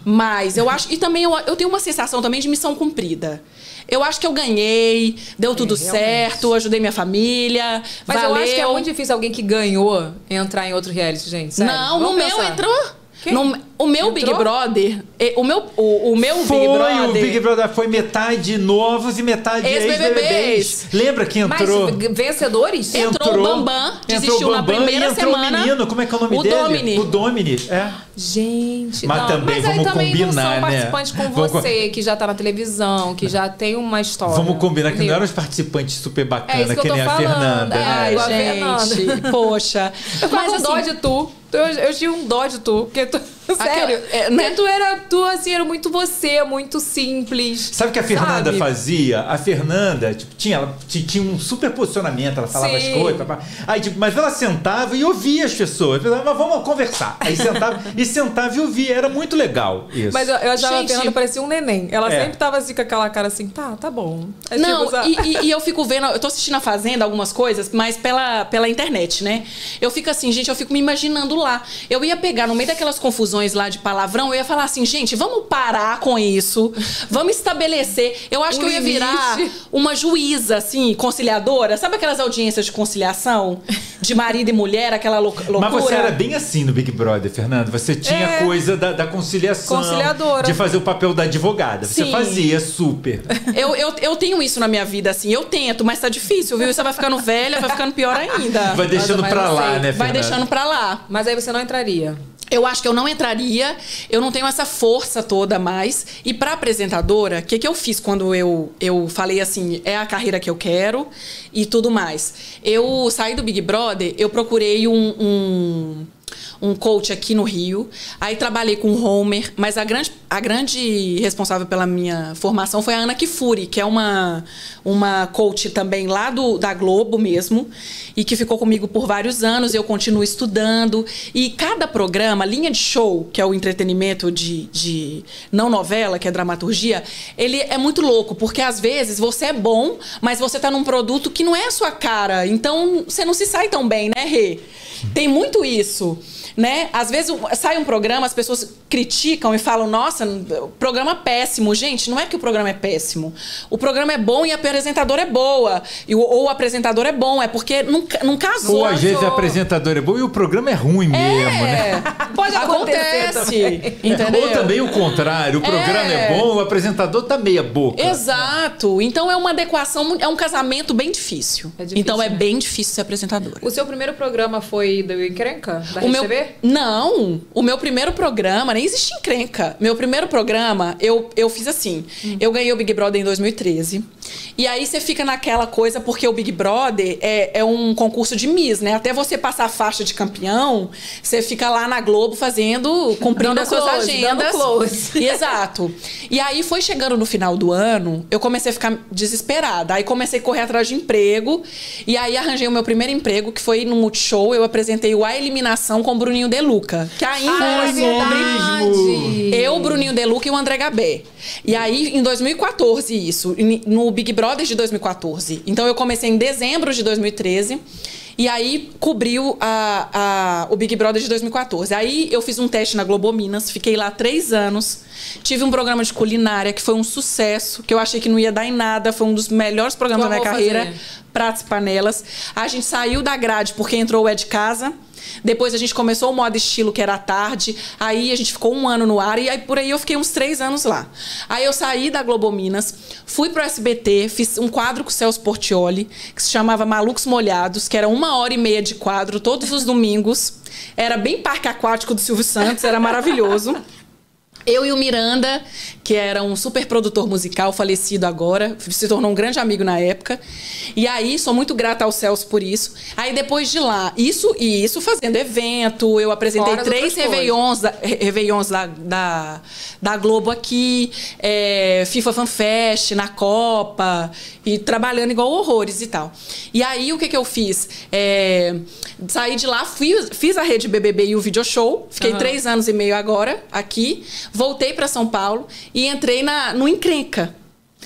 Mas eu acho... E também eu, eu tenho uma sensação também de missão cumprida. Eu acho que eu ganhei, deu tudo é, certo, ajudei minha família, Mas valeu. eu acho que é muito difícil alguém que ganhou entrar em outro reality, gente. Sério. Não, Vamos no pensar. meu entrou. No, o meu Entrou? Big Brother, eh, o meu, o, o meu Foi, Big Brother... o Big Brother foi metade novos e metade Ex-B B Bs. ex-B B Bs. Lembra que entrou... Mas vencedores? Entrou o Bambam, desistiu entrou o na Bambam primeira e entrou semana. o menino, como é que é o nome o dele? Domini. O Domini. É. Gente, Mas não, também mas aí vamos também não combinar, são né? participantes com Vamos co- você, que já tá na televisão, que já tem uma história. Vamos combinar que entendeu? não eram os participantes super É bacanas, isso que eu que tô nem a falando. Fernanda. É, né? Ai, igual a Fernanda. gente, poxa. Eu Mas faço assim, dó de tu. Eu, eu tinha um dó de tu, porque tu... Sério, é, né? porque tu era, tu, assim, era muito você, muito simples. Sabe o que a Fernanda sabe? fazia? A Fernanda, tipo, tinha, ela t- tinha um super posicionamento, ela falava Sim. as coisas. Papá. Aí, tipo, mas ela sentava e ouvia as pessoas. Pensava, mas vamos conversar. Aí sentava e sentava e ouvia. Era muito legal isso. Mas eu, eu achava Gente, a Fernanda parecia um neném. Ela É. sempre tava assim com aquela cara assim, tá, tá bom. É Não, tipo, sabe? e, e- e eu fico vendo, eu tô assistindo a Fazenda, algumas coisas, mas pela, pela internet, né? Eu fico assim, gente, eu fico me imaginando lá. Eu ia pegar, no meio daquelas confusões lá de palavrão, eu ia falar assim, gente, vamos parar com isso, vamos estabelecer. Eu acho Um que eu ia limite. virar uma juíza, assim, conciliadora. Sabe aquelas audiências de conciliação? De marido e mulher, aquela lou- loucura? Mas você era bem assim no Big Brother, Fernanda. Você tinha É. coisa da, da conciliação. Conciliadora. De fazer o papel da advogada. Você Sim. fazia super. Eu, eu, eu tenho isso na minha vida, assim. Eu tento, mas tá difícil, viu? Você vai ficando velha, vai ficando pior ainda. Vai deixando mas pra eu lá, sei. né, Fernanda? Vai deixando pra lá. Mas aí você não entraria. Eu acho que eu não entraria, eu não tenho essa força toda mais. E pra apresentadora, o que, que eu fiz quando eu, eu falei assim, é a carreira que eu quero e tudo mais? Eu saí do Big Brother, eu procurei um... um um coach aqui no Rio. Aí trabalhei com o Homer, mas a grande, a grande responsável pela minha formação foi a Ana Kifuri, que é uma, uma coach também lá do, da Globo mesmo, e que ficou comigo por vários anos. Eu continuo estudando. E cada programa, linha de show, que é o entretenimento de, de não novela, que é dramaturgia, ele é muito louco, porque às vezes você é bom, mas você tá num produto que não é a sua cara. Então você não se sai tão bem, né, Rê? Tem muito isso. Né? Às vezes sai um programa, as pessoas criticam e falam, nossa, o programa é péssimo. Gente, não é que o programa é péssimo. O programa é bom e a apresentadora é boa. E o, ou o apresentador é bom, é porque não, não casou. Ou às vezes a apresentadora é boa e o programa é ruim mesmo, né? Pode acontecer Acontece, também. entendeu? Ou também o contrário, o programa é, É. bom, o apresentador tá meia boca. Exato. Então é uma adequação, é um casamento bem difícil. É difícil, então é né? bem difícil ser apresentadora. O seu primeiro programa foi do Encrenca? Da O meu, Rede T V? não, o meu primeiro programa, nem existe encrenca. Meu primeiro programa, eu, eu fiz assim. Hum. Eu ganhei o Big Brother em dois mil e treze. E aí você fica naquela coisa, porque o Big Brother é, é um concurso de Miss, né? Até você passar a faixa de campeão, você fica lá na Globo fazendo, cumprindo Dando as suas close, agendas. dando close. Exato. E aí foi chegando no final do ano, eu comecei a ficar desesperada. Aí comecei a correr atrás de emprego. E aí arranjei o meu primeiro emprego, que foi no Multishow. Eu apresentei o A Eliminação com o Bruninho De Luca, que ainda Ah, era é sobre verdade. eu, o Bruninho De Luca e o André Gabé. E aí, em dois mil e quatorze, isso, no Big Brother de dois mil e quatorze. Então eu comecei em dezembro de dois mil e treze. E aí cobriu a, a, o Big Brother de dois mil e quatorze. Aí eu fiz um teste na Globo Minas, fiquei lá três anos. Tive um programa de culinária que foi um sucesso, que eu achei que não ia dar em nada. Foi um dos melhores programas Tu da minha amou carreira. fazer? Pratos e panelas. A gente saiu da grade porque entrou o É de Casa. Depois a gente começou o Moda Estilo, que era à tarde. Aí a gente ficou um ano no ar. E aí por aí eu fiquei uns três anos lá. Aí eu saí da Globo Minas, fui pro S B T, fiz um quadro com o Celso Portiolli, que se chamava Malucos Molhados, que era uma hora e meia de quadro, todos os domingos. Era bem parque aquático do Silvio Santos, era maravilhoso. Eu e o Miranda, que era um super produtor musical, falecido agora, se tornou um grande amigo na época. E aí, sou muito grata ao Celso por isso. Aí, depois de lá, isso e isso fazendo evento, eu apresentei Fora as três outras Réveillons, da, Réveillons da, da, da Globo aqui, é, FIFA Fan Fest, na Copa, e trabalhando igual horrores e tal. E aí, o que, que eu fiz? É, saí de lá, fui, fiz a Rede B B B e o Video Show, fiquei Aham. três anos e meio agora, aqui. Voltei para São Paulo e entrei na, no Encrenca.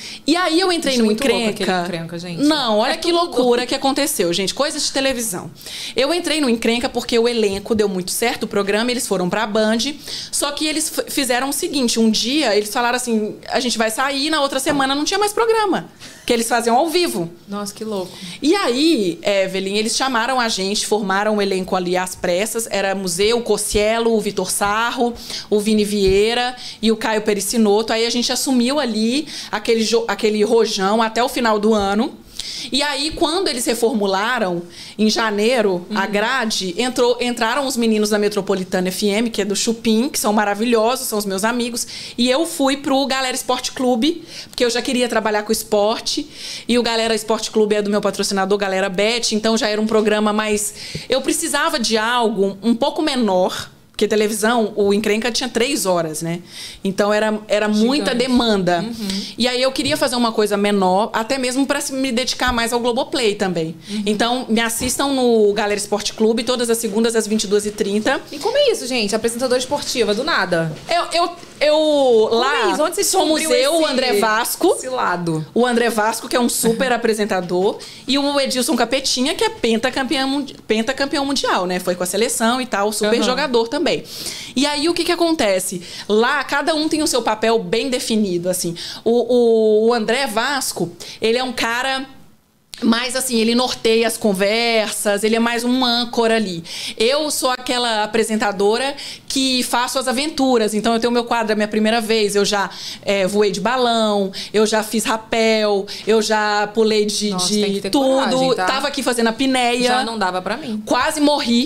E aí eu entrei Achei no muito louco encrenca. aquele encrenca, gente. Não, olha É que tudo loucura louco. que aconteceu, gente. Coisas de televisão. Eu entrei no encrenca porque o elenco deu muito certo, o programa, eles foram pra Band. Só que eles f- fizeram o seguinte: um dia eles falaram assim, a gente vai sair, na outra semana não tinha mais programa. Que eles faziam ao vivo. Nossa, que louco. E aí, Evelyn, eles chamaram a gente, formaram um elenco ali às pressas. Era Museu, o Cossielo, o Vitor Sarro, o Vini Vieira e o Caio Pericinoto. Aí a gente assumiu ali aquele, jo- aquele rojão até o final do ano. E aí, quando eles reformularam, em janeiro, a grade, entrou, entraram os meninos da Metropolitana F M, que é do Chupim, que são maravilhosos, são os meus amigos. E eu fui pro Galera Esporte Clube, porque eu já queria trabalhar com esporte. E o Galera Esporte Clube é do meu patrocinador, Galera Bet, então já era um programa mais... Eu precisava de algo um pouco menor, porque televisão, o encrenca tinha três horas, né? Então era, era muita demanda. Uhum. E aí eu queria fazer uma coisa menor, até mesmo para me dedicar mais ao Globoplay também. Uhum. Então me assistam no Galera Esporte Clube, todas as segundas às vinte e duas e trinta. E como é isso, gente? Apresentadora esportiva, do nada? Eu, eu, eu Como lá, é isso? Onde você somos descobriu eu, esse- o André Vasco. esse lado? O André Vasco, que é um super apresentador. E o Edilson Capetinha, que é pentacampeão, mundi- pentacampeão mundial, né? Foi com a seleção e tal, super Aham. jogador também. E aí, o que que acontece? Lá, cada um tem o seu papel bem definido, assim. O, o, o André Vasco, ele é um cara... Mas, assim, ele norteia as conversas, ele é mais um âncora ali. Eu sou aquela apresentadora que faço as aventuras. Então, eu tenho meu quadro, é a minha primeira vez. Eu já é, voei de balão, eu já fiz rapel, eu já pulei de, Nossa, de tem que ter tudo. coragem, tá? Tava aqui fazendo a pinéia. Já não dava pra mim. Quase morri.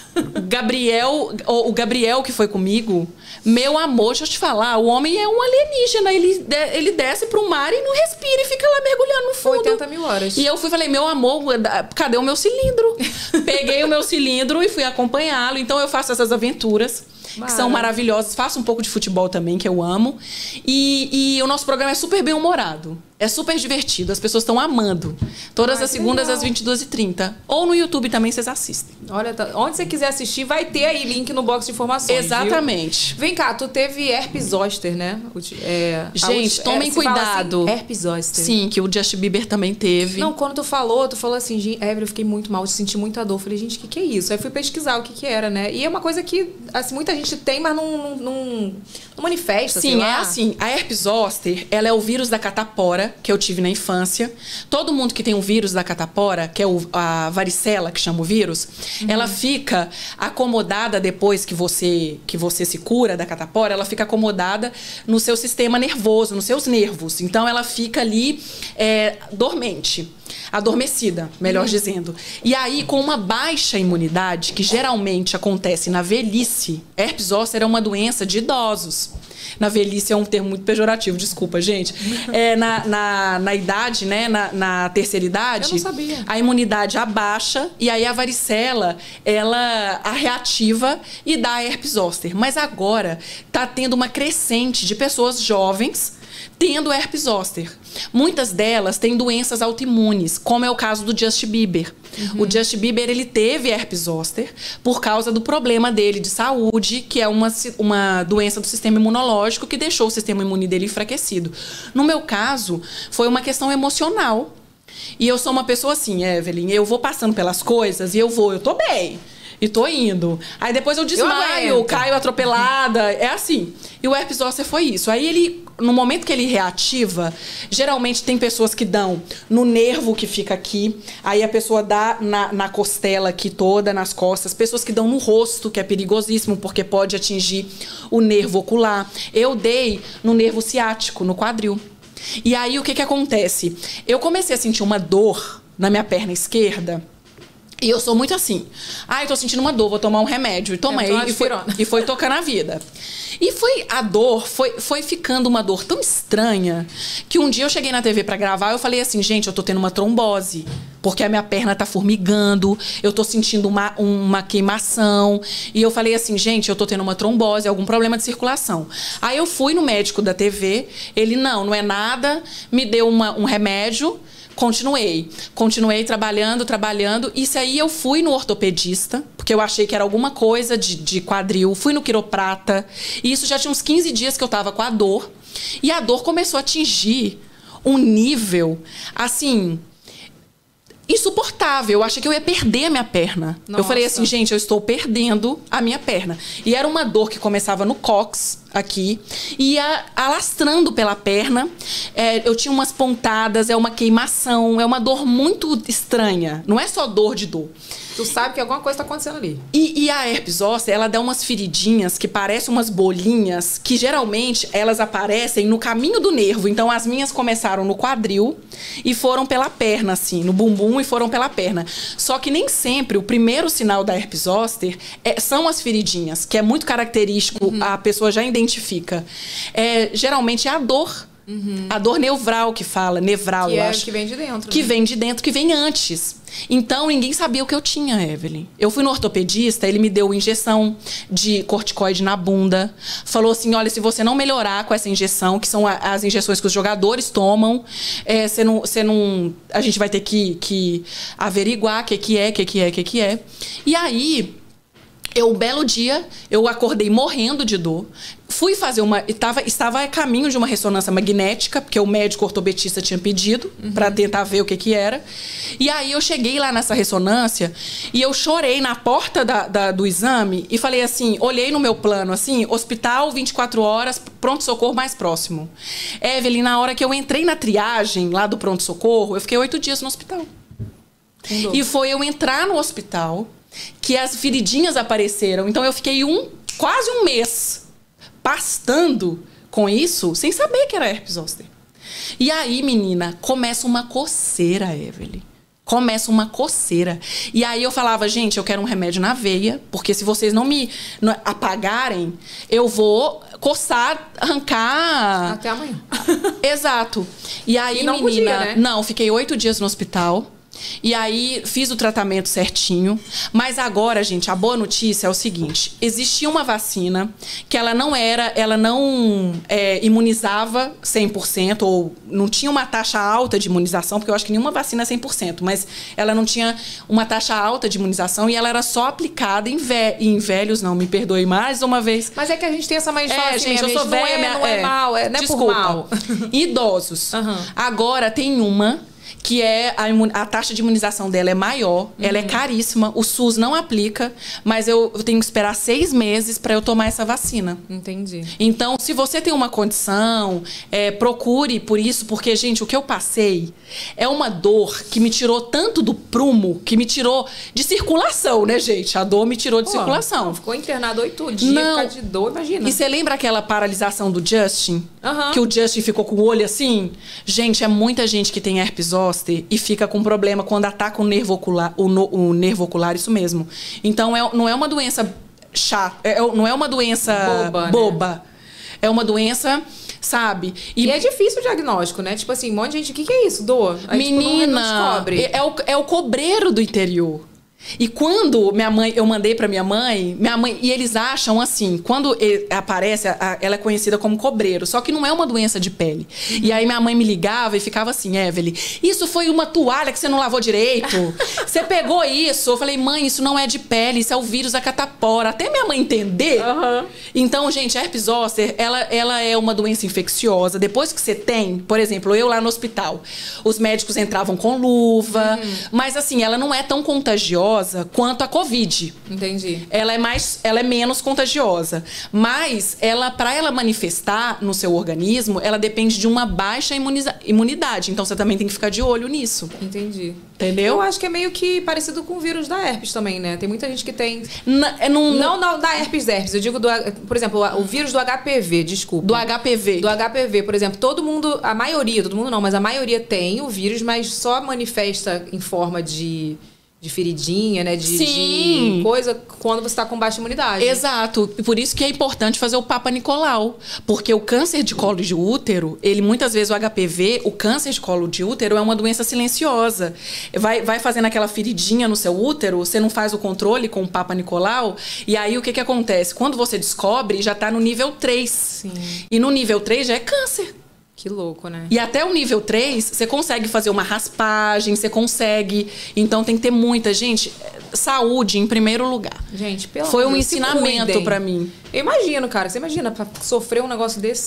Gabriel, o o Gabriel que foi comigo, meu amor, deixa eu te falar, o homem é um alienígena, ele, de- ele desce pro mar e não respira e fica lá mergulhando no fundo. oitenta mil horas. E eu fui e falei, meu amor, da- cadê o meu cilindro? Peguei o meu cilindro e fui acompanhá-lo, então eu faço essas aventuras. Que são Mara. maravilhosas. Faço um pouco de futebol também, que eu amo. E, e o nosso programa é super bem humorado. É super divertido. As pessoas estão amando. Todas Ai, as que segundas legal. às vinte e duas e trinta. Ou no YouTube também vocês assistem. Olha, tá- onde você quiser assistir, vai ter aí link no box de informações. Exatamente. Viu? Vem cá, tu teve herpes zoster, né? O ti- é, a Gente, ulti- tomem é, se fala cuidado. Assim, herpes zoster. Sim, que o Justin Bieber também teve. Não, quando tu falou, tu falou assim, gente, Evelyn, eu fiquei muito mal, eu senti muita dor. Eu falei, gente, o que, que é isso? Aí fui pesquisar o que, que era, né? E é uma coisa que, assim, muita gente tem, mas não, não, não, não manifesta, sei Sim, lá. é assim. A herpes zoster, ela é o vírus da catapora, que eu tive na infância. Todo mundo que tem o vírus da catapora, que é o- a varicela, que chama o vírus, ela fica acomodada depois que você, que você se cura da catapora, ela fica acomodada no seu sistema nervoso, nos seus nervos. Então, ela fica ali é, dormente. Adormecida, melhor dizendo. E aí, com uma baixa imunidade, que geralmente acontece na velhice, herpes zoster é uma doença de idosos. Na velhice é um termo muito pejorativo, desculpa, gente. É, na, na, na idade, né? Na, na terceira idade, Eu não sabia. a imunidade abaixa e aí a varicela, ela a reativa e dá herpes zoster. Mas agora tá tendo uma crescente de pessoas jovens tendo herpes zoster. Muitas delas têm doenças autoimunes, como é o caso do Justin Bieber. Uhum. O Justin Bieber, ele teve herpes zoster por causa do problema dele de saúde, que é uma, si- uma doença do sistema imunológico que deixou o sistema imune dele enfraquecido. No meu caso, foi uma questão emocional. E eu sou uma pessoa assim, Evelyn, eu vou passando pelas coisas e eu vou, eu tô bem. E tô indo. Aí depois eu desmaio, aguento. caio atropelada. É assim. E o herpes zoster foi isso. Aí ele, no momento que ele reativa, geralmente tem pessoas que dão no nervo que fica aqui. Aí a pessoa dá na, na costela aqui toda, nas costas. Pessoas que dão no rosto, que é perigosíssimo, porque pode atingir o nervo ocular. Eu dei no nervo ciático, no quadril. E aí o que que acontece? Eu comecei a sentir uma dor na minha perna esquerda. E eu sou muito assim. Ai, tô sentindo uma dor, vou tomar um remédio. E tomei. tomar E foi, aspirona. e foi tocando a vida. E foi a dor, foi, foi ficando uma dor tão estranha que um dia eu cheguei na T V pra gravar e eu falei assim, gente, eu tô tendo uma trombose. Porque a minha perna tá formigando, eu tô sentindo uma, uma queimação. E eu falei assim, gente, eu tô tendo uma trombose, algum problema de circulação. Aí eu fui no médico da T V, ele, não, não é nada, me deu uma, um remédio. Continuei. Continuei trabalhando, trabalhando. Isso aí eu fui no ortopedista, porque eu achei que era alguma coisa de, de quadril. Fui no quiroprata. E isso já tinha uns quinze dias que eu tava com a dor. E a dor começou a atingir um nível, assim, insuportável. Eu achei que eu ia perder a minha perna. Nossa. Eu falei assim, gente, eu estou perdendo a minha perna. E era uma dor que começava no cóccix, aqui, e ia alastrando pela perna. É, eu tinha umas pontadas, é uma queimação, é uma dor muito estranha. Não é só dor de dor. Tu sabe que alguma coisa tá acontecendo ali. E, e a herpes zoster, ela dá umas feridinhas que parecem umas bolinhas, que geralmente elas aparecem no caminho do nervo. Então as minhas começaram no quadril e foram pela perna, assim, no bumbum e foram pela perna. Só que nem sempre o primeiro sinal da herpes zoster é, são as feridinhas, que é muito característico, uhum. a pessoa já identifica. É, geralmente é a dor. Uhum. A dor nevral que fala, nevral, que eu é acho. Que vem de dentro. Que né? vem de dentro, que vem antes. Então, ninguém sabia o que eu tinha, Evelyn. Eu fui no ortopedista, ele me deu injeção de corticoide na bunda. Falou assim, olha, se você não melhorar com essa injeção, que são as injeções que os jogadores tomam, é, você não, você não, a gente vai ter que, que averiguar o que, que é, o que, que é, o que, que é. E aí... Eu, um belo dia, eu acordei morrendo de dor. Fui fazer uma... Estava, estava a caminho de uma ressonância magnética, porque o médico ortopedista tinha pedido, uhum. para tentar ver o que que era. E aí eu cheguei lá nessa ressonância e eu chorei na porta da, da, do exame e falei assim, olhei no meu plano assim, hospital vinte e quatro horas, pronto-socorro mais próximo. Evelyn, na hora que eu entrei na triagem lá do pronto-socorro, eu fiquei oito dias no hospital. Entendeu? E foi eu entrar no hospital... que as feridinhas apareceram. Então eu fiquei um, quase um mês pastando com isso, sem saber que era herpes zoster. E aí, menina, começa uma coceira, Evelyn. Começa uma coceira. E aí eu falava, gente, eu quero um remédio na veia, porque se vocês não me não, apagarem, eu vou coçar, arrancar... Até amanhã. Exato. E aí, e não menina... podia, né? Não, fiquei oito dias no hospital. E aí, fiz o tratamento certinho. Mas agora, gente, a boa notícia é o seguinte. Existia uma vacina que ela não era... Ela não é, imunizava cem por cento. Ou não tinha uma taxa alta de imunização. Porque eu acho que nenhuma vacina é cem por cento. Mas ela não tinha uma taxa alta de imunização. E ela era só aplicada em, ve em velhos. Não, me perdoe mais uma vez. Mas é que a gente tem essa mãe de falar é, assim, gente, eu sou não velha, é, minha, não é, é mal. É, não é desculpa. por mal. Idosos. Uhum. Agora tem uma... que é a, a taxa de imunização dela é maior, uhum. ela é caríssima, o SUS não aplica, mas eu, eu tenho que esperar seis meses para eu tomar essa vacina. Entendi. Então, se você tem uma condição, é, procure por isso, porque, gente, o que eu passei é uma dor que me tirou tanto do prumo, que me tirou de circulação, né, gente? A dor me tirou de Pô, circulação. Não, ficou internado oito dias, não. Ficar de dor, imagina. E você lembra aquela paralisação do Justin? Uhum. Que o Justin ficou com o olho assim? Gente, é muita gente que tem herpes zoster e fica com problema quando ataca o nervo ocular, o, no, o nervo ocular, isso mesmo. Então, é, não é uma doença chata, é, não é uma doença boba. boba. Né? É uma doença... Sabe? E, e é difícil o diagnóstico, né? Tipo assim, um monte de gente... O que, que é isso? Dor? Aí, menina, tipo, não, não descobre. É, é, o, é o cobreiro do interior. E quando minha mãe, eu mandei pra minha mãe, minha mãe, e eles acham assim, quando ele aparece, a, ela é conhecida como cobreiro, só que não é uma doença de pele. Uhum. E aí minha mãe me ligava e ficava assim, Evelyn, isso foi uma toalha que você não lavou direito? Você pegou isso? Eu falei, mãe, isso não é de pele, isso é o vírus da catapora. Até minha mãe entender. Uhum. Então, gente, a herpes zoster, ela, ela é uma doença infecciosa. Depois que você tem, por exemplo, eu lá no hospital, os médicos entravam com luva, uhum. mas assim, ela não é tão contagiosa quanto a Covid. Entendi. Ela é mais, ela é menos contagiosa, mas ela, para ela manifestar no seu organismo, ela depende de uma baixa imuniza, imunidade. Então você também tem que ficar de olho nisso. Entendi. Entendeu? Eu acho que é meio que parecido com o vírus da herpes também, né? Tem muita gente que tem. Na, é num, não, não da herpes herpes. Eu digo do, por exemplo, o vírus do H P V, desculpa. Do H P V. Do H P V, por exemplo, todo mundo, a maioria, todo mundo não, mas a maioria tem o vírus, mas só manifesta em forma de de feridinha, né? De, Sim. de coisa quando você tá com baixa imunidade. Exato. Por isso que é importante fazer o Papa Nicolau. Porque o câncer de colo de útero, ele muitas vezes, o H P V, o câncer de colo de útero é uma doença silenciosa. Vai, vai fazendo aquela feridinha no seu útero, você não faz o controle com o Papa Nicolau, e aí o que que acontece? Quando você descobre, já tá no nível três. Sim. E no nível três já é câncer. Que louco, né? E até o nível três, você consegue fazer uma raspagem, você consegue... Então tem que ter muita... Gente, saúde em primeiro lugar. Gente, pelo Foi um Deus, ensinamento pra mim. Eu imagino, cara. Você imagina, pra sofrer um negócio desse...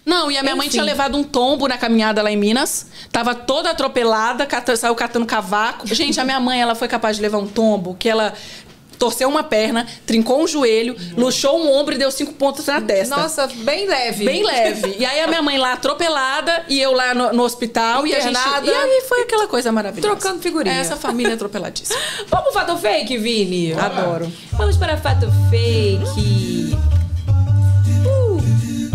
Não, e a minha Enfim. mãe tinha levado um tombo na caminhada lá em Minas. Tava toda atropelada, cata, saiu catando cavaco. Gente, a minha mãe, ela foi capaz de levar um tombo que ela torceu uma perna, trincou um joelho, luxou um ombro e deu cinco pontos na testa. Nossa, bem leve. Bem leve. E aí a minha mãe lá atropelada e eu lá no, no hospital. Internada. E, a gente, e aí foi aquela coisa maravilhosa. Trocando figurinha. Essa família atropeladíssima. Vamos pro Fato Fake, Vini? Adoro. Vamos para Fato Fake. Uh.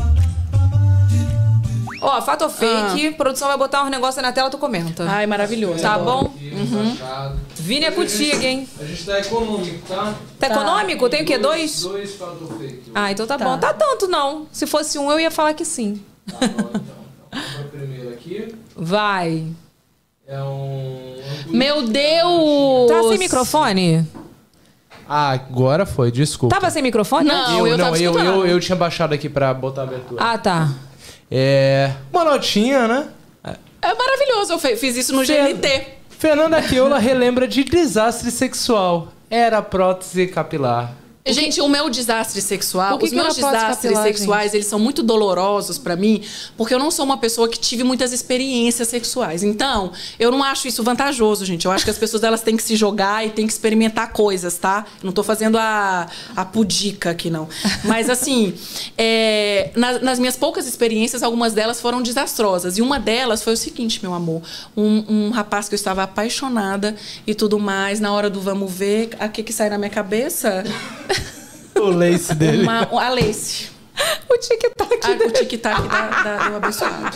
Ó, Fato Fake. Ah. Produção vai botar uns negócios na tela, tu comenta. Ai, maravilhoso. Tá adoro. bom? Uhum. Vini é contigo, hein? A gente tá econômico, tá? Tá econômico? Tem o quê? Dois? Dois Fato Fake. Ah, então tá, Tá. bom. Tá tanto, não. Se fosse um, eu ia falar que sim. Tá bom, então. Então, o primeiro aqui Vai. é um... Meu Deus! Tá sem microfone? Ah, agora foi, desculpa. Tava sem microfone? Não, eu, eu não, tava eu, escutando. eu, eu tinha baixado aqui pra botar a abertura. Ah, tá. É... Uma notinha, né? É maravilhoso. Eu fe- fiz isso no G L T. Fernanda Queola relembra de desastre sexual. Era prótese capilar. Gente, o meu desastre sexual, O que os que meus era prótese desastres capilar, sexuais, eles são muito dolorosos pra mim, porque eu não sou uma pessoa que tive muitas experiências sexuais. Então, eu não acho isso vantajoso, gente. Eu acho que as pessoas elas têm que se jogar e têm que experimentar coisas, tá? Não tô fazendo a, a pudica aqui, não. Mas, assim, é, na- nas minhas poucas experiências, algumas delas foram desastrosas. E uma delas foi o seguinte, meu amor. Um, um rapaz que eu estava apaixonada e tudo mais, na hora do vamos ver, o que que sai na minha cabeça? O lace dele. Uma, a lace. O tic-tac. Ah, o tic-tac da, da, do abençoado.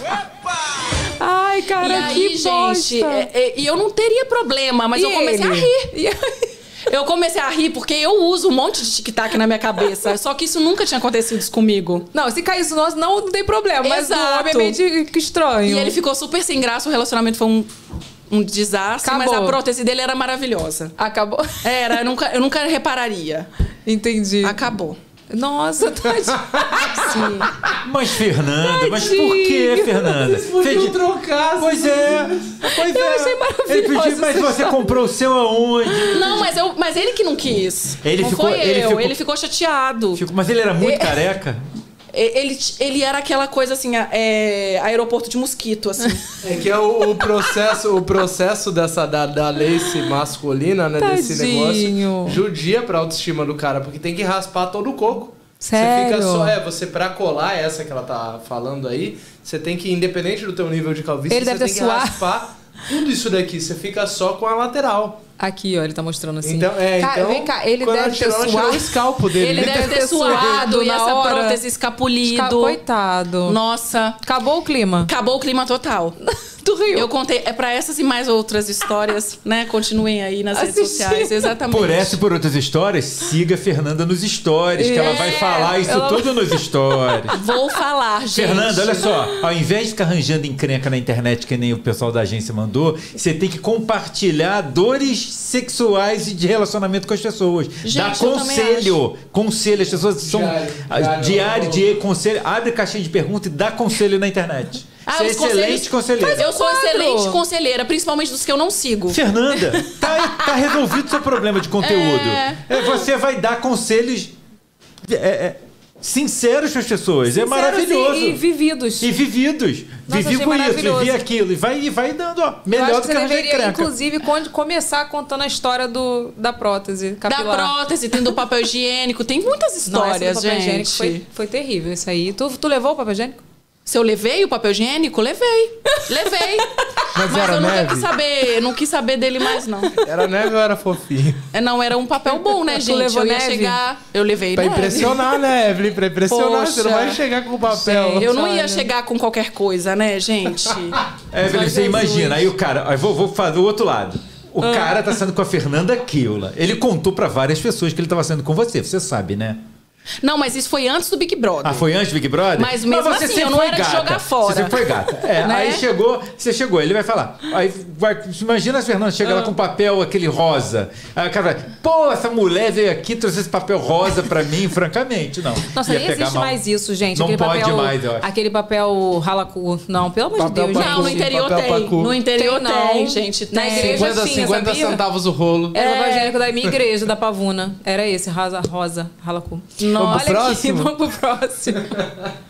Ai, cara, e aí, que gente, bosta. é- é- e eu não teria problema, mas E eu comecei ele? a rir. Eu comecei a rir porque eu uso um monte de tic-tac na minha cabeça. Só que isso nunca tinha acontecido comigo. Não, se cair isso nosso, não, não tem problema. Mas o Exato. homem é meio de, que estranho. E ele ficou super sem graça, o relacionamento foi um, um desastre, Acabou. mas a prótese dele era maravilhosa. Acabou? Era, eu nunca, eu nunca repararia. Entendi. Acabou. Nossa, tadinho. Sim. Mas, Fernanda, mas por que, Fernanda? Fez- trocar. Pois é. Pois Eu é. achei maravilhoso Ele pediu, mas essa você história. comprou o seu aonde? Não, mas, eu, mas ele que não quis. Ele não ficou- foi ele eu. ficou- Ele ficou chateado. Fico- Mas ele era muito É. careca? Ele, ele era aquela coisa assim, é, aeroporto de mosquito, assim. É que é o, o processo, o processo dessa da, da lace masculina, né? Desse Tadinho. negócio, judia pra autoestima do cara, porque tem que raspar todo o coco. Sério? Você fica só, é, você pra colar essa que ela tá falando aí, você tem que, independente do teu nível de calvície, Ele você deve tem ter que suado. raspar tudo isso daqui. Você fica só com a lateral. Aqui, ó, ele tá mostrando assim. Então, é, Cara, então, vem cá, ele quando ela deve ter tirou, ela tirou suado. o escalpo dele. Ele deve ter suado e na essa hora. prótese escapulido. Esca- Coitado. Nossa, Acabou o clima. acabou o clima total. Tu riu. Eu contei, é pra essas e mais outras histórias, né? Continuem aí nas redes Assistindo. sociais, exatamente. Por essa e por outras histórias, siga a Fernanda nos stories, que ela vai falar isso ela- tudo nos stories. Vou falar, gente. Fernanda, olha só, ao invés de ficar arranjando encrenca na internet, que nem o pessoal da agência mandou, você tem que compartilhar dores sexuais e de relacionamento com as pessoas. Gente, Dá eu também conselho. Conselho, as pessoas são. Diário, ah, diário, Diário eu- de conselho. Abre caixinha de pergunta e dá conselho na internet. Ah, Você é os conselhos- excelente conselheiro. Eu sou quadro. excelente conselheira, principalmente dos que eu não sigo. Fernanda, tá, tá resolvido o seu problema de conteúdo. É. É, você vai dar conselhos é, é, sinceros para as pessoas. é maravilhoso. E, e vividos. E vividos. Nossa, Vivi achei com isso, maravilhoso. vivi aquilo. E vai, e vai dando, ó. Eu Melhor acho do que que você arranjar deveria, encrenca. inclusive, con- começar contando a história do, da prótese Da capilar. prótese, tem do papel higiênico, tem muitas Não, essa histórias, do papel gente. higiênico foi, foi terrível isso aí. Tu, tu levou o papel higiênico? Se eu levei o papel higiênico, levei. Levei. Mas, Mas era eu nunca neve? quis saber, não quis saber dele mais, não. Era neve ou era fofinho? É, não, era um papel bom, né, Tu gente? levou eu ia neve? chegar. Eu levei Pra neve. impressionar, né, Evelyn? Pra impressionar. Você não Poxa. vai chegar com o papel. Eu não ia Olha. chegar com qualquer coisa, né, gente? É, Evelyn, você Jesus. imagina. Aí o cara. Aí vou, vou fazer o outro lado. O Ah. cara tá saindo com a Fernanda Queola. Ele contou pra várias pessoas que ele tava saindo com você. Você sabe, né? Não, mas isso foi antes do Big Brother. Ah, foi antes do Big Brother? Mas mesmo você assim, sempre eu não foi era de gata. jogar fora. Você sempre foi gata. É, Né? aí chegou, você chegou, ele vai falar. Aí vai, imagina a Fernanda chega Ah. lá com papel aquele rosa. Aí o cara vai, pô, essa mulher veio aqui, trouxe esse papel rosa pra mim, francamente, não. Nossa, Ia nem pegar existe mal. mais isso, gente. Não aquele pode papel, mais, eu acho. Aquele papel ralacu. Não, pelo amor de Papel Deus, pacu. gente. Não, no interior Papel tem. pacu. No interior Tem, tem, não. gente. Na Tem. igreja cinquenta, tinha, cinquenta sabia? centavos o rolo. Era o evangélico da minha igreja, da Pavuna. Era esse, rosa, rosa, ralacu. Vamos pro Olha aqui, próximo? vamos pro próximo.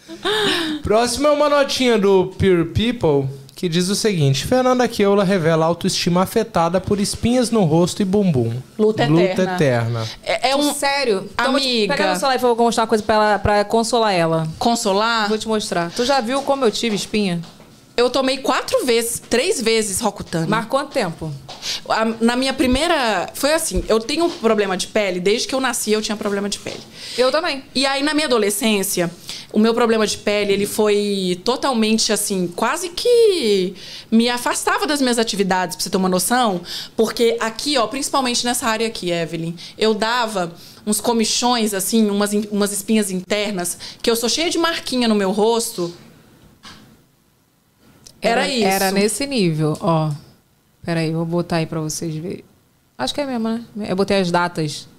Próximo é uma notinha do Pure People que diz o seguinte: Fernanda Keula revela autoestima afetada por espinhas no rosto e bumbum. Luta eterna. Luta eterna. É, é um... Sério? Então, Amiga. Pega no celular e vou mostrar uma coisa pra, ela, pra consolar ela. Consolar? Vou te mostrar. Tu já viu como eu tive espinha? Eu tomei quatro vezes, três vezes Rocutan. Mas quanto tempo? A, na minha primeira... Foi assim, eu tenho um problema de pele. Desde que eu nasci, eu tinha problema de pele. Eu também. E aí, na minha adolescência, o meu problema de pele, ele foi totalmente, assim, quase que me afastava das minhas atividades, pra você ter uma noção. Porque aqui, ó, principalmente nessa área aqui, Evelyn, eu dava uns comichões, assim, umas, umas espinhas internas, que eu sou cheia de marquinha no meu rosto. Era, era isso. Era nesse nível, ó. Peraí, vou botar aí pra vocês verem. Acho que é mesmo, né? Eu botei as datas.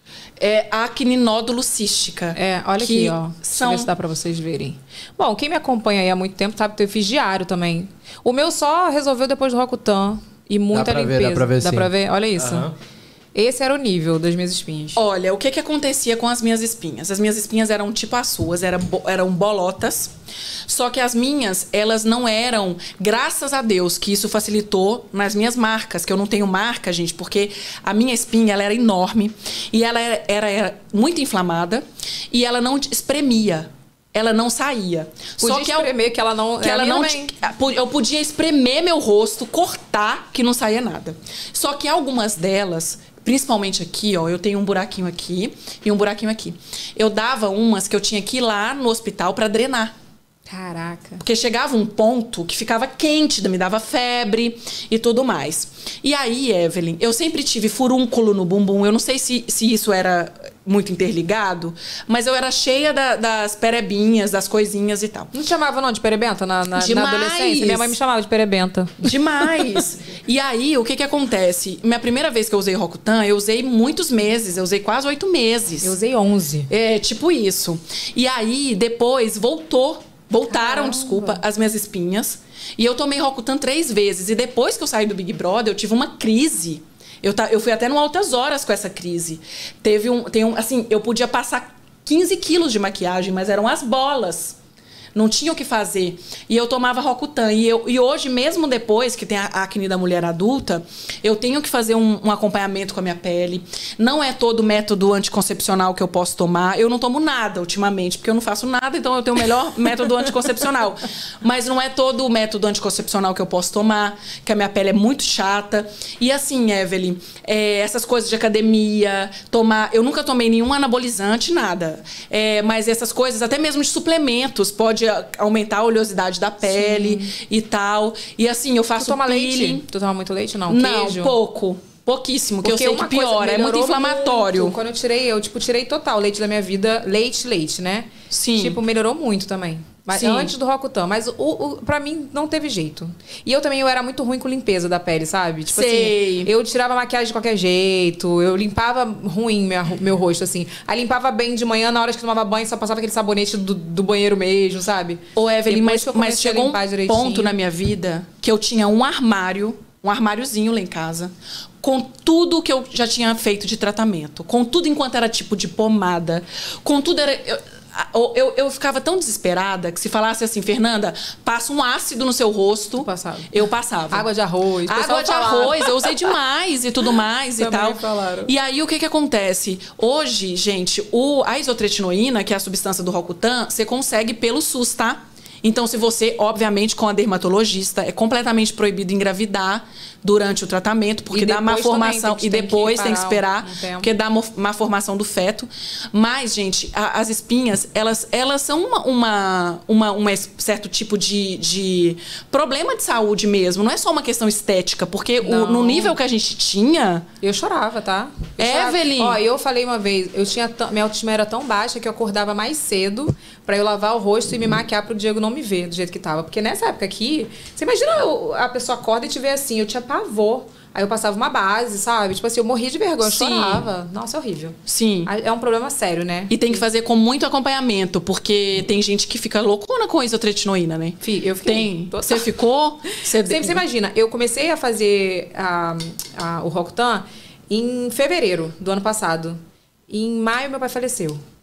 É acne nódulo cística. É, olha aqui, ó. São... Deixa eu ver se dá pra vocês verem. Bom, quem me acompanha aí há muito tempo sabe que eu fiz diário também. O meu só resolveu depois do Rocutan. E muita dá pra limpeza. Ver, dá pra ver, dá sim. pra ver? Olha isso. Uhum. Esse era o nível das minhas espinhas. Olha, o que que acontecia com as minhas espinhas? As minhas espinhas eram tipo as suas, eram, eram bolotas. Só que as minhas, elas não eram... Graças a Deus que isso facilitou nas minhas marcas. Que eu não tenho marca, gente, porque a minha espinha, ela era enorme. E ela era, era, era muito inflamada. E ela não espremia. Ela não saía. Podia Só que espremer, eu, que ela não... que ela não eu podia espremer meu rosto, cortar, que não saía nada. Só que algumas delas... Principalmente aqui, ó, eu tenho um buraquinho aqui e um buraquinho aqui. Eu dava umas que eu tinha que ir lá no hospital pra drenar. Caraca. Porque chegava um ponto que ficava quente, me dava febre e tudo mais. E aí, Evelyn, eu sempre tive furúnculo no bumbum. Eu não sei se, se isso era muito interligado, mas eu era cheia da, das perebinhas, das coisinhas e tal. Não te chamava não de perebenta na, na, na adolescência? Minha mãe me chamava de perebenta. Demais. E aí, o que que acontece? Minha primeira vez que eu usei Rocutan, eu usei muitos meses. Eu usei quase oito meses. Eu usei onze. É, tipo isso. E aí, depois, voltou. Voltaram, Caramba. desculpa, as minhas espinhas. E eu tomei Rocutan três vezes. E depois que eu saí do Big Brother, eu tive uma crise. Eu, ta, eu fui até no Altas Horas com essa crise. Teve um, tem um... Assim, eu podia passar quinze quilos de maquiagem, mas eram as bolas. Não tinha o que fazer. E eu tomava Rocutan. E, eu, e hoje, mesmo depois que tem a acne da mulher adulta, eu tenho que fazer um, um acompanhamento com a minha pele. Não é todo método anticoncepcional que eu posso tomar. Eu não tomo nada ultimamente, porque eu não faço nada, então eu tenho o melhor método anticoncepcional. Mas não é todo o método anticoncepcional que eu posso tomar, que a minha pele é muito chata. E assim, Evelyn, é, essas coisas de academia, tomar... Eu nunca tomei nenhum anabolizante, nada. É, mas essas coisas, até mesmo de suplementos, pode aumentar a oleosidade da pele Sim. e tal. E assim, eu faço tu toma peeling. Leite? Tu toma muito leite, não? Não, Queijo? pouco. Pouquíssimo, que Porque eu sei que piora. É muito inflamatório. Muito. Quando eu tirei, eu tipo, tirei total o leite da minha vida. Leite, leite, né? Sim. Tipo, melhorou muito também. Mas Sim. antes do Rocutan. Mas o, o, pra mim não teve jeito. E eu também eu era muito ruim com limpeza da pele, sabe? Tipo Sei. assim, eu tirava maquiagem de qualquer jeito. Eu limpava ruim minha, meu rosto, assim. Aí limpava bem de manhã, na hora que tomava banho, só passava aquele sabonete do, do banheiro mesmo, sabe? Ô, Evelyn, mas, mas chegou um direitinho. ponto na minha vida que eu tinha um armário, um armáriozinho lá em casa, com tudo que eu já tinha feito de tratamento. Com tudo enquanto era tipo de pomada. Com tudo era... Eu, Eu, eu, eu ficava tão desesperada que se falasse assim, Fernanda, passa um ácido no seu rosto. Passava. Eu passava. Água de arroz. Água de arroz, eu usei demais e tudo mais e tal. Falaram. E aí o que que acontece? Hoje, gente, o, a isotretinoína, que é a substância do Rocutan, você consegue pelo SUS, tá? Então, se você, obviamente, com a dermatologista, é completamente proibido engravidar durante o tratamento, porque dá má formação. E depois tem que esperar, um porque dá má formação do feto. Mas, gente, a, as espinhas, elas, elas são uma, uma, uma, uma certo tipo de, de problema de saúde mesmo. Não é só uma questão estética, porque o, no nível que a gente tinha... Eu chorava, tá? Eu Evelyn! Chorava. Ó, eu falei uma vez, eu tinha minha autoestima era tão baixa que eu acordava mais cedo pra eu lavar o rosto e me maquiar pro Diego não me ver do jeito que tava. Porque nessa época aqui, você imagina eu, a pessoa acorda e te vê assim, eu tinha pavor. Aí eu passava uma base, sabe? Tipo assim, eu morria de vergonha, eu Sim. chorava. Nossa, é horrível. Sim. É um problema sério, né? E tem que fazer com muito acompanhamento, porque tem gente que fica loucona com isotretinoína, né? Fih, eu fiquei. Tem. Você ficou? Você... Sempre você imagina, eu comecei a fazer a, a, o Rocutan em fevereiro do ano passado. Em maio, meu pai faleceu.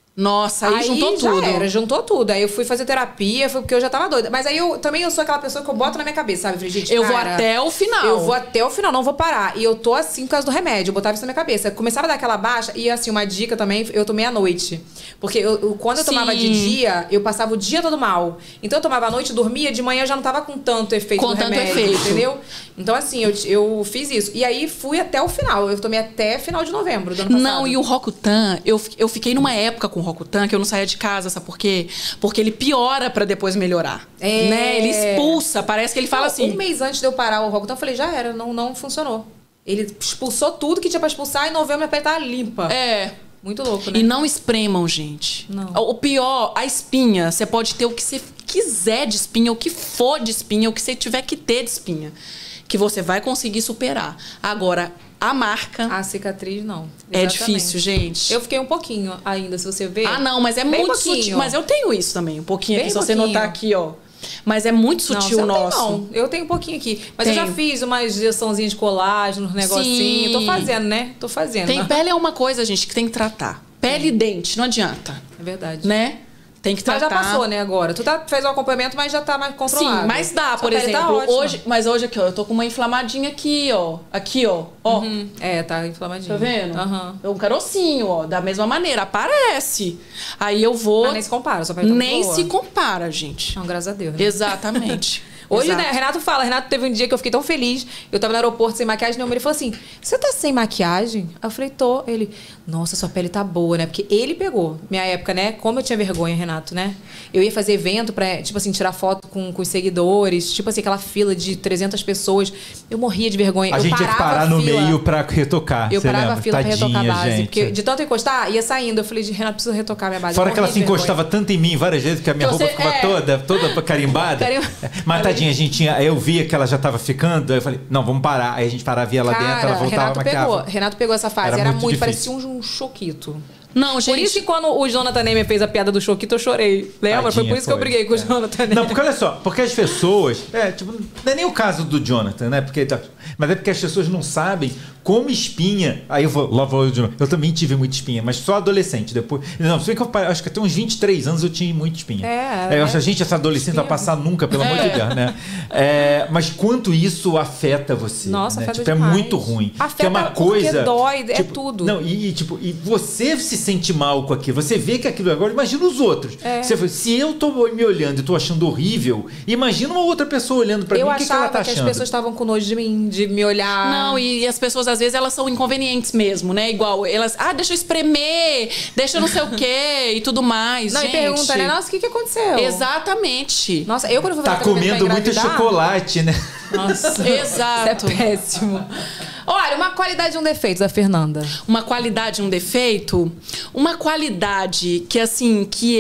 Nossa, aí, aí juntou já tudo. Era, juntou tudo. Aí eu fui fazer terapia, foi porque eu já tava doida. Mas aí eu também eu sou aquela pessoa que eu boto na minha cabeça, sabe? Eu falei, gente, eu cara, vou até o final. Eu vou até o final, não vou parar. E eu tô assim por causa do remédio. Eu botava isso na minha cabeça. Começava a dar aquela baixa. E assim, uma dica também, eu tomei à noite. Porque eu, eu, quando eu tomava Sim. de dia, eu passava o dia todo mal. Então eu tomava à noite, dormia, de manhã já não tava com tanto efeito com do tanto remédio. Efeito. Entendeu? Então assim, eu, eu fiz isso. E aí fui até o final. Eu tomei até final de novembro do ano passado. Não, e o Rocutan, eu, eu fiquei numa época com o Rocutan que eu não saía de casa, sabe por quê? Porque ele piora pra depois melhorar. É. Né? Ele expulsa, parece que ele fala não, assim... Um mês antes de eu parar o Rocutan, eu falei, já era, não, não funcionou. Ele expulsou tudo que tinha pra expulsar e em novembro minha pele tava limpa. É. Muito louco, né? E não espremam, gente. Não. O pior, a espinha, você pode ter o que você quiser de espinha, o que for de espinha, o que você tiver que ter de espinha. Que você vai conseguir superar. Agora... A marca... A cicatriz, não. É Exatamente. difícil, gente. Eu fiquei um pouquinho ainda, se você ver. Ah, não, mas é Bem muito pouquinho. sutil. Mas eu tenho isso também, um pouquinho Bem aqui. Se pouquinho. você notar aqui, ó. Mas é muito sutil o não, nosso. Não, eu tenho um pouquinho aqui. Mas Tem. eu já fiz uma injeçãozinha de colágeno, uns negocinhos. Tô fazendo, né? Tô fazendo. Tem pele é uma coisa, gente, que tem que tratar. Pele e dente, não adianta. É verdade. Né? Tem que tratar. Mas já passou, né, agora? Tu tá, fez o acompanhamento, mas já tá mais controlado. Sim, mas dá, Sua por pele exemplo, tá ótima. hoje... Mas hoje aqui, ó, eu tô com uma inflamadinha aqui, ó. Aqui, ó. ó. Uhum. É, tá inflamadinha. Tá vendo? Aham. É um carocinho, ó. Da mesma maneira, aparece. Aí eu vou... Mas nem se compara, sua pele tá Nem boa. se compara, gente. Não, graças a Deus. Né? Exatamente. Hoje, Exato. né, Renato fala, Renato teve um dia que eu fiquei tão feliz, eu tava no aeroporto sem maquiagem, meu ele falou assim, você tá sem maquiagem? Aí eu falei, tô. Ele, nossa, sua pele tá boa, né? Porque ele pegou, minha época, né? Como eu tinha vergonha, Renato, né? Eu ia fazer evento pra, tipo assim, tirar foto com, com os seguidores, tipo assim, aquela fila de trezentas pessoas, eu morria de vergonha. A eu gente tinha que parar no fila, meio pra retocar, Eu você parava lembra? a fila Tadinha, pra retocar a base, gente. porque de tanto encostar, ia saindo. Eu falei, Renato, preciso retocar minha base. Fora que ela se encostava vergonha. tanto em mim várias vezes que a minha Então roupa você- ficava é. toda, toda carimbada. Carim- Mas tadinha, a gente tinha. Eu via que ela já tava ficando, aí eu falei, não, vamos parar. Aí a gente parava, via lá Cara, dentro, ela voltava, Renato maquiava. pegou, Renato pegou essa fase. Era Era, muito muito, difícil. parecia um, um choquito. Não, Por gente... isso que quando o Jonathan Neymer fez a piada do choquito, eu chorei. Lembra? Foi Tadinha, por isso que eu foi. briguei com o Jonathan Neymer. Não, porque olha só, porque as pessoas. É, tipo, não é nem o caso do Jonathan, né? Porque, tá- mas é porque as pessoas não sabem como espinha. Aí eu vou, lá vou eu de novo. Eu também tive muita espinha, mas só adolescente. Depois. Não, se bem que eu pa- acho que até uns vinte e três anos eu tinha muita espinha. É, É, eu é. acho que, gente, essa adolescente vai passar nunca, pelo amor de Deus, né? É, mas quanto isso afeta você? Nossa, né? afeta Tipo, é demais. muito ruim. Afeta que é uma porque coisa. dói, é tipo, tudo. Não, e, e, tipo, e você se sente mal com aquilo. Você vê que aquilo agora, imagina os outros. É. Você fala, se eu tô me olhando e tô achando horrível, imagina uma outra pessoa olhando pra Eu mim, o que, que ela achava tá que, achando? as pessoas estavam com nojo de mim, de me olhar. Não, e, e as pessoas, às vezes, elas são inconvenientes mesmo, né? Igual, elas... Ah, deixa eu espremer, deixa eu não sei o quê e tudo mais, Não, gente. e pergunta, né? Nossa, o que, que aconteceu? Exatamente. Nossa, eu quando fui Tá fazer tratamento comendo pra muito engravidar- chocolate, né? Nossa, Exato. isso é péssimo. Olha, uma qualidade e um defeito da Fernanda. Uma qualidade e um defeito? Uma qualidade que, assim, que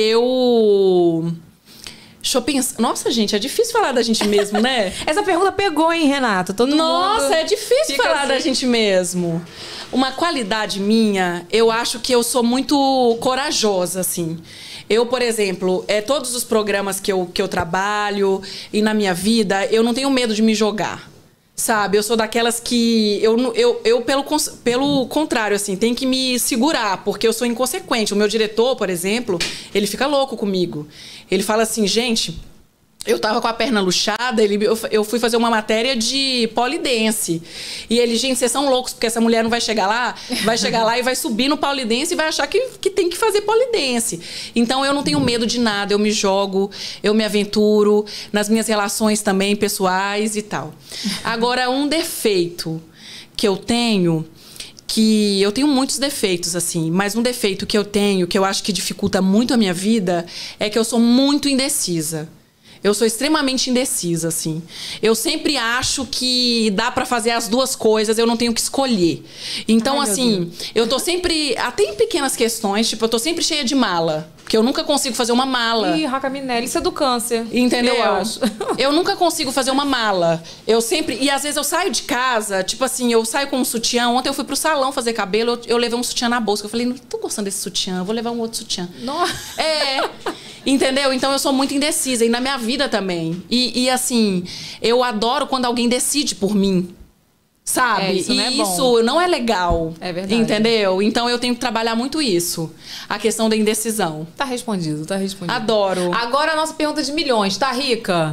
eu... Deixa eu pensar. Nossa, gente, é difícil falar da gente mesmo, né? Essa pergunta pegou, hein, Renato? Todo Nossa, mundo é difícil fica falar assim. da gente mesmo. Uma qualidade minha, eu acho que eu sou muito corajosa, assim. Eu, por exemplo, é, todos os programas que eu, que eu trabalho e na minha vida, eu não tenho medo de me jogar. Sabe? Eu sou daquelas que... Eu, não- eu, eu pelo, cons- pelo contrário, assim, tenho que me segurar, porque eu sou inconsequente. O meu diretor, por exemplo, ele fica louco comigo. Ele fala assim, gente... Eu tava com a perna luxada, ele, eu, eu fui fazer uma matéria de polidense. E ele, gente, vocês são loucos, porque essa mulher não vai chegar lá, vai chegar lá e vai subir no polidense e vai achar que, que tem que fazer polidense. Então eu não tenho medo de nada, eu me jogo, eu me aventuro, nas minhas relações também pessoais e tal. Agora, um defeito que eu tenho, que eu tenho muitos defeitos, assim, mas um defeito que eu tenho, que eu acho que dificulta muito a minha vida, é que eu sou muito indecisa. Eu sou extremamente indecisa, assim. Eu sempre acho que dá pra fazer as duas coisas, eu não tenho que escolher. Então, Ai, meu assim, eu tô sempre... Até em pequenas questões, tipo, eu tô sempre cheia de mala. Porque eu nunca consigo fazer uma mala. Ih, Raca Minelli, isso é do câncer. Entendeu? Eu acho. Eu nunca consigo fazer uma mala. Eu sempre... E às vezes eu saio de casa, tipo assim, eu saio com um sutiã. Ontem eu fui pro salão fazer cabelo, eu, eu levei um sutiã na bolsa. Eu falei, não tô gostando desse sutiã, eu vou levar um outro sutiã. Nossa. É... Entendeu? Então eu sou muito indecisa. E na minha vida também. E, e assim, eu adoro quando alguém decide por mim. Sabe? É, isso e não é bom. isso não é legal. É verdade. Entendeu? Então eu tenho que trabalhar muito isso. A questão da indecisão. Tá respondido, tá respondido. Adoro. Agora a nossa pergunta de milhões. Tá rica?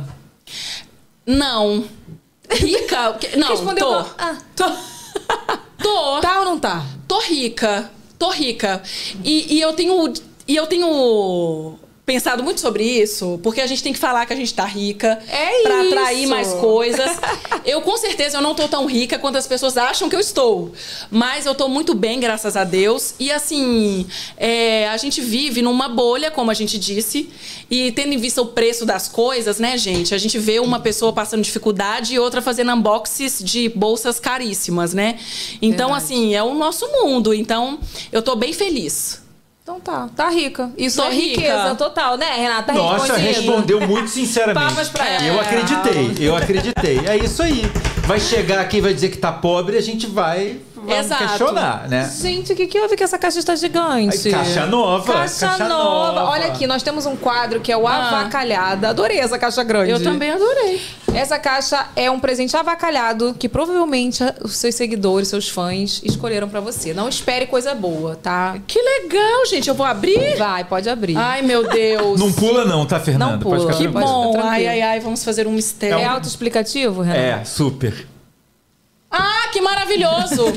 Não. Rica? Não, Respondeu tô. com- ah. Tô. Tô. Tá ou não tá? Tô rica. Tô rica. E, e eu tenho... E eu tenho... pensado muito sobre isso, porque a gente tem que falar que a gente tá rica É pra isso. atrair mais coisas. Eu, com certeza, eu não tô tão rica quanto as pessoas acham que eu estou. Mas eu tô muito bem, graças a Deus. E, assim, é, a gente vive numa bolha, como a gente disse. E tendo em vista o preço das coisas, né, gente? A gente vê uma pessoa passando dificuldade e outra fazendo unboxes de bolsas caríssimas, né? Então, Verdade. assim, é o nosso mundo. Então, eu tô bem feliz. Então tá, tá rica. Isso Tô é riqueza rica. total, né, Renata? Tá Nossa, respondido? respondeu muito sinceramente. Palmas pra ela. Eu acreditei, eu acreditei. É isso aí. Vai chegar aqui e vai dizer que tá pobre, a gente vai vamos Exato. questionar, né? Gente, o que, que houve que essa caixa está gigante? Ai, caixa nova, Caixa, caixa nova. nova. Olha aqui, nós temos um quadro que é o Ah. Avacalhada. Adorei essa caixa grande. Eu também adorei. Essa caixa é um presente avacalhado que provavelmente os seus seguidores, seus fãs, escolheram pra você. Não espere coisa boa, tá? Que legal, gente. Eu vou abrir? Vai, pode abrir. Ai, meu Deus. Não pula não, tá, Fernanda? Não pula. Pode ficar Que tranquila. bom. tranquilo. Ai, ai, ai. Vamos fazer um mistério. É autoexplicativo, Renata? É, super. Ah, que maravilhoso!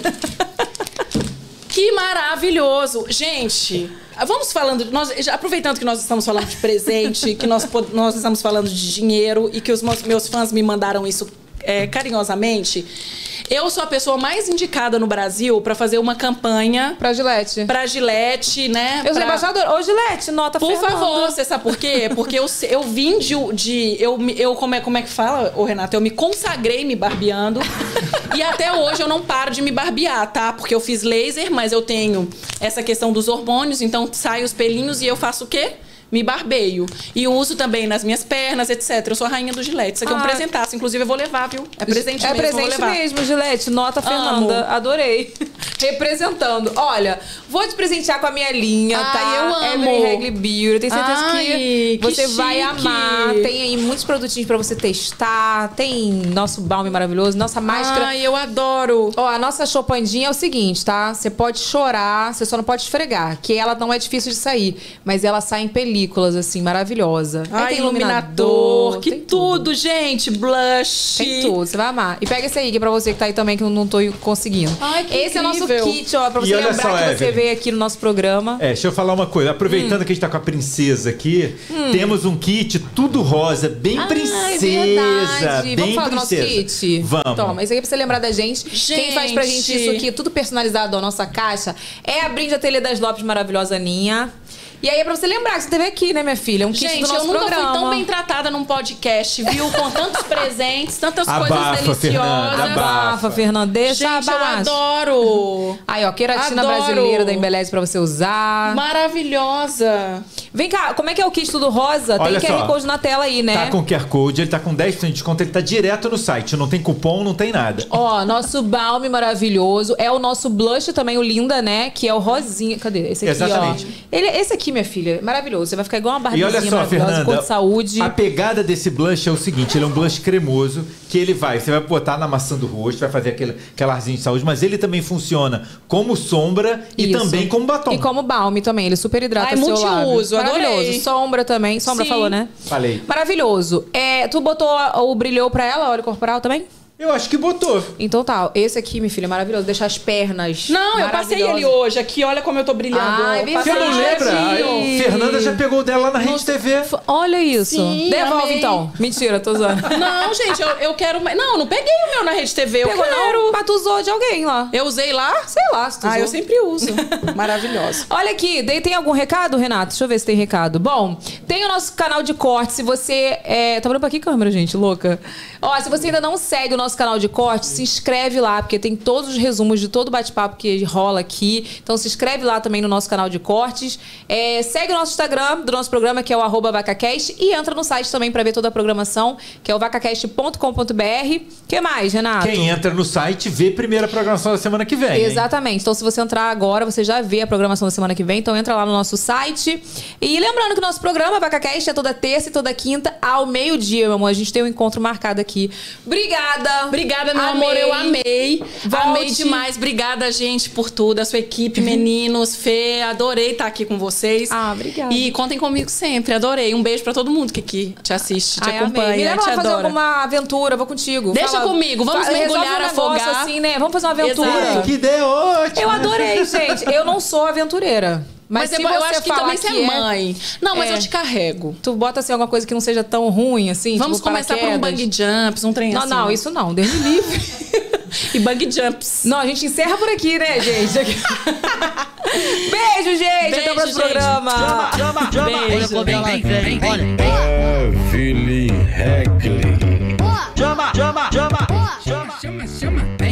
Que maravilhoso! Gente, vamos falando... Nós, já aproveitando que nós estamos falando de presente, que nós, pod- nós estamos falando de dinheiro e que os meus, meus fãs me mandaram isso é, carinhosamente... Eu sou a pessoa mais indicada no Brasil pra fazer uma campanha... Pra Gillette. Pra Gillette, né? Eu sou pra... embaixadora. Ô, Gillette, nota Por Fernanda. favor, você sabe por quê? Porque eu, eu vim de... de eu, me- eu como, é, como é que fala, ô Renato? Eu me consagrei me barbeando. E até hoje eu não paro de me barbear, tá? Porque eu fiz laser, mas eu tenho essa questão dos hormônios. Então saem os pelinhos e eu faço o quê? Me barbeio. E uso também nas minhas pernas, etcétera. Eu sou a rainha do Gillette. Isso aqui é um Ah. presentaço. Inclusive, eu vou levar, viu? É presente É mesmo, eu vou presente levar. mesmo, Gillette. Nota Fernanda. Amo. Adorei. Representando. Olha, vou te presentear com a minha linha, Ai, tá? eu amo. Evelyn Hagley Beauty. Tenho certeza Ai, que que você vai chique. amar. Tem aí muitos produtinhos pra você testar. Tem nosso balme maravilhoso, nossa máscara. Ai, eu adoro. Ó, a nossa chopandinha é o seguinte, tá? Você pode chorar, você só não pode esfregar. Que ela não é difícil de sair. Mas ela sai em películas, assim, maravilhosa. Aí Ai, tem iluminador. Que tem tudo, gente. Blush. Tem tudo, você vai amar. E pega esse aí, que é pra você que tá aí também, que eu não tô conseguindo. Ai, que esse é nosso incrível. kit, ó, pra você E olha lembrar só, que você Evelyn. veio aqui no nosso programa. É, deixa eu falar uma coisa. Hum. Aproveitando que a gente tá com a princesa aqui, temos um kit tudo rosa, bem Ah, princesa. é verdade. Bem Vamos falar do nosso princesa. kit? Vamos. Toma, isso aqui é pra você lembrar da gente. Quem faz pra gente Gente. isso aqui, tudo personalizado, a nossa caixa, é a Brinde Ateliê das Lopes, maravilhosa Ninha. E aí é pra você lembrar que você teve aqui, né, minha filha? Um kit Gente, do nosso eu nunca programa. fui tão bem tratada num podcast, viu? Com tantos presentes, tantas Abafa, coisas Fernanda, deliciosas. Abafa, Fernanda. Deixa Gente, eu abaixo. adoro. Aí, ó, queratina Adoro. brasileira da Embeleze pra você usar. Maravilhosa. Vem cá, como é que é o kit tudo rosa? Olha tem só. Q R Code na tela aí, né? Tá com Q R Code, ele tá com dez por cento de desconto, ele tá direto no site. Não tem cupom, não tem nada. Ó, nosso balme maravilhoso. É o nosso blush também, o Linda, né? Que é o rosinha. Cadê? Esse aqui, Exatamente. ó. Ele, esse aqui, minha filha, maravilhoso. Você vai ficar igual uma E barbezinha olha só, maravilhosa, cor Fernanda, de saúde. a pegada desse blush é o seguinte, ele é um blush cremoso, que ele vai, você vai botar na maçã do rosto, vai fazer aquele, aquele arzinho de saúde, mas ele também funciona como sombra e Isso. também como batom. E como balme também, ele super hidrata Ai, seu multiuso, lábio. adorei. Maravilhoso. Sombra também. Sombra Sim. falou, né? Falei. Maravilhoso. É, tu botou o brilhou pra ela, óleo corporal também? Eu acho que botou. Então tá, esse aqui, minha filha, é maravilhoso. Deixar as pernas. Não, eu passei ele maravilhosas. hoje aqui. Olha como eu tô brilhando. Ai, Eu passei Você não lembra? direitinho. A Fernanda já pegou o dela lá na Rede T V. F- Olha isso. Sim, Devolve amei. então. Mentira, tô usando. Não, gente, eu, eu quero... mais- Não, eu não peguei o meu na Rede T V. Eu Pegou quero. não, mas tu usou de alguém lá. Eu usei lá? Sei lá, se tu Ah, usou. eu sempre uso. Maravilhosa. Olha aqui, daí tem algum recado, Renato? Deixa eu ver se tem recado. Bom, tem o nosso canal de corte. Se você. É... Tá olhando pra que câmera, gente? Louca. Ó, se você ainda não segue o nosso canal de corte, se inscreve lá, porque tem todos os resumos de todo o bate-papo que rola aqui. Então se inscreve lá também no nosso canal de cortes. É, segue o nosso Instagram do nosso programa, que é o arroba VacaCast. E entra no site também pra ver toda a programação, que é o vacacast ponto com ponto b r. O que mais, Renato? Quem entra no site vê primeiro a programação da semana que vem. hein? Exatamente. Então, se você entrar agora, você já vê a programação da semana que vem. Então, entra lá no nosso site. E lembrando que o nosso programa, VacaCast, é toda terça e toda quinta ao meio-dia, meu amor. A gente tem um encontro marcado aqui. Obrigada Obrigada, meu Amei. amor, eu amei. Volte. Amei demais. Obrigada, gente, por tudo. A sua equipe, meninos, Fê, adorei estar aqui com vocês. Ah, obrigada. E contem comigo sempre, adorei. Um beijo pra todo mundo que aqui te assiste, te Ai, amei. Me acompanha, leva te lá fazer adora. alguma aventura, vou contigo. Deixa Fala- comigo, vamos Fa- resolve mergulhar, um negócio afogar. assim, né? Vamos fazer uma aventura. Exato. Que ideia ótima! Eu adorei, gente. Eu não sou aventureira. Mas, Mas se eu- eu você acho que falar também você é é mãe. Não, mas É. eu te carrego. Tu bota assim alguma coisa que não seja tão ruim, assim, Vamos tipo começar por um paraquedas. bang jumps, um trem Não, assim. não, isso não, Deus me livre. E bang jumps. Não, a gente encerra por aqui, né, gente? Beijo, gente. Até o próximo Beijo, gente. programa. Chama, chama. Beijo. Olha quando ela vem. Olha. Evelyn Regli. Chama, chama, chama. Chama, chama, chama.